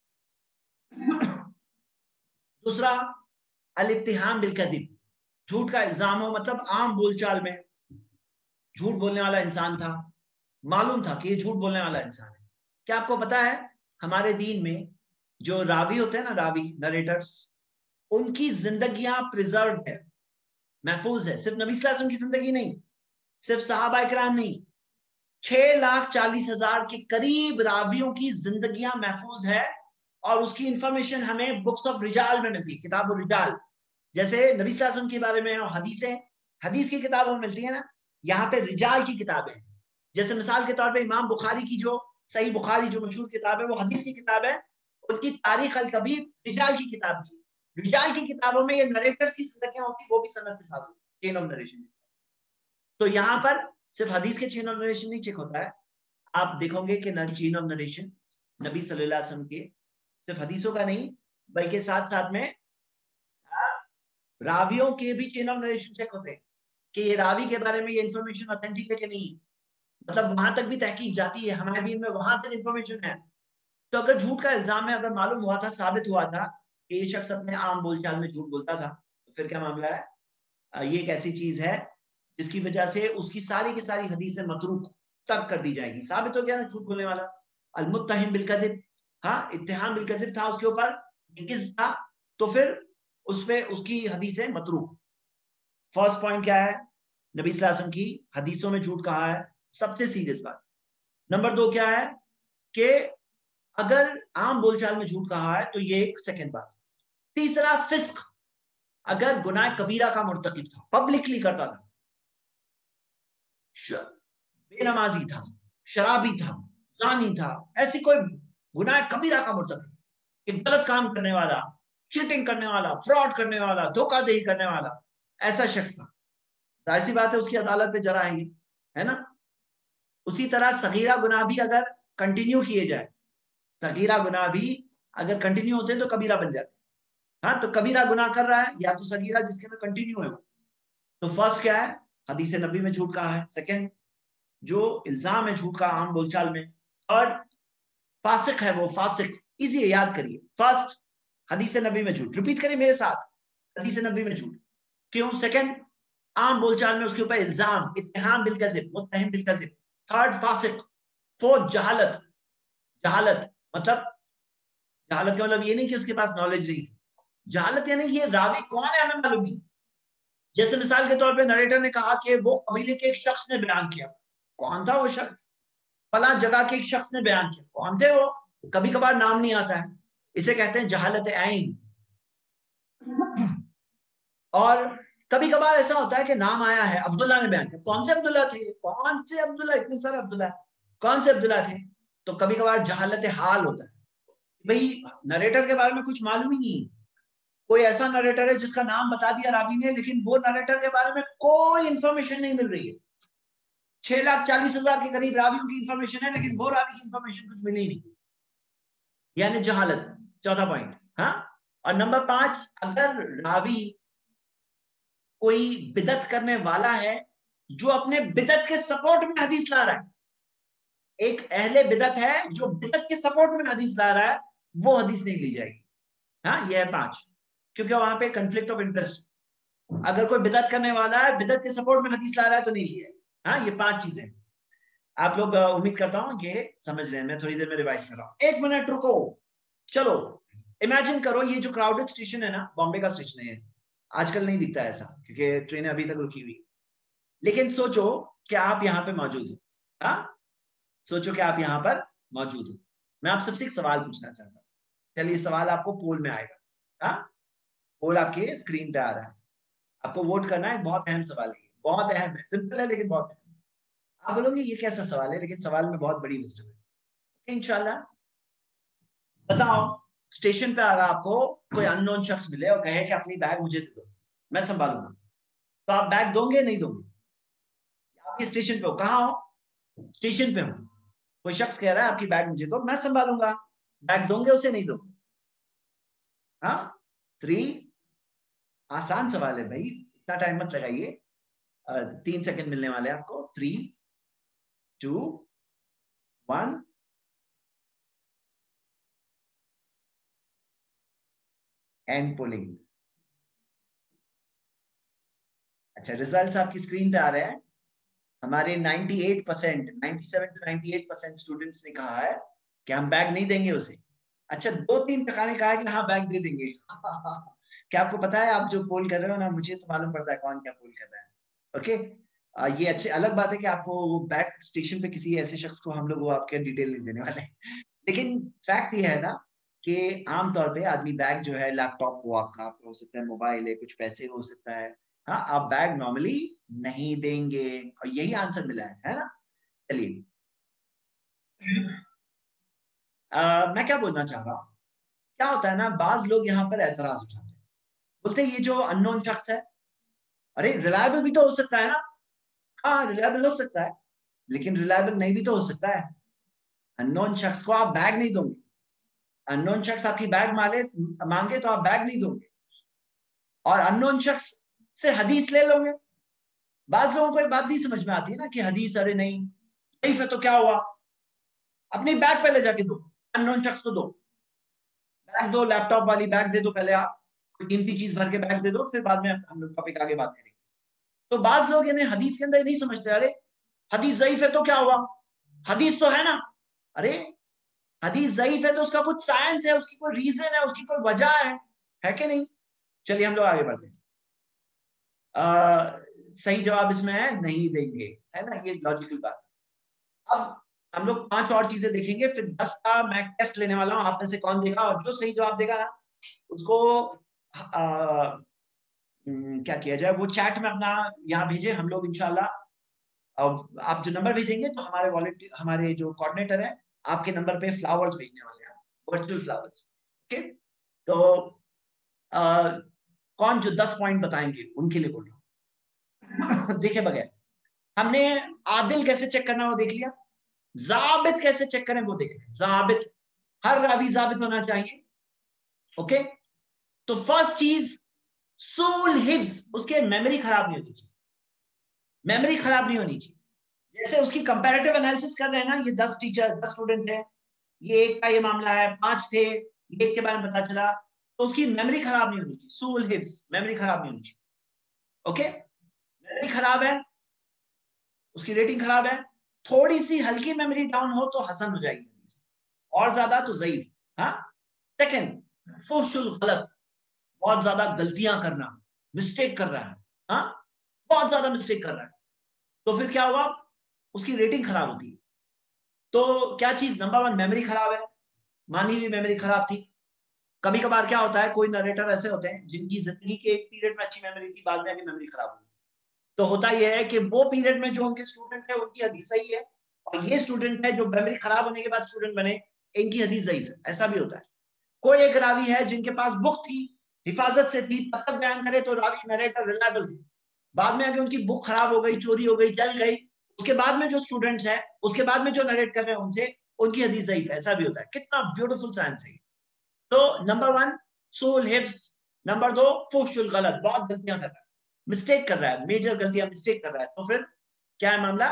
से। दूसरा, अल-इत्तिहाम बिल-कज़िब, झूठ का इल्जाम हो, मतलब आम बोलचाल में झूठ बोलने वाला इंसान था, मालूम था कि ये झूठ बोलने वाला इंसान है। क्या आपको पता है हमारे दीन में जो रावी होते हैं ना, रावी नरेटर्स, उनकी जिंदगियां प्रिजर्व है, महफूज है। सिर्फ नबी सल्लल्लाहु अलैहि वसल्लम की जिंदगी नहीं, सिर्फ सहाबा इकराम नहीं, 6,40,000 के करीब रावियों की जिंदगियां महफूज है। और उसकी इंफॉर्मेशन हमें बुक्स ऑफ रिजाल में मिलती है, किताब रिजाल, जैसे नबी सल्लल्लाहु अलैहि वसल्लम के बारे में और हदीसें हदीस की किताबों में मिलती है ना, यहाँ पे रिजाल की किताबें हैं। जैसे मिसाल के तौर पे इमाम बुखारी की जो सही बुखारी जो मशहूर किताब है वो हदीस की किताब है, उनकी तारीख अल कबीर रिजाल की किताब की। रिजाल की किताबों में ये नरेटर्स की संख्या होती, वो भी सनद के साथ होती, चेन ऑफ नरेशन। तो यहाँ पर सिर्फ हदीस के चेन ऑफ नरेशन नहीं चेक होता है, आप देखोगे कि चेन ऑफ नरेशन नबी सल्लल्लाहु अलैहि वसल्लम के सिर्फ हदीसों का नहीं, बल्कि साथ साथ में रावियों के भी चेन ऑफ नरेशन चेक होते हैं कि ये रावी के बारे में ये इंफॉर्मेशन ऑथेंटिक है कि नहीं, मतलब वहां तक भी तहकीक जाती है, हमारे दीन में वहां तक इंफॉर्मेशन है। तो अगर झूठ का इल्जाम है, अगर मालूम हुआ था, साबित हुआ था कि ये शख्स अपने आम बोलचाल में झूठ बोलता था, तो फिर क्या मामला है? ये एक ऐसी चीज है जिसकी वजह से उसकी सारी की सारी हदीसें मतरूक तक कर दी जाएगी। साबित हो गया ना झूठ बोलने वाला, अल-मुत्तहिम बिल-कज़िब, हाँ इत्तिहाम बिल-कज़िब था उसके ऊपर, किज़्ब था, तो फिर उसपे उसकी हदीसें मतरूक। फर्स्ट पॉइंट क्या है? नबी सल्लल्लाहु अलैहि वसल्लम की हदीसों में झूठ कहा है, सबसे सीरियस बात। नंबर 2 क्या है कि अगर आम बोलचाल में झूठ कहा है तो ये एक सेकंड बात। तीसरा फिस्क, अगर गुनाह कबीरा का मुर्तकिब था, पब्लिकली करता था, बेनमाजी था, शराबी था, जानी था, ऐसी कोई गुनाह कबीरा का मुर्तकिब, एक गलत काम करने वाला, चीटिंग करने वाला, फ्रॉड करने वाला, धोखाधड़ी करने वाला, ऐसा शख्स था, जाहिर सी बात है उसकी अदालत पे जरा है ना। उसी तरह सगीरा गुनाह भी अगर कंटिन्यू किए जाए, सगीरा गुनाह भी अगर कंटिन्यू होते हैं तो कबीरा बन जाते हैं। हाँ, तो कबीरा गुनाह कर रहा है या तो सगीरा जिसके में कंटिन्यू है। तो फर्स्ट क्या है? हदीस नबी में झूठ कहा है। सेकंड, जो इल्जाम है झूठ का आम बोलचाल में। थर्ड, फासिक है वो, फासिक, इजी है, याद करिए। फर्स्ट, हदीस नबी में झूठ, रिपीट करिए मेरे साथ, हदीस नबी में झूठ। क्यों? सेकंड, आम बोलचाल में उसके ऊपर इल्जाम, इत्तिहाम बिल कज़िब, मुत्तहिम बिल कज़िब। थर्ड, फासिक। फोर्थ, जहालत। जहालत मतलब, जहालत का मतलब ये नहीं कि उसके पास नॉलेज नहीं थी, जहालत यानी ये रावी कौन है हमें मालूम नहीं। जैसे मिसाल के तौर पे नरेटर ने कहा कि वो कबीले के एक शख्स ने बयान किया, कौन था वो शख्स? फला जगह के एक शख्स ने बयान किया, कौन थे वो? कभी कभार नाम नहीं आता है, इसे कहते हैं जहालत ऐन। और कभी कभार ऐसा होता है कि नाम आया है, अब्दुल्ला ने बयान किया, कौन से अब्दुल्ला थे? कौन से अब्दुल्ला? इतने सारे अब्दुल्ला, कौन से अब्दुल्ला थे? तो कभी कभार जहालत हाल होता है, भाई नरेटर के बारे में कुछ मालूम ही नहीं, कोई ऐसा नरेटर है जिसका नाम बता दिया रावी ने, लेकिन वो नरेटर के बारे में कोई इंफॉर्मेशन नहीं मिल रही है। 6,40,000 के करीब रावियों की इंफॉर्मेशन है, लेकिन वो रावी की इंफॉर्मेशन कुछ मिली नहीं, यानी जहालत। चौथा पॉइंट। हाँ, और नंबर 5, अगर रावी कोई बिदत करने वाला है जो अपने बिदत के सपोर्ट में हदीस ला रहा है, एक अहले बिदत है जो बिदत के सपोर्ट में हदीस ला रहा है, वो हदीस नहीं ली जाएगी। हाँ, ये है 5, क्योंकि वहां पे कंफ्लिक्ट ऑफ इंटरेस्ट। अगर कोई बिदत करने वाला है, बिदत के सपोर्ट में हदीस ला रहा है, तो नहीं लिया। हाँ, ये 5 चीजें आप लोग उम्मीद करता हूं ये समझ रहे हैं। मैं थोड़ी देर में रिवाइज कर रहा हूं, 1 मिनट रुको। चलो इमेजिन करो, ये जो क्राउडेड स्टेशन है ना, बॉम्बे का स्टेशन है, आजकल नहीं दिखता ऐसा क्योंकि ट्रेनें अभी तक रुकी हुई, लेकिन सोचो कि आप यहाँ पे मौजूद हो। हाँ, सोचो कि आप यहाँ पर मौजूद हो। मैं आप सबसे एक सवाल पूछना चाहता हूँ। चलिए, सवाल आपको पोल में आएगा। हाँ, पोल आपके स्क्रीन पे आ रहा है, आपको वोट करना है। बहुत अहम सवाल है, बहुत अहम है, सिंपल है लेकिन बहुत अहम। आप बोलोगे ये कैसा सवाल है, लेकिन सवाल में बहुत बड़ी विजडम है। इंशाल्लाह बताओ, स्टेशन पे अगर आपको कोई अननोन शख्स मिले और कहे कि अपनी बैग मुझे दे दो, मैं संभालूंगा, तो आप बैग दोगे नहीं दोगे? आप ये स्टेशन पे हो, कहाँ हो? स्टेशन पे हो, कोई शख्स कह रहा है आपकी बैग मुझे दो, मैं संभालूंगा, बैग दोगे उसे नहीं दोगे? हाँ, 3, आसान सवाल है भाई, इतना टाइम मत लगाइए, 3 सेकंड मिलने वाले आपको। 3, 2, 1। End polling. अच्छा, रिजल्ट्स आपकी स्क्रीन पे आ रहे हैं। हमारे 98%, 97 to 98% स्टूडेंट्स ने कहा है कि हम बैग नहीं देंगे उसे। अच्छा, 2-3 टका ने कहा है कि हाँ बैग दे देंगे। क्या आपको पता है, आप जो पोल कर रहे हो ना, मुझे तो मालूम पड़ता है कौन क्या पोल कर रहा है। ओके, ये अच्छी अलग बात है कि आपको वो बैग स्टेशन पे किसी ऐसे शख्स को हम लोग वो आपके डिटेल नहीं देने वाले, लेकिन फैक्ट ये है ना कि आमतौर पे आदमी बैग जो है, लैपटॉप हो आपका हो सकता है, मोबाइल है, कुछ पैसे हो सकता है, हाँ, आप बैग नॉर्मली नहीं देंगे, और यही आंसर मिला है ना। चलिए, मैं क्या बोलना चाह रहा हूँ, क्या होता है ना, बाज लोग यहाँ पर एतराज उठाते हैं, बोलते हैं ये जो अननोन शख्स है, अरे रिलायबल भी तो हो सकता है ना। हाँ, रिलायबल हो सकता है, लेकिन रिलायबल नहीं भी तो हो सकता है। अननोन शख्स को आप बैग नहीं दोगे, अननोन शख्स आपकी बैग मांगे तो आप बैग नहीं दोगे, और अननोन शख्स से हदीस ले लोगे। बाज लोगों को एक बात नहीं समझ में आती है ना कि हदीस, अरे नहीं सही है तो क्या हुआ, अपनी बैग पहले जाके दो, अननोन शख्स को दो बैग, दो लैपटॉप वाली बैग दे दो पहले, आप कोई कीमती चीज भर के बैग दे दो, फिर बाद में हम लोग टॉपिक आगे बात करेंगे। तो बाज लोग इन्हें हदीस के अंदर नहीं समझते, अरे हदीस ज़ईफ है तो क्या हुआ, हदीस तो है ना। अरे हदीस ज़ईफ है तो उसका कुछ साइंस है, उसकी कोई रीजन है, उसकी कोई वजह है कि नहीं। चलिए हम लोग आगे बढ़ते हैं। सही जवाब इसमें है नहीं देंगे, है ना, ये लॉजिकल बात है। अब हम लोग 5 और चीजें देखेंगे, फिर 10 का मैं टेस्ट लेने वाला हूं, आप में से कौन देगा, और जो सही जवाब देगा ना उसको क्या किया जाए, वो चैट में अपना यहाँ भेजे, हम लोग इंशाल्लाह आप जो नंबर भेजेंगे तो हमारे वॉलेंटियर, हमारे जो कोऑर्डिनेटर है, आपके नंबर पे फ्लावर्स भेजने वाले हैं, वर्चुअल फ्लावर्स। ओके, तो कौन जो 10 पॉइंट बताएंगे उनके लिए बोल रहा हूँ। देखे बगैर हमने आदिल कैसे चेक करना वो देख लिया, जाबित कैसे चेक करें वो देख लिया। जाबित, हर रावी जाबित होना चाहिए। ओके, तो फर्स्ट चीज सोल हिफ्ज, उसके मेमोरी खराब नहीं होनी चाहिए, मेमोरी खराब नहीं होनी चाहिए। जैसे उसकी कंपैरेटिव एनालिसिस कर रहे हैं ना, ये 10 स्टूडेंट है, ये एक का ये मामला है, 5 थे, एक के बारे में पता चला, तो उसकी मेमोरी खराब नहीं होनी चाहिए, सोल हिफ्ज, मेमोरी खराब नहीं होनी चाहिए। ओके, मेमोरी खराब है, उसकी रेटिंग खराब है, थोड़ी सी हल्की मेमोरी डाउन हो तो हसन हो जाएगी, और ज्यादा तो ज़ईफ। हाँ, सेकंड, फुहशुल गलत, बहुत ज्यादा गलतियां करना, मिस्टेक कर रहा है, हाँ, बहुत ज्यादा मिस्टेक कर रहा है, तो फिर क्या हुआ, उसकी रेटिंग खराब होती है। तो क्या चीज, नंबर 1 मेमोरी खराब है, मानी हुई मेमोरी खराब थी। कभी कभार क्या होता है, कोई नरेटर ऐसे होते हैं जिनकी जिंदगी के एक पीरियड में अच्छी मेमोरी थी, बाद में आके मेमोरी खराब हुई, तो होता यह है कि वो पीरियड में जो उनके स्टूडेंट है उनकी हदीस सही है, और ये स्टूडेंट है जो मेमोरी खराब होने के बाद स्टूडेंट बने, इनकी हदीस ज़ईफ है, ऐसा भी होता है। कोई एक रावी है जिनके पास बुक थी, हिफाजत से थी, तब तक बयान करे तो रावी नरेटर रिलायबल थी, बाद में आके उनकी बुक खराब हो गई, चोरी हो गई, जल गई, उसके बाद में जो स्टूडेंट्स हैं, उसके बाद में जो नरेट कर रहे हैं उनसे, उनकी हदीस ज़ईफ है, ऐसा भी होता है। कितना ब्यूटीफुल साइंस है। तो नंबर 1 सोल हिफ्ज, नंबर 2 फुहशुल गलत, बहुत गलतियां कर रहा है, मिस्टेक कर रहा है, मेजर गलतियां मिस्टेक कर रहा है, तो फिर क्या है मामला,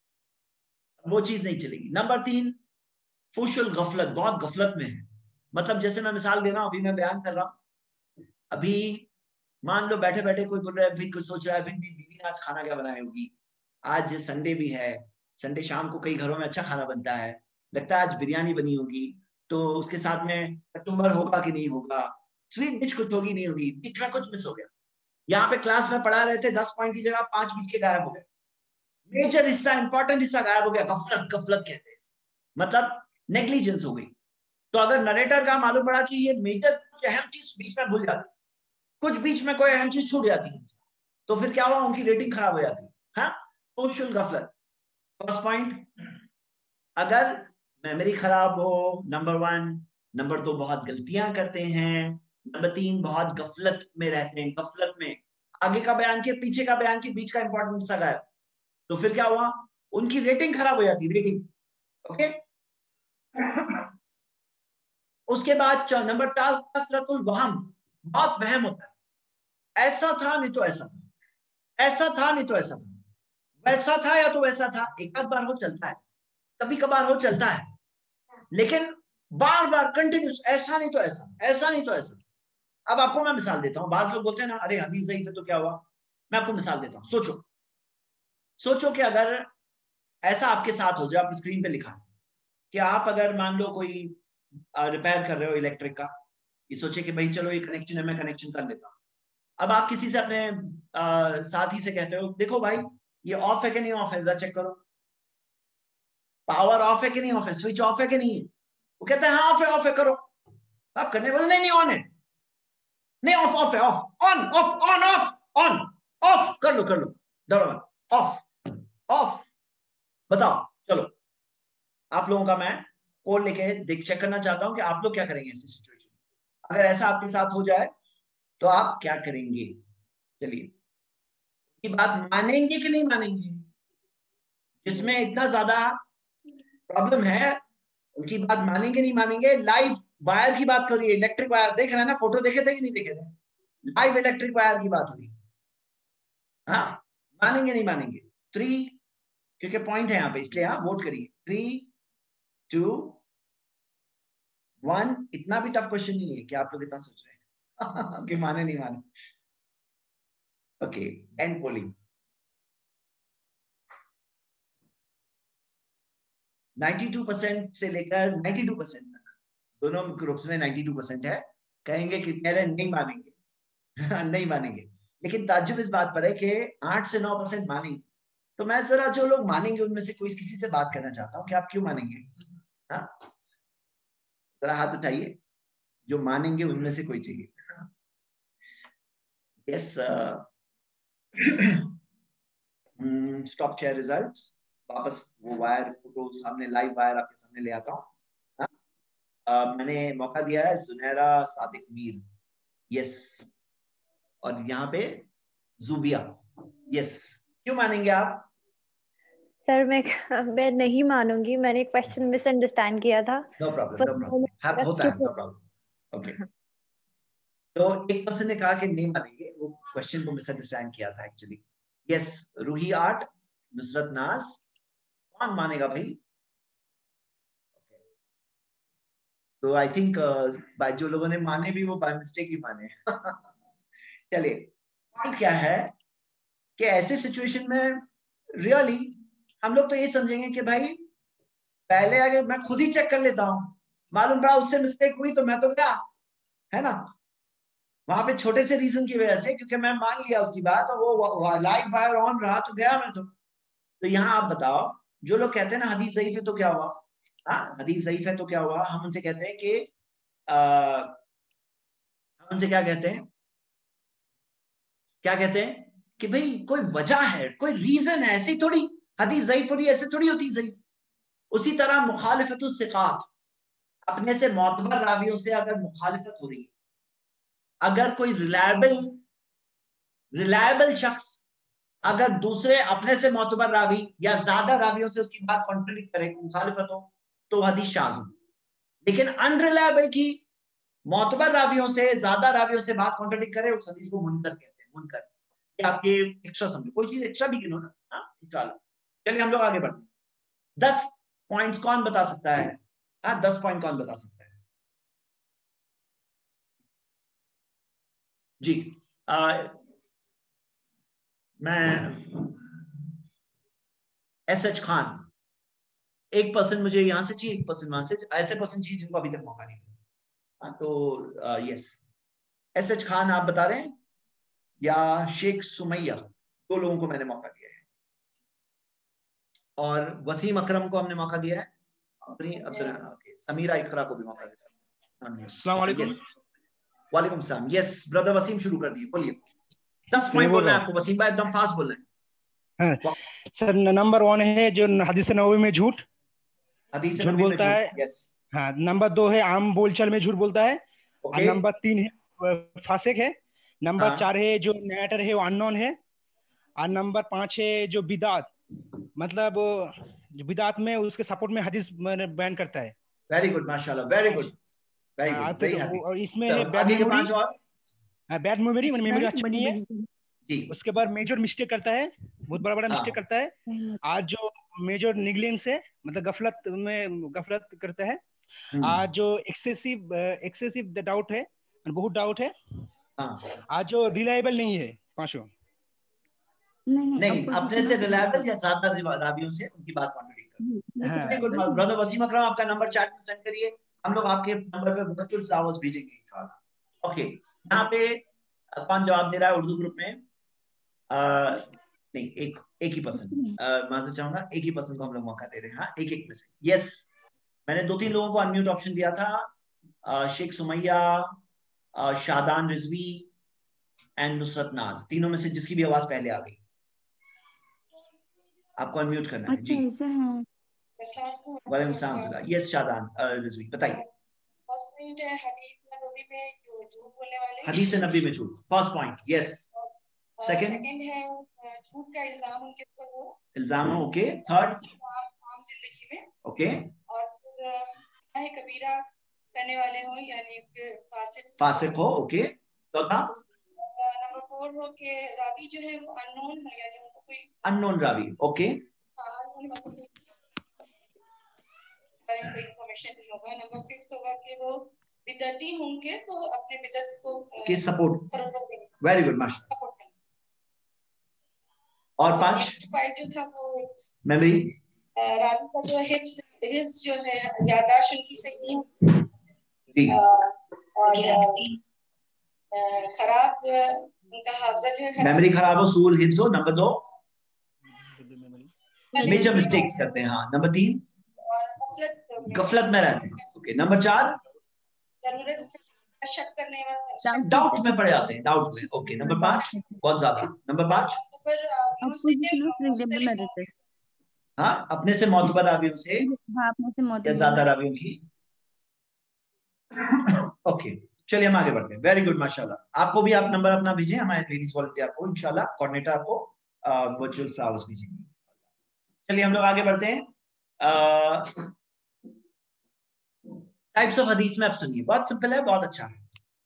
वो चीज नहीं चलेगी। नंबर 3 फुहशुल गफलत, बहुत गफलत में है, मतलब जैसे मैं मिसाल दे रहा हूं, अभी मैं बयान कर रहा हूं, अभी मान लो बैठे बैठे कोई बोल रहा है, भाई कुछ सोच रहा है, भाई बीवी ने आज खाना क्या बनाई होगी, आज संडे भी है, संडे शाम को कई घरों में अच्छा खाना बनता है, लगता है आज बिरयानी बनी होगी, तो उसके साथ में कचुम्बर होगा कि नहीं होगा, स्वीट डिश कुछ होगी नहीं होगी, बीच में कुछ मिस हो गया। यहाँ पे क्लास में पढ़ा रहे थे, 10 पॉइंट की जगह 5 बीच के गायब हो गए, मेजर हिस्सा, इंपॉर्टेंट हिस्सा गायब हो गया, गफलत, गफलत कहते हैं, मतलब नेग्लिजेंस हो गई। तो अगर नरेटर का मालूम पड़ा कि ये मेजर कुछ अहम चीज बीच में भूल जाती, कुछ बीच में कोई अहम चीज छूट जाती है, तो फिर क्या हुआ, उनकी रेटिंग खराब हो जाती है। हाँ, फुहशुल गफलत, फर्स्ट पॉइंट। अगर मेमोरी खराब हो, नंबर 1, नंबर 2 बहुत गलतियां करते हैं, नंबर 3 बहुत गफलत में रहते हैं, गफलत में, आगे का बयान के पीछे का बयान के बीच का इंपॉर्टेंट हिस्सा गायब, तो फिर क्या हुआ, उनकी रेटिंग खराब हो जाती, रेटिंग। ओके, उसके बाद नंबर 4 कसरतुल वहम, बहुत वहम होता है, ऐसा था नहीं तो ऐसा था, ऐसा था नहीं तो ऐसा था, वैसा था या तो वैसा था, एक आध बार हो चलता है, कभी कभार हो चलता है, लेकिन बार बार कंटिन्यूस, ऐसा नहीं तो ऐसा, ऐसा नहीं तो ऐसा। अब आपको मैं मिसाल देता हूं, बाज लोग बोलते हैं ना, अरे हदीस ज़ईफ है तो क्या हुआ, मैं आपको मिसाल देता हूं। सोचो कि अगर ऐसा आपके साथ हो जाए, आपकी स्क्रीन पे लिखा है कि आप अगर मान लो कोई रिपेयर कर रहे हो इलेक्ट्रिक का, ये सोचे कि भाई चलो ये कनेक्शन है, मैं कनेक्शन कर लेता हूं। अब आप किसी से अपने साथी से कहते हो, देखो भाई ये ऑफ है कि नहीं ऑफ है, जरा चेक करो, पावर ऑफ है कि नहीं ऑफ है, स्विच ऑफ है कि नहीं है, वो कहता है हाँ ऑफ है करो, आप करने बोले नहीं ऑन है, नहीं ऑफ ऑफ है, off on off on off on off, कर लो डरो मत, ऑफ ऑफ। बताओ चलो, आप लोगों का मैं कोड लेके चेक करना चाहता हूं कि आप लोग क्या करेंगे ऐसी सिचुएशन। अगर ऐसा आपके साथ हो जाए तो आप क्या करेंगे। चलिए, की बात मानेंगे कि नहीं मानेंगे? जिसमें इतना ज्यादा प्रॉब्लम है उनकी बात मानेंगे नहीं मानेंगे। लाइव वायर की बात करिए, इलेक्ट्रिक वायर देख रहे हैं ना, फोटो देखे थे कि नहीं देखे थे? लाइव इलेक्ट्रिक वायर की बात हो रही। हाँ, मानेंगे नहीं मानेंगे? 3, क्योंकि पॉइंट है यहाँ पे इसलिए हाँ वोट करिए। 3, 2, 1। इतना भी टफ क्वेश्चन नहीं है कि आप लोग इतना सोच रहे हैं कि माने नहीं माने। Okay, and polling. 92% से लेकर 92% तक दोनों ग्रुप्स में 92% है। कहेंगे कि कह रहे नहीं मानेंगे नहीं मानेंगे। लेकिन ताज्जुब इस बात पर है कि 8 से 9% मानेंगे। तो मैं जरा जो लोग मानेंगे उनमें से कोई किसी से बात करना चाहता हूँ कि आप क्यों मानेंगे? हाँ, जरा हाथ उठाइए, जो मानेंगे उनमें से कोई चाहिए। Yes, stop share results. वापस वो वायर फोटो सामने, लाइव वायर आपके सामने ले आता हूँ। मैंने मौका दिया है सुनहरा सादिक मीर, यस, और यहाँ पे जुबिया, यस। क्यों मानेंगे आप? सर मैं नहीं मानूंगी, मैंने क्वेश्चन मिसअंडरस्टैंड किया था। नो प्रॉब्लम, होता है, नो प्रॉब्लम। ओके, तो एक पर्सन ने कहा कि नहीं मानेंगे, वो क्वेश्चन को मिसअंडरस्टैंड किया था एक्चुअली। यस, रूही आर्ट, नुसरत नाज, कौन मानेगा भाई? तो आई थिंक जो लोगों ने माने भी वो बाय मिस्टेक ही माने। चलिए, पॉइंट क्या है कि ऐसे सिचुएशन में रियली हम लोग तो ये समझेंगे कि भाई पहले अगर मैं खुद ही चेक कर लेता हूं, मालूम पड़ा उससे मिस्टेक हुई तो मैं तो क्या है ना, वहां पे छोटे से रीजन की वजह से, क्योंकि मैं मान लिया उसकी बात और वो लाइव वायर ऑन रहा तो गया मैं तो यहाँ आप बताओ, जो लोग कहते हैं ना हदीस ज़ईफ है तो क्या हुआ? हाँ, हदीस ज़ईफ है तो क्या हुआ? हम उनसे कहते हैं कि हम उनसे क्या कहते हैं कि भाई कोई वजह है, कोई रीजन है, ऐसी थोड़ी हदीस ज़ईफ हो रही है, ऐसे थोड़ी होती ज़ईफ। उसी तरह मुखालिफतुस सिकात, अपने से मोतबर रावियों से अगर मुखालिफत हो रही है, अगर कोई रिलायबल शख्स अगर दूसरे अपने से मोतबर रावी या ज्यादा रावियों से उसकी बात कॉन्ट्रडिक्ट करे, मुखालिफत हो, तो हदीस शाज़ हो। लेकिन अनरिलायबल की मोतबर रावियों से ज्यादा रावियों से बात कॉन्ट्रडिक्ट करे, उस हदीस को मुनकर कहते हैं। मुनकर, ये आपके एक्स्ट्रा समझो, कोई चीज एक्स्ट्रा भी गिनो ना। हाँ, इंशाल्लाह। चलिए हम लोग आगे बढ़ते हैं। 10 पॉइंट्स कौन बता सकता है? हाँ, 10 पॉइंट कौन बता सकता है? जी, मैं SH खान, 1% मुझे यहां से चाहिए, 1% वहां से, ऐसे पर्सन चाहिए जिनको अभी तक मौका नहीं मिला। तो यस, SH खान आप बता रहे हैं या शेख सुमैया? 2 लोगों को मैंने मौका दिया है, और वसीम अकरम को हमने मौका दिया है, अपनी समीरा इकरा को भी मौका दिया है। अस्सलाम वालेकुम। वालेकुम सलाम। यस ब्रदर वसीम, शुरू कर दिए, बोलिए। 10 पॉइंट बोलना है आपको वसीम भाई, एकदम फास्ट बोलना है। हाँ, सर नंबर 1 है जो हदीस नबवी में झूठ बोलता है। यस। हाँ, नंबर 2 है आम बोलचाल में झूठ बोलता है। और नंबर 3 है फासिक है। नंबर 4 है जो नैटर है वो अननोन है। और नंबर 5 है जो बिदात, मतलब जो बिदात में उसके सपोर्ट में हदीस बयान करता है। वेरी गुड, माशाल्लाह, very good, very good, very happy. और इसमें है bad memory, bad memory, memory अच्छा नहीं है। उसके बाद मेजर मिस्टेक करता है, बहुत बड़ा मिस्टेक करता है। आज जो मेजर निगलेंस है, मतलब गफलत करता है। आज जो एक्सेसिव डाउट है, बहुत डाउट है। आज जो रिलायबल नहीं है, 5 नहीं, अपने से रिलायबल या ज्यादा रावियों से उनकी बात कॉन्ट्रडिक्ट कर। Very good brother Wasim Akram, आपका नंबर चैट में सेंड करिए, हम लोग आपके नंबर पे वर्चुअल दावत भेजेंगे इंशाल्लाह। ओके, यहाँ पे कौन जवाब दे रहा है उर्दू ग्रुप में? नहीं, एक ही पर्सन, माजरत चाहूंगा, एक ही पर्सन को हम लोग मौका दे रहे हैं। हाँ, एक में से। यस, मैंने 2-3 लोगों को अनम्यूट ऑप्शन दिया था, शेख सुमैया, शादान रिजवी एंड नुसरत नाज, तीनों में से जिसकी भी आवाज पहले आ गई आपको अनम्यूट करना है। जी ऐसा है। वालेकुम सलाम। यस शादान रिजवी बताइए। फर्स्ट पॉइंट है हदीस नबवी में जो झूठ बोलने वाले, हदीस नबी में झूठ, फर्स्ट पॉइंट। यस। सेकंड है झूठ का इल्जाम उनके ऊपर हो, इल्जाम हो। ओके। थर्ड आम जिंदगी में। ओके। और फिर गुनाह कबीरा करने वाले हो, यानी फिर फासिक हो। ओके। चौथा नंबर 4 हो कि रावी जो है वो अननोन हो, यानी उनको कोई अननोन रावी। ओके। कोई इंफॉर्मेशन नहीं होगा। नंबर 5 होगा कि वो बिदअती होंगे तो अपने बिदअत को के सपोर्ट। वेरी गुड माशाल्लाह। और 5 जो था वो मेमोरी, रावी का जो हिफ्ज जो है याददाश्त उनकी सही जी, और खराब उनका हाफजा जो है मेमोरी खराब हो, सूल हिफ्ज हो। नंबर 2 मेजर मिस्टेक्स करते हैं। हाँ। नंबर 3 गफलत में रहते हैं। ओके। नंबर 4 जरूरत से शक करने वाले, डाउट में पड़ जाते हैं, डाउट में। ओके। नंबर 5 बहुत ज्यादा। नंबर 5 हाँ अपने से मोतबर रावियों से या ज्यादा रावियों की। ओके चलिए हम आगे बढ़ते हैं। वेरी गुड माशाल्लाह। आपको भी आप नंबर अपना भेजें, हमारे लेडीज वॉलंटियर को इंशाल्लाह कोऑर्डिनेटर आपको वर्चुअल फ्लावर्स भेजेंगे। चलिए हम लोग आगे बढ़ते हैं। टाइप्स ऑफ हदीस में आप सुनिए, बहुत सिंपल है, बहुत अच्छा है।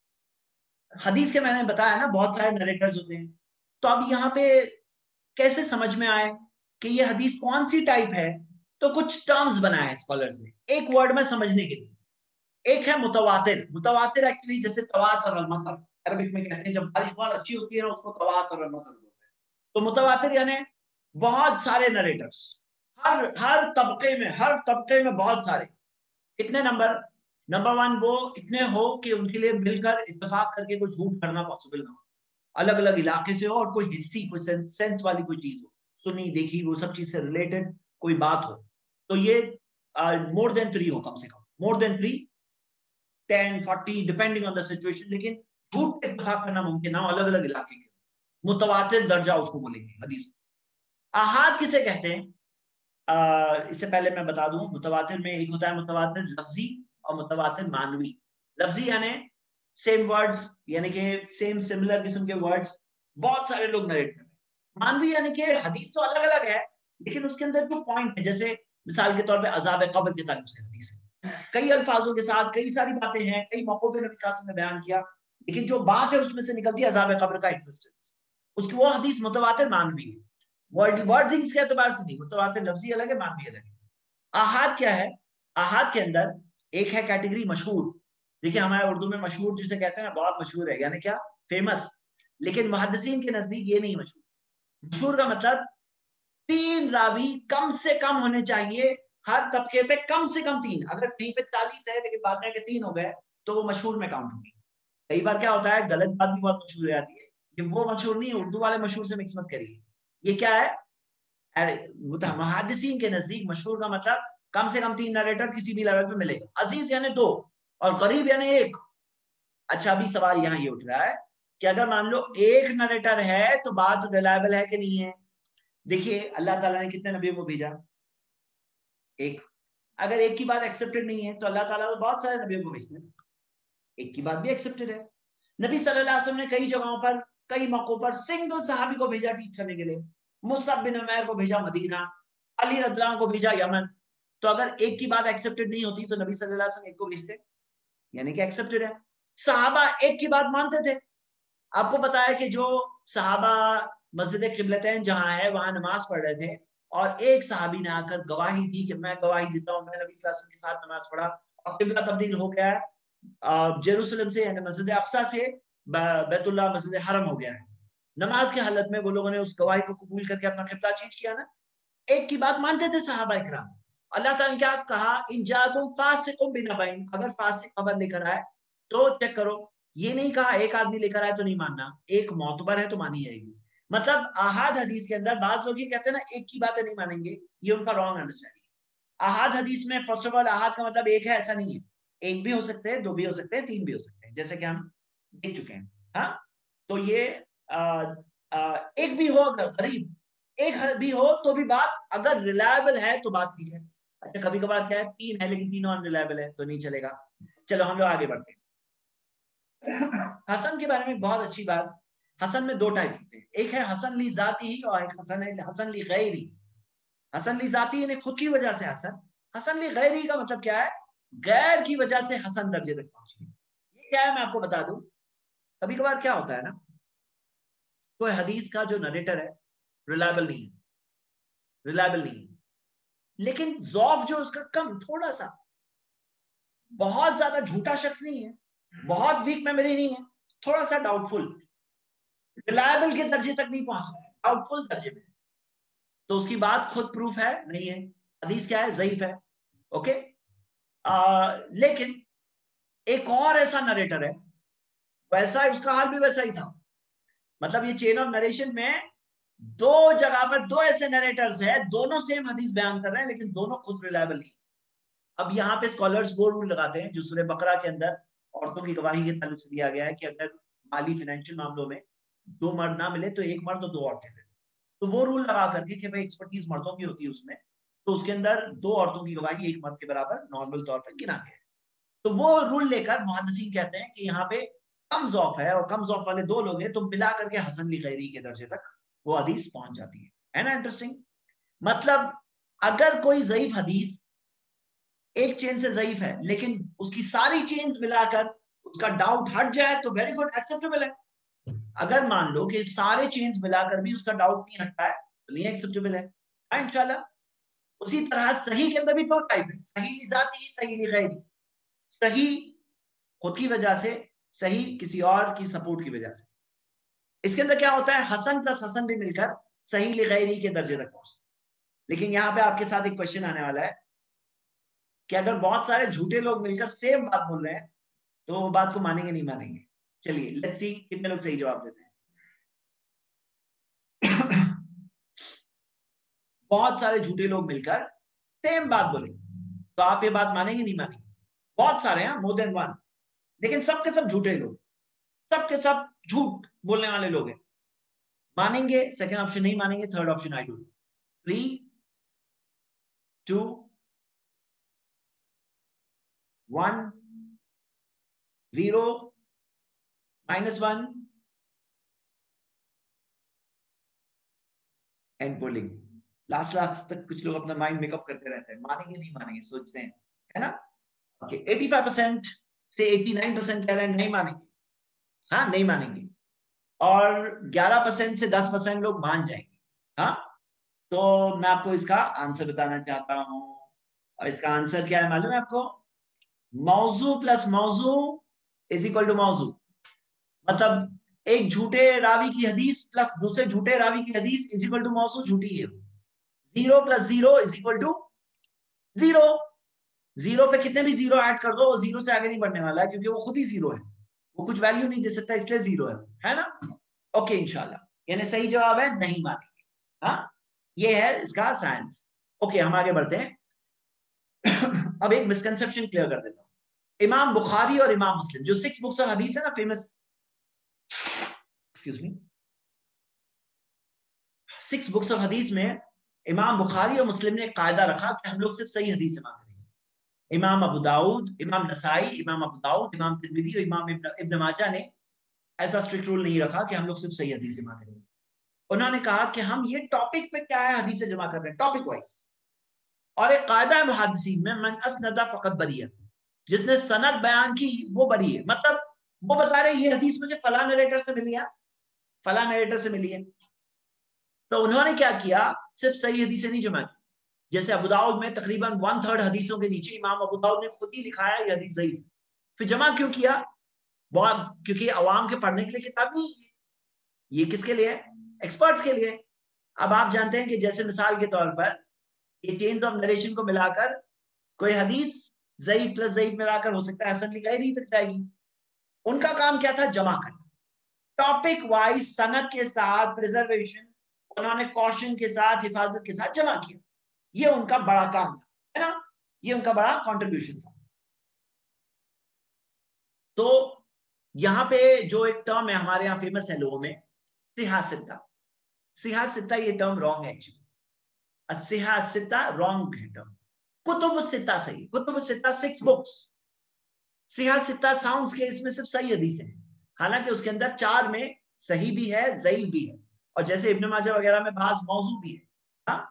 हदीस के मैंने बताया ना बहुत सारे नरेटर्स होते हैं, तो अब यहाँ पे कैसे समझ में आए कि ये हदीस कौन सी टाइप है, तो कुछ टर्म्स बनाए हैं स्कॉलर्स ने एक वर्ड में समझने के लिए। एक है मुतवातिर। मुतवातिर एक्चुअली जैसे तवातर और मतर अरबिक में कहते हैं, जब बारिश बहुत अच्छी होती है ना उसको तवातर और मतर बोलते हैं। तो मुतवातिर यानी बहुत सारे नरेटर्स, हर तबके में बहुत सारे। कितने नंबर? नंबर 1 वो इतने हो कि उनके लिए मिलकर इत्तेफाक करके कुछ झूठ करना पॉसिबल ना हो, अलग अलग इलाके से हो और कोई हिस्सी कोई सेंस वाली कोई चीज हो, सुनी देखी वो सब चीज से रिलेटेड कोई बात हो, तो ये मोर देन 3 हो, कम से कम more than 3, 10, 40 depending on the situation, लेकिन झूठ पे इत्तेफाक करना मुमकिन ना हो, अलग अलग इलाके के। मुतवातिर दर्जा उसको बोलेंगे हदीस। आहाद किसे कहते हैं? इससे पहले मैं बता दूं, मुतवातिर में एक होता है मुतवातिर लफ्जी और मुतवातिर मानवी। लफ्जी यानी सेम वर्ड्स, यानी कि सेम सिमिलर किस्म के वर्ड्स बहुत सारे लोग नरेट कर रहे हैं। मानवी यानी कि हदीस तो अलग अलग है लेकिन उसके अंदर जो पॉइंट है, जैसे मिसाल के तौर पे अज़ाब कब्र के ताल्लुक से हदीस है, कई अल्फाजों के साथ कई सारी बातें हैं, कई मौकों पे नबी सल्लल्लाहु अलैहि वसल्लम ने बयान किया, लेकिन जो बात है उसमें से निकलती है अज़ाब कब्र का एग्जिस्टेंस, उसकी वो हदीस मुतवातिर मानवी है। वर्डिंग्स के एतबार से नहीं, मुतवातिर लफ्जी अलग है, मानवी अलग है। आहाद क्या है? आहाद के अंदर एक है कैटेगरी मशहूर। देखिए हमारे उर्दू में मशहूर जिसे कहते हैं बहुत मशहूर है, यानी क्या? फेमस। लेकिन मुहद्दिसीन के नजदीक ये नहीं मशहूर। मशहूर का मतलब 3 रावी कम से कम होने चाहिए, हर तबके पे कम से कम 3। अगर कहीं पे 40 है लेकिन बाद में 3 हो गए तो वो मशहूर में काउंट होगी। कई बार क्या होता है, गलत बात भी बहुत मशहूर हो जाती है, कि वो मशहूर नहीं है, उर्दू वाले मशहूर से मिक्स मत करिए। ये क्या है? मुहद्दिसीन के नजदीक मशहूर का मतलब कम से कम 3 नरेटर किसी भी लेवल पे मिलेगा। अजीज यानी 2 और करीब यानी 1। अच्छा अभी सवाल यहाँ ये उठ रहा है कि अगर मान लो 1 नरेटर है तो बात रिलायबल है कि नहीं है? देखिए अल्लाह ताला ने कितने नबियों को भेजा? 1। अगर 1 की बात एक्सेप्टेड नहीं है तो अल्लाह ताला तो बहुत सारे नबियों को भेजते हैं, 1 की बात भी एक्सेप्टेड है। नबी सल्लल्लाहु अलैहि वसल्लम ने कई जगहों पर कई मौकों पर सिंगल सहाबी को भेजा टीच करने के लिए। मुसअब बिन उमैर को भेजा मदीना, अली रज़ियल्लाहु अन्हु को भेजा यमन। तो अगर 1 की बात एक्सेप्टेड नहीं होती तो नबी सल्लल्लाहु अलैहि वसल्लम 1 को भेजते, यानी कि एक्सेप्टेड है। सहाबा 1 की बात मानते थे। आपको पता है कि जो सहाबा मस्जिद क़िबलतैन जहां है वहां नमाज पढ़ रहे थे और एक सहाबी ने आकर गवाही दी कि मैं गवाही देता हूं, मैं नबी सल्लल्लाहु अलैहि वसल्लम के साथ नमाज पढ़ा और क़िबला तब्दील हो गया है, जेरूसलम से यानी मस्जिद अक्सा से बैतुल्लाह मस्जिद हरम हो गया है। नमाज की हालत में वो लोगों ने उस गवाही को कबूल करके अपना क़िबला चेंज किया ना। 1 की बात मानते थे सहाबा इकराम। अल्लाह ताला ने क्या कहा? इन जाकुम फासिकुम बिनबइन, अगर फासिक खबर लेकर आए तो चेक करो। ये नहीं कहा 1 आदमी लेकर आए तो नहीं मानना, 1 मोतबर है तो मानी जाएगी। मतलब आहाद हदीस के अंदर बाज लोग ये कहते हैं ना 1 की बातें नहीं मानेंगे, ये उनका रॉन्ग अंडरस्टैंडिंग। आहाद हदीस में फर्स्ट ऑफ ऑल आहाद का मतलब 1 है ऐसा नहीं है। एक भी हो सकते हैं, दो भी हो सकते हैं, तीन भी हो सकते हैं, जैसे कि हम देख चुके हैं। हाँ, तो ये एक भी हो, अगर गरीब एक भी हो तो भी बात, अगर रिलायबल है तो बात ठीक है। अच्छा, कभी कभार क्या है, तीन है लेकिन तीनों अनरिलायबल है तो नहीं चलेगा। चलो हम लोग आगे बढ़ते हैं। हसन के बारे में बहुत अच्छी बात, हसन में दो टाइप होते हैं, एक है हसन ली जाती और एक हसन है हसन ली गैरी। हसन ली जाती यानी खुद की वजह से हसन, हसन ली गैरी का मतलब क्या है, गैर की वजह से हसन दर्जे तक पहुंची। ये क्या है मैं आपको बता दूं, कभी कभार क्या होता है ना, कोई हदीस का जो नरेटर है रिलायबल नहीं है, रिलायबल नहीं है, लेकिन ज़ौफ जो उसका कम, थोड़ा सा, बहुत ज्यादा झूठा शख्स नहीं है, बहुत वीक मेमोरी नहीं है, थोड़ा सा डाउटफुल, रिलायबल के दर्जे तक नहीं पहुंच रहा है, डाउटफुल दर्जे में, तो उसकी बात खुद प्रूफ है नहीं है, हदीस क्या है, ज़ईफ है। ओके, लेकिन एक और ऐसा नरेटर है, वैसा उसका हाल भी वैसा ही था, मतलब ये चेन ऑफ नरेशन में दो जगह पर दो ऐसे नरेटर्स हैं, दोनों सेम हदीस बयान कर रहे हैं लेकिन दोनों खुद रिलायबल नहीं। अब यहाँ पे स्कॉलर्स वो रूल लगाते हैं जो सूरह बकरा के अंदर औरतों की गवाही के ताल्लुक से दिया गया है कि अगर माली फाइनेंशियल मामलों में दो मर्द ना मिले तो एक मर्द और दो औरतें मिले, तो वो रूल लगा करके कि भाई एक्सपर्टीज मर्दों की होती है उसमें, तो उसके अंदर दो औरतों की गवाही एक मर्द के बराबर नॉर्मल तौर पर गिना गया है। तो वो रूल लेकर मुहद्दिसीन कहते हैं कि यहाँ पे कम ज़ौफ है और कम ज़ौफ वाले दो लोग हैं, तो मिला करके हसन ली गैरी के दर्जे तक वो हदीस पहुंच जाती है ना। इंटरेस्टिंग, मतलब अगर कोई ज़ईफ हदीस एक चेन से ज़ईफ है लेकिन उसकी सारी चेन मिलाकर उसका डाउट हट जाए तो वेरी गुड, एक्सेप्टेबल है। अगर मान लो कि सारे चेन्स मिलाकर भी उसका डाउट नहीं हटता है तो नहीं एक्सेप्टेबल है इंशाल्लाह। उसी तरह सही के अंदर भी दो टाइप है, सही ली जाती, सही ली गैरी। सही खुद की वजह से, सही किसी और की सपोर्ट की वजह से। इसके अंदर क्या होता है, हसन प्लस हसन भी मिलकर सही ली गैरी के दर्जे तक पहुंचते। लेकिन यहाँ पे आपके साथ एक क्वेश्चन आने वाला है कि अगर बहुत सारे झूठे लोग मिलकर सेम बात बोल रहे हैं तो वो बात को मानेंगे नहीं मानेंगे। चलिए लेट्स सी कितने लोग सही जवाब देते हैं। बहुत सारे झूठे लोग मिलकर सेम बात बोले तो आप ये बात मानेंगे नहीं मानेंगे? बहुत सारे हैं, मोर देन वन, लेकिन सबके सब झूठे लोग, सबके सब झूठ बोलने वाले लोग हैं। मानेंगे? सेकंड ऑप्शन नहीं मानेंगे, third option I do. 3 2 1 0 -1 end polling. Last तक कुछ लोग अपना माइंड मेकअप करते रहते हैं, मानेंगे नहीं मानेंगे सोचते हैं, है ना। ओके, 85% से 89% कह रहे हैं नहीं मानेंगे, हाँ नहीं मानेंगे, और 11% से 10% लोग मान जाएंगे। हाँ, तो मैं आपको इसका आंसर बताना चाहता हूं, और इसका आंसर क्या है मालूम है आपको? मौजू प्लस मौजू इज इक्वल टू मौजू। मतलब एक झूठे रावी की हदीस प्लस दूसरे झूठे रावी की हदीस इज इक्वल टू मौजू, झूठी है। 0 + 0 इज इक्वल टू 0। 0 पे कितने भी 0 ऐड कर दो वो 0 से आगे नहीं बढ़ने वाला है, क्योंकि वो खुद ही 0 है, वो कुछ वैल्यू नहीं दे सकता, इसलिए 0 है ना। ओके, इंशाल्लाह यानी सही जवाब है नहीं मानेंगे। हाँ, ये है इसका साइंस। ओके, हम आगे बढ़ते हैं। अब एक मिसकंसेप्शन क्लियर कर देता हूं। इमाम बुखारी और इमाम मुस्लिम जो 6 बुक्स ऑफ हदीस है ना, famous, excuse me, 6 books of hadith में इमाम बुखारी और मुस्लिम ने एक कायदा रखा कि हम लोग सिर्फ सही हदीस से मांगेंगे। इमाम अबू दाऊद, इमाम नसाई, इमाम अबू दाऊद, इमाम तिरमिज़ी और इमाम इब्न माजा ने ऐसा स्ट्रिक्ट रूल नहीं रखा कि हम लोग सिर्फ सही हदीस से मांगेंगे। उन्होंने कहा कि हम ये टॉपिक पे क्या है हदीस से जमा कर रहे हैं, टॉपिक वाइज। और एक कायदा है मुहद्दिसीन में, मन असनदा फकत बरिया, जिसने सनद बयान की वो बरी है। मतलब वो बता रहे ये हदीस मुझे फला नरेटर से मिली है, फला नरेटर से मिली है। तो उन्होंने क्या किया, सिर्फ सही हदीसें नहीं जमा की। जैसे अबू दाऊद में तकरीबन 1/3 हदीसों के नीचे इमाम अबू दाऊद ने खुद ही लिखा है ये हदीस ज़ईफ। फिर जमा क्यों किया? बहुत, क्योंकि अवाम के पढ़ने के लिए किताब नहीं है, ये किसके लिए है? एक्सपर्ट्स के लिए। अब आप जानते हैं कि जैसे मिसाल के तौर पर ये चेन्स ऑफ नरेशन को मिलाकर कोई हदीस ज़ईफ प्लस ज़ईफ मिलाकर हो सकता है हसन ली गैरी तक जाएगी। उनका काम क्या था? जमा करना, टॉपिक वाइज सनद के साथ प्रिजर्वेशन, उन्होंने कॉशन के साथ, हिफाजत के साथ जमा किया। ये उनका बड़ा काम था, है ना, ये उनका बड़ा कंट्रीब्यूशन था। तो यहाँ पे जो एक टर्म है हमारे यहाँ फेमस है लोगों में, सिहासिता। सिहासिता ये टर्म रॉन्ग है एक्चुअली। सिहासिता रॉन्ग है टर्म। कुतुब सित्ता सही। कुतुब सित्ता 6 बुक्स। सिहासिता साउंड्स के इसमें सिर्फ सही हदीस है, हालांकि उसके अंदर 4 में सही भी है, ज़ईफ भी है, और जैसे इब्न माजा वगैरह में बाज मौजू भी है। हाँ,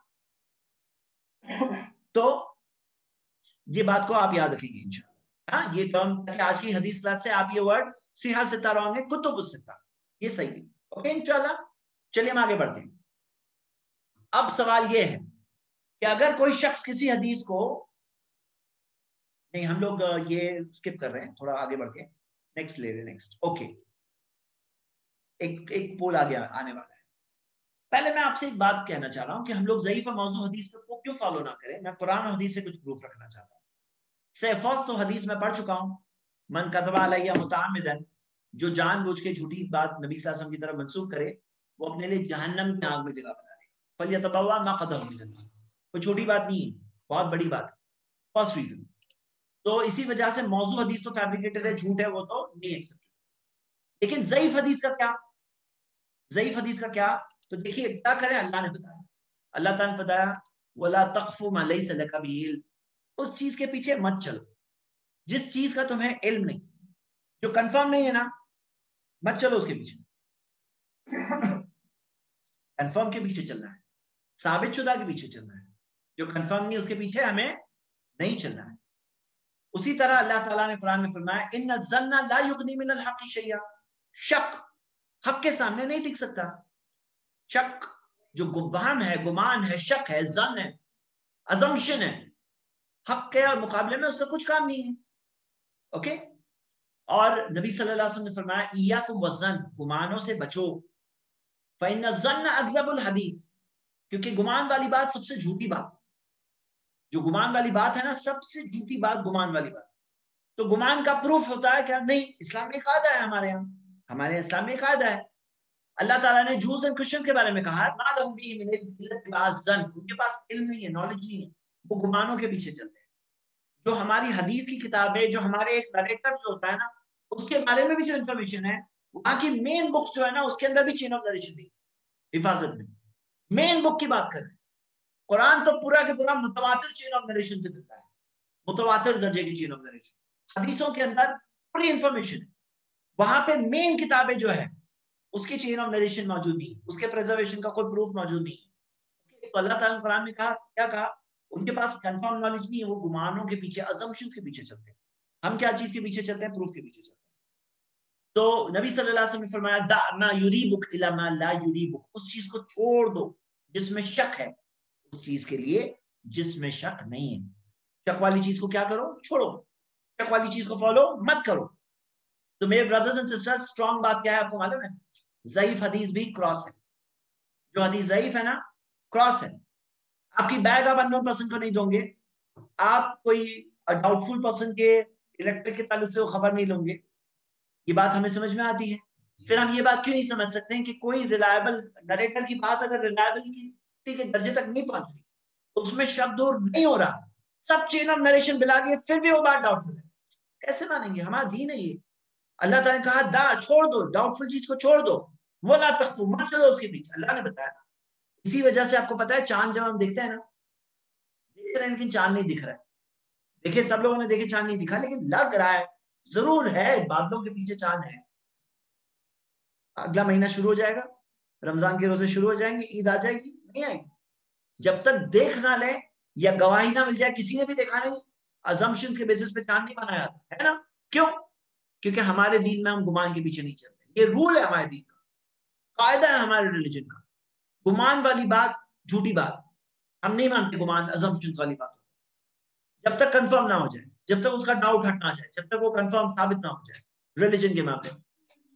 तो ये बात को आप याद रखेंगे इंशाल्लाह। हाँ, ये टर्म कि आज की हदीस क्लास से आप ये वर्ड सिहासिता रॉन्ग है, कुतुब सित्ता ये सही है। ओके इंशाल्लाह। चलिए हम आगे बढ़ते हैं। अब सवाल ये है कि अगर कोई शख्स किसी हदीस को, नहीं हम लोग ये स्किप कर रहे हैं, थोड़ा आगे बढ़ के नेक्स्ट ले रहे हैं। नेक्स्ट ओके, एक पोल आगे आने वाला है। पहले मैं आपसे एक बात कहना चाह रहा हूं कि हम लोग ज़ईफ और मौजू हदीस को क्यों फॉलो ना करें। मैं कुरान और हदीस से कुछ प्रूफ रखना चाहता हूं। फर्स्ट तो हदीस में पढ़ चुका हूं, मन कज़बा अलैया मुतअम्मिदन, जो जानबूझ के झूठी बात नबी सल्लल्लाहु अलैहि वसल्लम की तरफ मंसूब करे वो अपने लिए जहन्नम की आग में जगह बना लेगा। फलियतबव्वा मक़अदहु मिनन नार। कोई छोटी बात नहीं है, बहुत बड़ी बात है। First reason. तो इसी वजह से मौजू हदीस तो फैब्रिकेटेड है, झूठ है, वो तो नहीं एक्सेप्टेड। लेकिन ज़ईफ हदीस का क्या? ज़ईफ हदीस का क्या? तो देखिए क्या करें, अल्लाह ने बताया, अल्लाह ताला ने बताया वला तक़फ़ु मा लैसा लका बिही इल्म। उस चीज के पीछे मत चलो जिस चीज का तुम्हें इल्म नहीं, जो कंफर्म नहीं है ना, मत चलो उसके पीछे। कंफर्म के पीछे चलना है, साबित शुदा के पीछे चलना है। जो कंफर्म नहीं उसके पीछे हमें नहीं चलना है। उसी तरह अल्लाह ताला ने कुरान में फरमाया इन्ना ज़न्ना ला युग़नी मिनल हक़्क़ि शैया। शक हक के सामने नहीं टिक सकता। शक जो गुमान है, गुमान है, शक है, जन है, अजम्पशन है, हक के मुकाबले में उसका कुछ काम नहीं है। ओके। और नबी सल्लल्लाहु अलैहि वसल्लम ने फरमाया इय्याकुम वज़्ज़न, गुमानों से बचो। फ़इन्न ज़न्न अकज़बुल हदीस, क्योंकि गुमान वाली बात सबसे झूठी बात, जो गुमान वाली बात है ना, सबसे झूठी बात गुमान वाली बात। तो गुमान का प्रूफ होता है क्या? नहीं, इस्लाम में कायदा है, हमारे इस्लाम में कायदा है। अल्लाह ताला ने जूस एंड क्रिश्चियंस के बारे में कहा मा लहुम बिही मिन इल्म, उनके पास इल्म नहीं है, नॉलेज नहीं है, वो गुमानों के पीछे चलते हैं। जो हमारी हदीस की किताबें, जो हमारे एक नरेटर जो होता है ना, उसके बारे में भी जो इन्फॉर्मेशन है, वहां की मेन बुक्स जो है ना, उसके अंदर भी चेन ऑफ नरेशन नहीं, हिफाजत में मेन बुक की बात करें। कुरान तो पूरा के पूरा मुतवातिर चेन ऑफ नरेशन से मिलता है, मुतवातिर दर्जे की चेन ऑफ नरेशन। हदीसों के अंदर पूरी इंफॉर्मेशन है, वहां पे मेन किताबें जो है उसकी चेन ऑफ नरेशन मौजूद नहीं, उसके प्रिजर्वेशन का कोई प्रूफ मौजूद नहीं। तो अल्लाह ताला ने कुरान में कहा, क्या कहा? उनके पास कंफर्म नॉलेज नहीं है, वो गुमानों के पीछे, अजम्पशंस के पीछे चलते हैं। हम क्या चीज के पीछे चलते हैं? प्रूफ के पीछे चलते हैं। तो नबी सल्लल्लाहु अलैहि वसल्लम ने फरमाया दा मा युरीबुक इला मा ला युरीबुक, उस चीज को छोड़ दो जिसमें शक है, उस चीज के लिए जिसमें शक नहीं है। शक वाली चीज को क्या करो? छोड़ो। शक वाली चीज को फॉलो मत करो। तो मेरे ब्रदर्स एंड सिस्टर्स, स्ट्रॉन्ग बात क्या है आपको मालूम है? ज़ईफ हदीस भी क्रॉस है। जो हदीस ज़ईफ है ना, क्रॉस है। आपकी बैग आप अननोन पर्सन को नहीं दोगे, आप कोई डाउटफुल पर्सन के इलेक्ट्रिक के ताल्लुक से वो खबर नहीं लोगे। ये बात हमें समझ में आती है। फिर हम ये बात क्यों नहीं समझ सकते हैं कि कोई रिलायबल नरेटर की बात अगर रिलायबिलिटी के दर्जे तक नहीं पहुंच रही, उसमें शक दूर नहीं हो रहा, सब चेन ऑफ नरेशन मिला लिए, फिर भी वो बात डाउटफुल है, कैसे मानेंगे? हमारा दीन है ये। अल्लाह ताला ने कहा दा, छोड़ दो, डाउटफुल चीज को छोड़ दो, वो ला तख्फू, मत चलो उसके पीछे। अल्लाह ने बताया। इसी वजह से आपको पता है चांद जब हम देखते हैं ना, देख रहे हैं लेकिन चांद नहीं दिख रहा है। देखिए सब लोगों ने देखे चांद नहीं दिखा, लेकिन लग रहा है, जरूर है, बादलों के पीछे चांद है। अगला महीना शुरू हो जाएगा, रमजान के रोजे शुरू हो जाएंगे, ईद आ जाएगी, नहीं आएगी। जब तक देख ना ले या गवाही ना मिल जाए, किसी ने भी देखा नहीं, अजम्पशंस के बेसिस पे चांद नहीं बनाया जाता है ना। क्यों? क्योंकि हमारे दीन में हम गुमान के पीछे नहीं चलते। ये रूल है हमारे दीन का, कायदा है हमारे रिलीजन का। गुमान वाली बात झूठी बात, हम नहीं मानते। गुमान, अजम्पशंस वाली बात जब तक कंफर्म ना हो जाए, जब तक उसका डाउट हट ना जाए, जब तक वो कंफर्म साबित ना हो जाए रिलीजन के मामले में।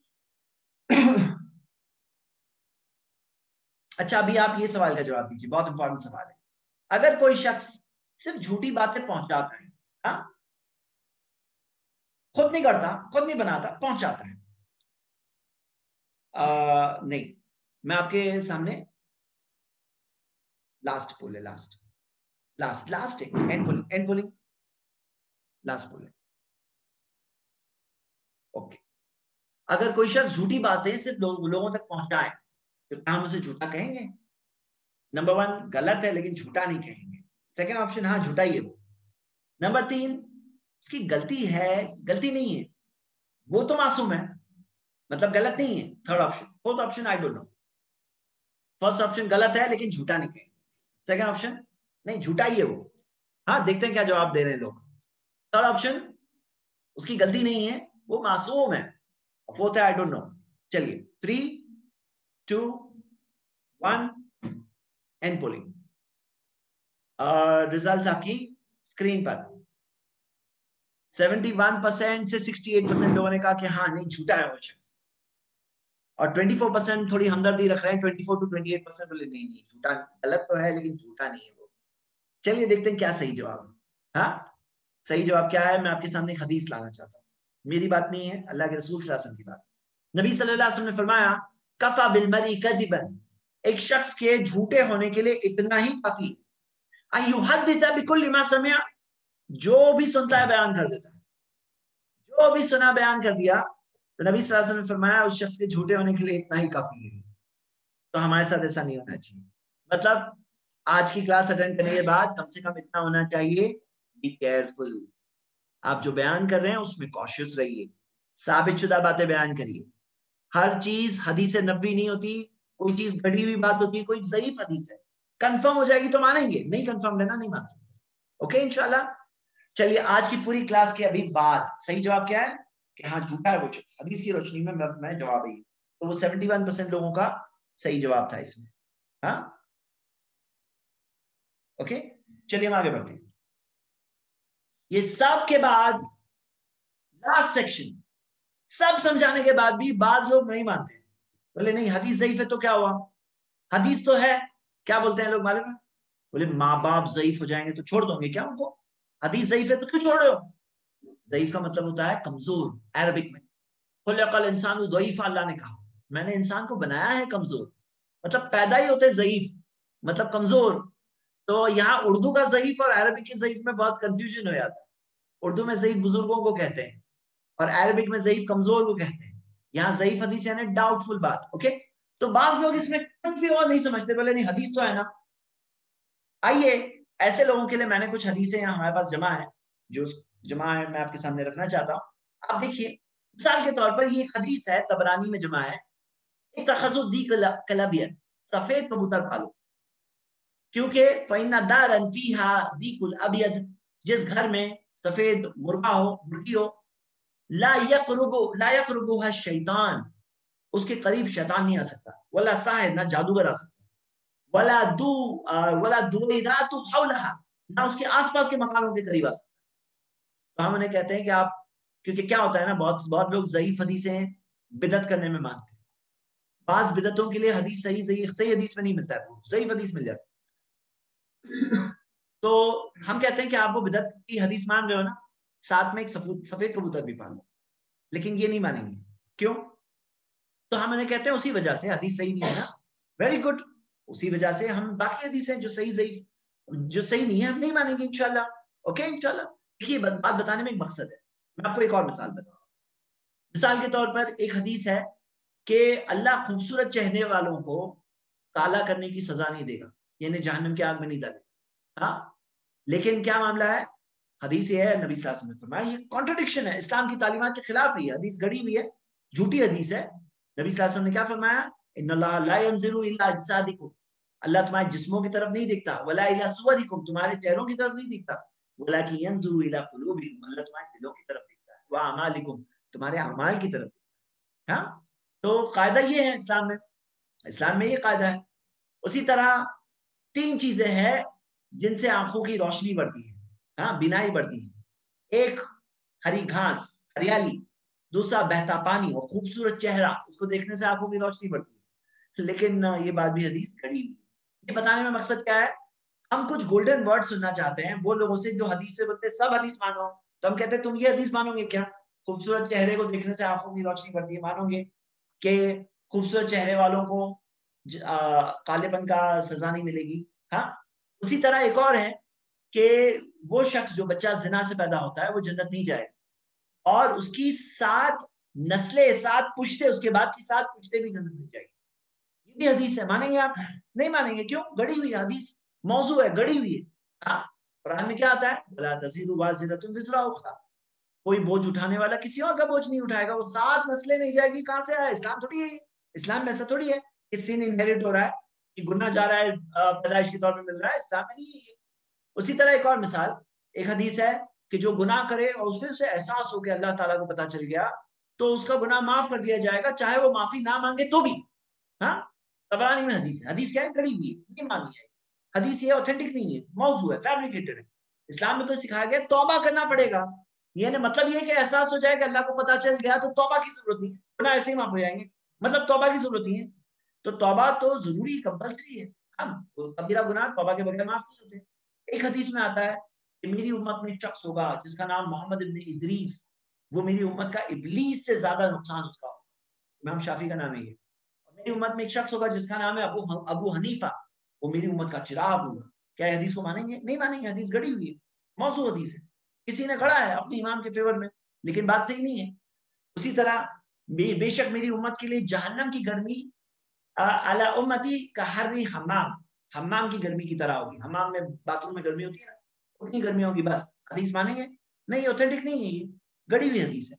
अच्छा, अभी आप ये सवाल का जवाब दीजिए, बहुत इंपॉर्टेंट सवाल है। अगर कोई शख्स सिर्फ झूठी बातें पहुंचाता है, हाँ, खुद नहीं करता, खुद नहीं बनाता, पहुंचाता है, नहीं, मैं आपके सामने लास्ट पोल है, लास्ट है, एंड पोलिंग लास्ट पोल है। ओके, अगर कोई शख्स झूठी बातें सिर्फ लोगों तक पहुंचाए तो क्या हम उसे झूठा कहेंगे? नंबर 1 गलत है, लेकिन झूठा नहीं कहेंगे। सेकंड ऑप्शन हाँ झूठा ही है वो। नंबर 3 उसकी गलती है, गलती नहीं है, वो तो मासूम है, मतलब गलत नहीं है। Third option. Fourth option I don't know. First option गलत है लेकिन झूठा नहीं कहेंगे। सेकंड ऑप्शन नहीं झूठा ही है वो, हाँ देखते हैं क्या जवाब दे रहे हैं लोग। थर्ड ऑप्शन उसकी गलती नहीं है, वो मासूम है। फोर्थ है आई डोंट नो। चलिए 3, 2, 1 एंड पोलिंग। रिजल्ट्स आपकी स्क्रीन पर। 71% से 68% लोगों ने कहा कि हाँ नहीं झूठा है वो शख्स, और 24% थोड़ी हमदर्दी रख रहे हैं। 24 to 28% बोले नहीं नहीं झूठा, गलत तो है लेकिन झूठा नहीं है वो। चलिए देखते हैं क्या सही जवाब है। हाँ सही जवाब क्या है, मैं आपके सामने एक हदीस लाना चाहता हूँ। मेरी बात नहीं है, अल्लाह के रसूल सल्लल्लाहु अलैहि वसल्लम की बात। नबी सल्लल्लाहु अलैहि वसल्लम ने फरमाया कफा बिल मरी कदिबन, एक शख्स के झूठे होने के लिए इतना ही काफी है, युहद्दिसा बिकुल्लि मा समिअ, जो भी सुनता है बयान कर देता है, जो भी सुना बयान कर दिया। तो नबी सल्लल्लाहु अलैहि वसल्लम ने फरमाया उस शख्स के झूठे होने के लिए इतना ही काफी है। तो हमारे साथ ऐसा नहीं होना चाहिए। मतलब आज की क्लास अटेंड करने के बाद कम से कम इतना होना चाहिए, बी केयरफुल। आप जो बयान कर रहे हैं उसमें कॉशियस रहिए, साबितशुदा बातें बयान करिए। हर चीज हदीस नबवी नहीं होती, कोई चीज गढ़ी हुई बात होती है, कोई ज़ईफ हदीस है, कंफर्म हो जाएगी तो मानेंगे, नहीं कंफर्म लेना नहीं मान सकते। ओके इंशाल्लाह। चलिए आज की पूरी क्लास के अभी बाद सही जवाब क्या है कि हाँ झूठा है वो शख्स, हदीस की रोशनी में मैं जवाब है। तो वो 71% लोगों का सही जवाब था इसमें। हाँ ओके चलिए हम आगे बढ़ते हैं। ये सब के बाद लास्ट सेक्शन, सब समझाने के बाद भी बाज लोग नहीं मानते, बोले नहीं हदीस ज़ईफ है तो क्या हुआ, हदीस तो है। क्या बोलते हैं लोग मालूम है? बोले माँ बाप ज़ईफ हो जाएंगे तो छोड़ दोगे क्या उनको, हदीस ज़ईफ है तो क्यों छोड़ रहे हो? ज़ईफ का मतलब होता है कमजोर, अरबिक में खुलिक़ल इंसानु ज़ईफ़ा, अल्लाह ने कहा मैंने इंसान को बनाया है कमजोर, मतलब पैदा ही होते ज़ईफ, मतलब कमजोर। तो यहाँ उर्दू का ज़ईफ और अरबिक के ज़ईफ में बहुत कंफ्यूजन हो जाता है। उर्दू में ज़ईफ बुजुर्गों को कहते हैं और अरबिक में ज़ईफ कमजोर को कहते हैं। यहाँ ज़ईफ हदीस यानी डाउटफुल बात। ओके तो बाज लोग इसमें कुछ भी और नहीं समझते, बोले नहीं हदीस तो है ना। आइए ऐसे लोगों के लिए मैंने कुछ हदीसें यहाँ हमारे पास जमा है, जो जमा है मैं आपके सामने रखना चाहता हूँ। आप देखिए मिसाल के तौर पर ये एक हदीस है, तबरानी में जमा है, इत्तखज़ुद्दी कलबियन, सफेद कबूतर पालो, क्योंकि फ़इन्ना दारन फ़ीहा दीकुल अबियद, जिस घर में सफेद मुर्गा हो, मुर्गी हो, ला यक़रुबुहा शैतान, उसके करीब शैतान नहीं आ सकता, वला साहिर, ना जादूगर आ सकता, वला दुवैरातु हौलहा, ना उसके आसपास के मकानों के करीब आ सकता। तो हम उन्हें कहते हैं कि आप, क्योंकि क्या होता है ना, बहुत लोग ज़ईफ हदीसें बिदअत करने में मानते हैं। बाज़ बिदअतों के लिए हदीस सही हदीस में नहीं मिलता है, ज़ईफ हदीस मिल जाता है। तो हम कहते हैं कि आप वो बिदअत की हदीस मान रहे हो ना, साथ में एक सफेद कबूतर भी पालो, लेकिन ये नहीं मानेंगे। क्यों? तो हम उन्हें कहते हैं उसी वजह से हदीस सही नहीं है ना, वेरी गुड, उसी वजह से हम बाकी हदीसें जो सही ज़ईफ जो सही नहीं है हम नहीं मानेंगे इंशाल्लाह। ओके इंशाल्लाह। देखिए बात बताने में एक मकसद है। मैं आपको एक और मिसाल बताऊं। मिसाल के तौर पर एक हदीस है कि अल्लाह खूबसूरत चेहरे वालों को काला करने की सजा नहीं देगा, यानी जहन्नम की आग में नहीं डालेगा। हाँ लेकिन क्या मामला है, हदीस ये है, नबी सल्लल्लाहु अलैहि वसल्लम ने फरमाया, ये कॉन्ट्रडिक्शन है, इस्लाम की तालीमात के खिलाफ है, ये हदीस गढ़ी हुई है, झूठी हदीस है। नबी सल्लल्लाहु अलैहि वसल्लम ने क्या फरमाया, इन्नल्लाह ला यंज़ुरु इल्ला अजसादिकुम, अल्लाह तुम्हारे जिस्मों की तरफ नहीं देखता, वला इला सुवरिकुम, तुम्हारे चेहरों की तरफ नहीं देखता, वलाकिन यंज़ुरु इला कुलूबिकुम, अल्लाह तुम्हारे दिलों की तरफ देखता है, व अमालिकुम, तुम्हारे अमाल की तरफ देखता है। हाँ तो कायदा ये है इस्लाम में ये कायदा है। उसी तरह 3 चीजें हैं जिनसे आंखों की रोशनी बढ़ती है, हाँ बिनाई बढ़ती है। एक हरी घास, हरियाली, दूसरा बहता पानी और खूबसूरत चेहरा, उसको देखने से आंखों की रोशनी बढ़ती है। लेकिन ये बात भी हदीस गढ़ी हुई। ये बताने में मकसद क्या है, हम कुछ गोल्डन वर्ड सुनना चाहते हैं वो लोगों से जो हदीस से बोलते सब हदीस मानो। तो हम कहते हैं तुम ये हदीस मानोगे क्या, खूबसूरत चेहरे को देखने से आंखों की रोशनी बढ़ती है, मानोगे कि खूबसूरत चेहरे वालों को कालेपन का सजा नहीं मिलेगी। हाँ उसी तरह एक और है कि वो शख्स जो बच्चा जिना से पैदा होता है वो जन्नत नहीं जाएगा और उसकी 7 नस्लें 7 पुश्ते, उसके बाद की 7 पुश्ते भी जन्नत में जाएगी। ये भी हदीस है, मानेंगे आप? नहीं मानेंगे, क्यों? गड़ी हुई हदीस, मौजू है, गड़ी हुई है। हाँ, कुरान में क्या आता है? वला तज़िरु वाज़िरतुन विज़रा उख़रा, कोई बोझ उठाने वाला किसी और का बोझ नहीं उठाएगा। वो 7 नस्लें नहीं जाएगी, कहां से आया? इस्लाम थोड़ी है, इस्लाम में ऐसा थोड़ी है कि सिन इनहेरिट हो रहा है, कि गुनाह जा रहा है पैदाइश के तौर पे मिल रहा है, इस्लाम में नहीं है। उसी तरह एक और मिसाल, एक हदीस है कि जो गुनाह करे और उसमें उसे एहसास हो कि अल्लाह ताला को पता चल गया, तो उसका गुनाह माफ कर दिया जाएगा, चाहे वो माफी ना मांगे तो भी। हाँ, तबरानी में हदीस है। हदीस क्या है? गड़ी हुई है, नहीं मानी है हदीस, ये ऑथेंटिक नहीं है, मौजू है, फैब्रिकेटेड है। इस्लाम में तो सिखाया गया तौबा करना पड़ेगा। ये मतलब ये कि एहसास हो जाए कि अल्लाह को पता चल गया तो तौबा की जरूरत नहीं, गुनाह ऐसे ही माफ हो जाएंगे, मतलब तौबा की जरूरत नहीं है। तो तौबा तो जरूरी, कंपल्सरी है। कबीरा गुनाह तौबा के बगैर माफ नहीं होते। एक हदीस में आता है कि मेरी उम्मत में एक शख्स होगा जिसका नाम मोहम्मद इब्न इदरीस, वो मेरी उम्मत का इब्लीस से ज्यादा नुकसान उसका होगा। इमाम शाफी का नाम है ये। मेरी उम्मत में एक शख्स होगा जिसका नाम है अबू हनीफा, वो मेरी उम्मत का चिराग होगा। क्या हदीस को मानेंगे? नहीं मानेंगे, हदीस गड़ी हुई है, मौजू हदीस है, किसी ने गढ़ा है अपने इमाम के फेवर में, लेकिन बात सही नहीं है। उसी तरह बेशक मेरी उम्मत के लिए जहन्नम की गर्मी अला उम्मती का हर्री हम्माम की गर्मी की तरह होगी। हम्माम में, बाथरूम में गर्मी होती है ना, उतनी गर्मी होगी। बस हदीस मानेंगे? नहीं, ऑथेंटिक नहीं है, ये गड़ी हुई हदीस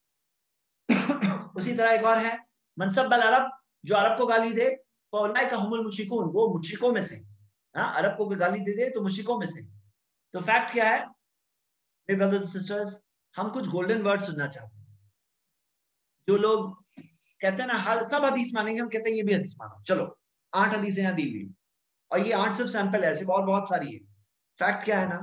है। उसी तरह एक और है, मनसब अल अरब, जो अरब को गाली दे, फौलाइका हुमुल मुशरिकून, वो मुशरिकों में से। हाँ, अरब को गाली दे तो मुशरिकों में से। तो फैक्ट क्या है मेरे ब्रदर्स एंड सिस्टर्स? हम कुछ गोल्डन वर्ड सुनना चाहते हैं। जो लोग कहते हैं ना हर सब हदीस मानेंगे, हम कहते हैं ये भी हदीस मानो। चलो 8 हदीसें यहाँ दी हुई, और ये 8 सिर्फ सैंपल है, ऐसे बहुत सारी है। फैक्ट क्या है ना,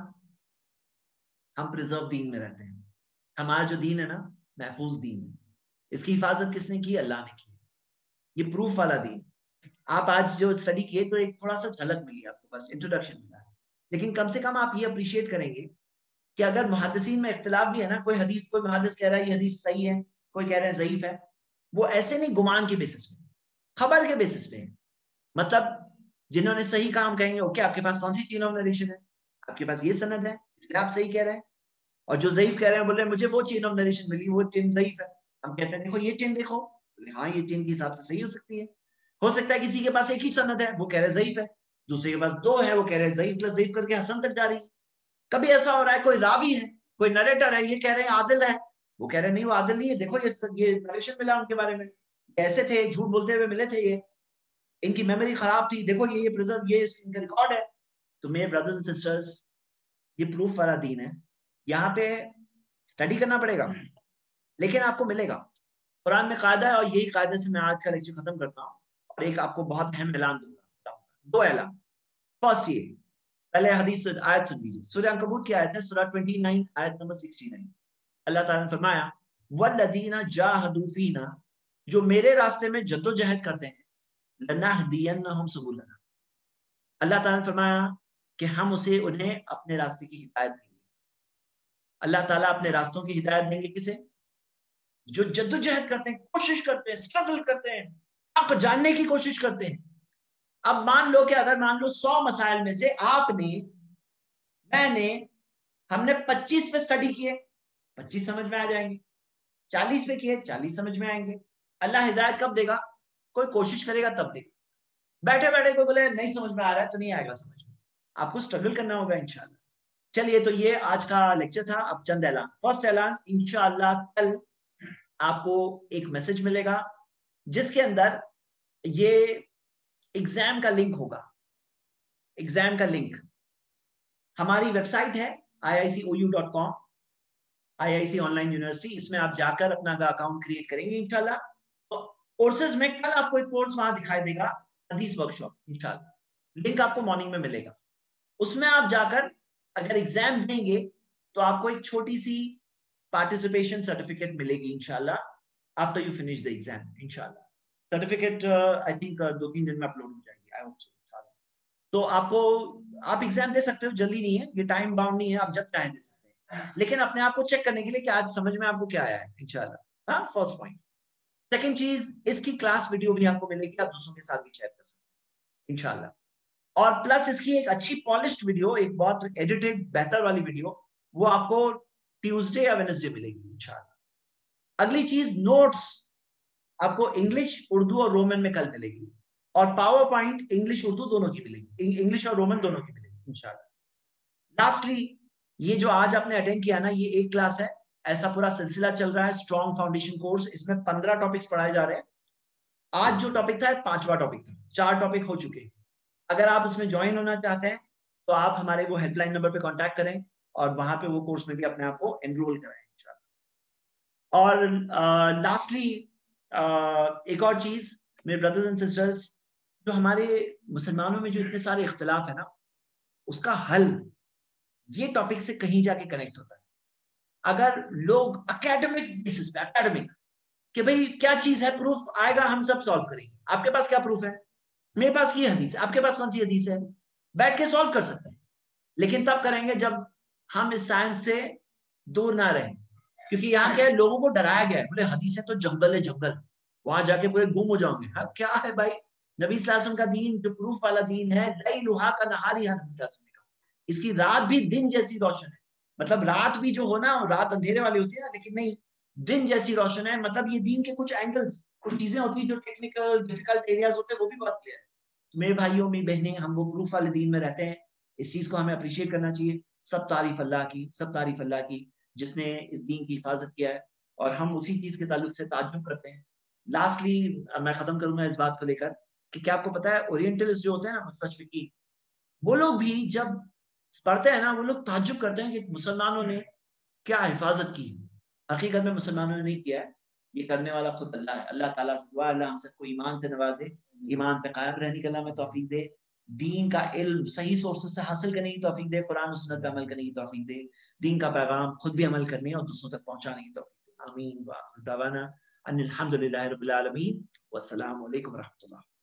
हम प्रिजर्व दीन में रहते हैं। हमारा जो दीन है ना, महफूज दीन है। इसकी हिफाजत किसने की? अल्लाह ने की। ये प्रूफ वाला दीन। आप आज जो स्टडी किए तो एक थोड़ा सा झलक मिली आपको, बस इंट्रोडक्शन मिला, लेकिन कम से कम आप ये अप्रिशिएट करेंगे कि अगर मुहद्दिसीन में इख्तिलाफ भी है ना, कोई हदीस, कोई मुहद्दिस कह रहा है ये हदीस सही है, कोई कह रहा है ज़ईफ है, वो ऐसे नहीं गुमान के बेसिस पे, खबर के बेसिस पे। मतलब जिन्होंने सही काम कहेंगे ओके, आपके पास कौन सी चेन ऑफ नरेशन है? आपके पास ये सनद है, इसलिए आप सही कह रहे हैं। और जो ज़ईफ कह रहे हैं बोल रहे हैं मुझे वो चेन ऑफ नरेशन मिली, वो चेन ज़ईफ है। हम कहते हैं देखो ये चेन देखो, हाँ ये चेन के हिसाब से सही हो सकती है। हो सकता है किसी के पास एक ही सनद है, वो कह रहे ज़ईफ है, दूसरे के पास 2 है, वो कह रहे हैं ज़ईफ प्लस ज़ईफ करके हसन तक जा रही है। कभी ऐसा हो रहा है कोई रावी है, कोई नरेटर है, ये कह रहे हैं आदिल है, वो कह रहे हैं नहीं वो आदिल नहीं है, देखो ये नरेशन मिला उनके बारे में, ऐसे थे, झूठ बोलते हुए मिले थे, ये इनकी मेमोरी खराब थी, देखो ये प्रिजर्व, ये इनका रिकॉर्ड है। तो मेरे ब्रदर्स एंड सिस्टर्स, ये प्रूफ वाला दीन है। यहाँ पे स्टडी करना पड़ेगा, लेकिन आपको मिलेगा। कुरान में कायदा है, और यही कायदे से मैं आज का लेक्चर खत्म करता हूँ, और एक आपको बहुत अहम ऐलान दूंगा, 2 ऐलान। फर्स्ट ये, पहले हदीस आयत सुन लीजिए, सूरह अनकबूत की आयत है, सूरह 29 आयत नंबर 69। अल्लाह ताला ने फरमाया वल्लदीना जाहदू फीना, जो मेरे रास्ते में जद्दोजहद करते हैं, लनहदियन्नहुम सुबुलना, अल्लाह ताला ने फरमाया कि हम उन्हें अपने रास्ते की हिदायत देंगे। अल्लाह ताला अपने रास्तों की हिदायत देंगे किसे? जो जद्दोजहद करते हैं, कोशिश करते हैं, स्ट्रगल करते हैं, हक जानने की कोशिश करते हैं। अब मान लो कि अगर मान लो 100 मसाइल में से आपने, मैंने, हमने 25 पे स्टडी किए, 25 समझ में आ जाएंगे, 40 पे किए, 40 समझ में आएंगे। अल्लाह हिदायत कब देगा? कोई कोशिश करेगा तब देगा। बैठे बैठे कोई बोले नहीं समझ में आ रहा है तो नहीं आएगा समझ में, आपको स्ट्रगल करना होगा इंशाल्लाह। चलिए, तो ये आज का लेक्चर था। अब चंद ऐलान। फर्स्ट ऐलान, इंशाल्लाह कल आपको एक मैसेज मिलेगा जिसके अंदर ये एग्जाम का लिंक होगा। एग्जाम का लिंक हमारी वेबसाइट है iicoU.com, IIC ऑनलाइन यूनिवर्सिटी। इसमें आप जाकर अपना अकाउंट क्रिएट करेंगे इंशाल्लाह। तो कोर्सेज में कल आपको एक कोर्स वहां दिखाई देगा, हदीस वर्कशॉप, इंशाल्लाह लिंक आपको मॉर्निंग में मिलेगा। उसमें आप जाकर अगर एग्जाम देंगे तो आपको एक छोटी सी पार्टिसिपेशन सर्टिफिकेट मिलेगी इंशाल्लाह after you finish the exam. इंशाल्लाह सर्टिफिकेट आई थिंक 2-3 दिन में अपलोड हो जाएगी, आई होप सो। तो आप एग्जाम दे सकते हो, जल्दी नहीं है, ये टाइम बाउंड नहीं है, आप जब चाहें दे सकते हैं, लेकिन अपने आप को चेक करने के लिए कि आज समझ में आपको क्या आया है इंशाल्लाह। हाँ, फर्स्ट पॉइंट। सेकंड चीज, इसकी क्लास वीडियो भी आपको मिलेगी, आप दूसरों के साथ भी शेयर कर सकते हैं इंशाल्लाह। और प्लस इसकी एक अच्छी पॉलिश्ड वीडियो, एक बहुत एडिटेड बेहतर वाली वीडियो, वो आपको ट्यूसडे या वेडनेसडे मिलेगी इंशाल्लाह। अगली चीज नोट्स आपको इंग्लिश, उर्दू और रोमन में कल मिलेगी, और पावर पॉइंट इंग्लिश उर्दू दोनों की मिलेगी, इंग्लिश और रोमन दोनों की मिलेगी इंशाल्लाह। लास्टली ये जो आज आपने अटेंड किया ना, ये एक क्लास है, ऐसा पूरा सिलसिला चल रहा है स्ट्रॉन्ग फाउंडेशन कोर्स, इसमें 15 टॉपिक्स पढ़ाए जा रहे हैं। आज जो टॉपिक था 5वां टॉपिक था, 4 टॉपिक हो चुके हैं। अगर आप उसमें ज्वाइन होना चाहते हैं तो आप हमारे वो हेल्पलाइन नंबर पे कांटेक्ट करें और वहां पे वो कोर्स में भी अपने आप को एनरोल कराएं इंशाल्लाह। और लास्टली एक और चीज मेरे ब्रदर्स एंड सिस्टर्स, जो हमारे मुसलमानों में जो इतने सारे इख्तिलाफ है ना, उसका हल ये टॉपिक से कहीं जाके कनेक्ट होता है। अगर लोग एकेडमिक बेसिस पे, एकेडमिक कि भाई क्या चीज है, प्रूफ आएगा हम सब सॉल्व करेंगे, आपके पास क्या प्रूफ है, मेरे पास ये हदीस है, आपके पास कौन सी हदीस है, बैठ के सॉल्व कर सकते हैं, लेकिन तब करेंगे जब हम इस साइंस से दूर ना रहें। क्योंकि यहाँ क्या है, लोगों को डराया गया है, बोले हदीस है तो जंगल है, जंगल, वहां जाके पूरे गुम हो जाओगे। हाँ क्या है भाई, नबी सल्लल्लाहु अलैहि वसल्लम का दीन जो प्रूफ वाला दीन है, लैलुहा का नहारी है, नबी सल्लल्लाहु अलैहि वसल्लम ने कहा इसकी रात भी दिन जैसी रोशन है। मतलब रात भी जो हो ना, रात अंधेरे वाली होती है ना, लेकिन नहीं, दिन जैसी रोशन है। मतलब ये दीन के कुछ एंगल्स, कुछ चीजें होती है जो टेक्निकल डिफिकल्ट एरियाज होते हैं, वो भी बहुत क्लियर है। तो मेरे भाइयों मेरी बहनें, हम वो प्रूफ वाले दीन में रहते हैं, इस चीज को हमें अप्रिशिएट करना चाहिए। सब तारीफ अल्लाह की, सब तारीफ अल्लाह की जिसने इस दीन की हिफाजत किया है, और हम उसी चीज के ताल्लुक से ताज्जुब करते हैं। लास्टली मैं खत्म करूंगा इस बात को लेकर कि क्या आपको पता है, ओरिएंटलिस्ट जो होते हैं ना, मुस्तशरिकीन, वो लोग भी जब पढ़ते हैं ना, वो लोग ताज्जुब करते हैं कि मुसलमानों ने क्या हिफाजत की। हकीकत में मुसलमानों ने नहीं किया है, ये करने वाला खुद अल्लाह है। अल्लाह ताला से दुआ, अल्लाह हम सबको ईमान से नवाजे, ईमान पे कायम रहने की अल्लाह में तौफीक दे, दीन का इल्म सही सोर्सेस से हासिल करने की तौफीक दे, कुरान और सुन्नत पे अमल करने की तौफीक दे, दीन का पैगाम खुद भी अमल करने और दूसरों तक पहुंचाने की तौफीक दे। आमीन व आखिर दावाना अनिल हम्दुलिल्लाहि रब्बिल आलमीन, वस्सलामु अलैकुम व रहमतुल्लाह।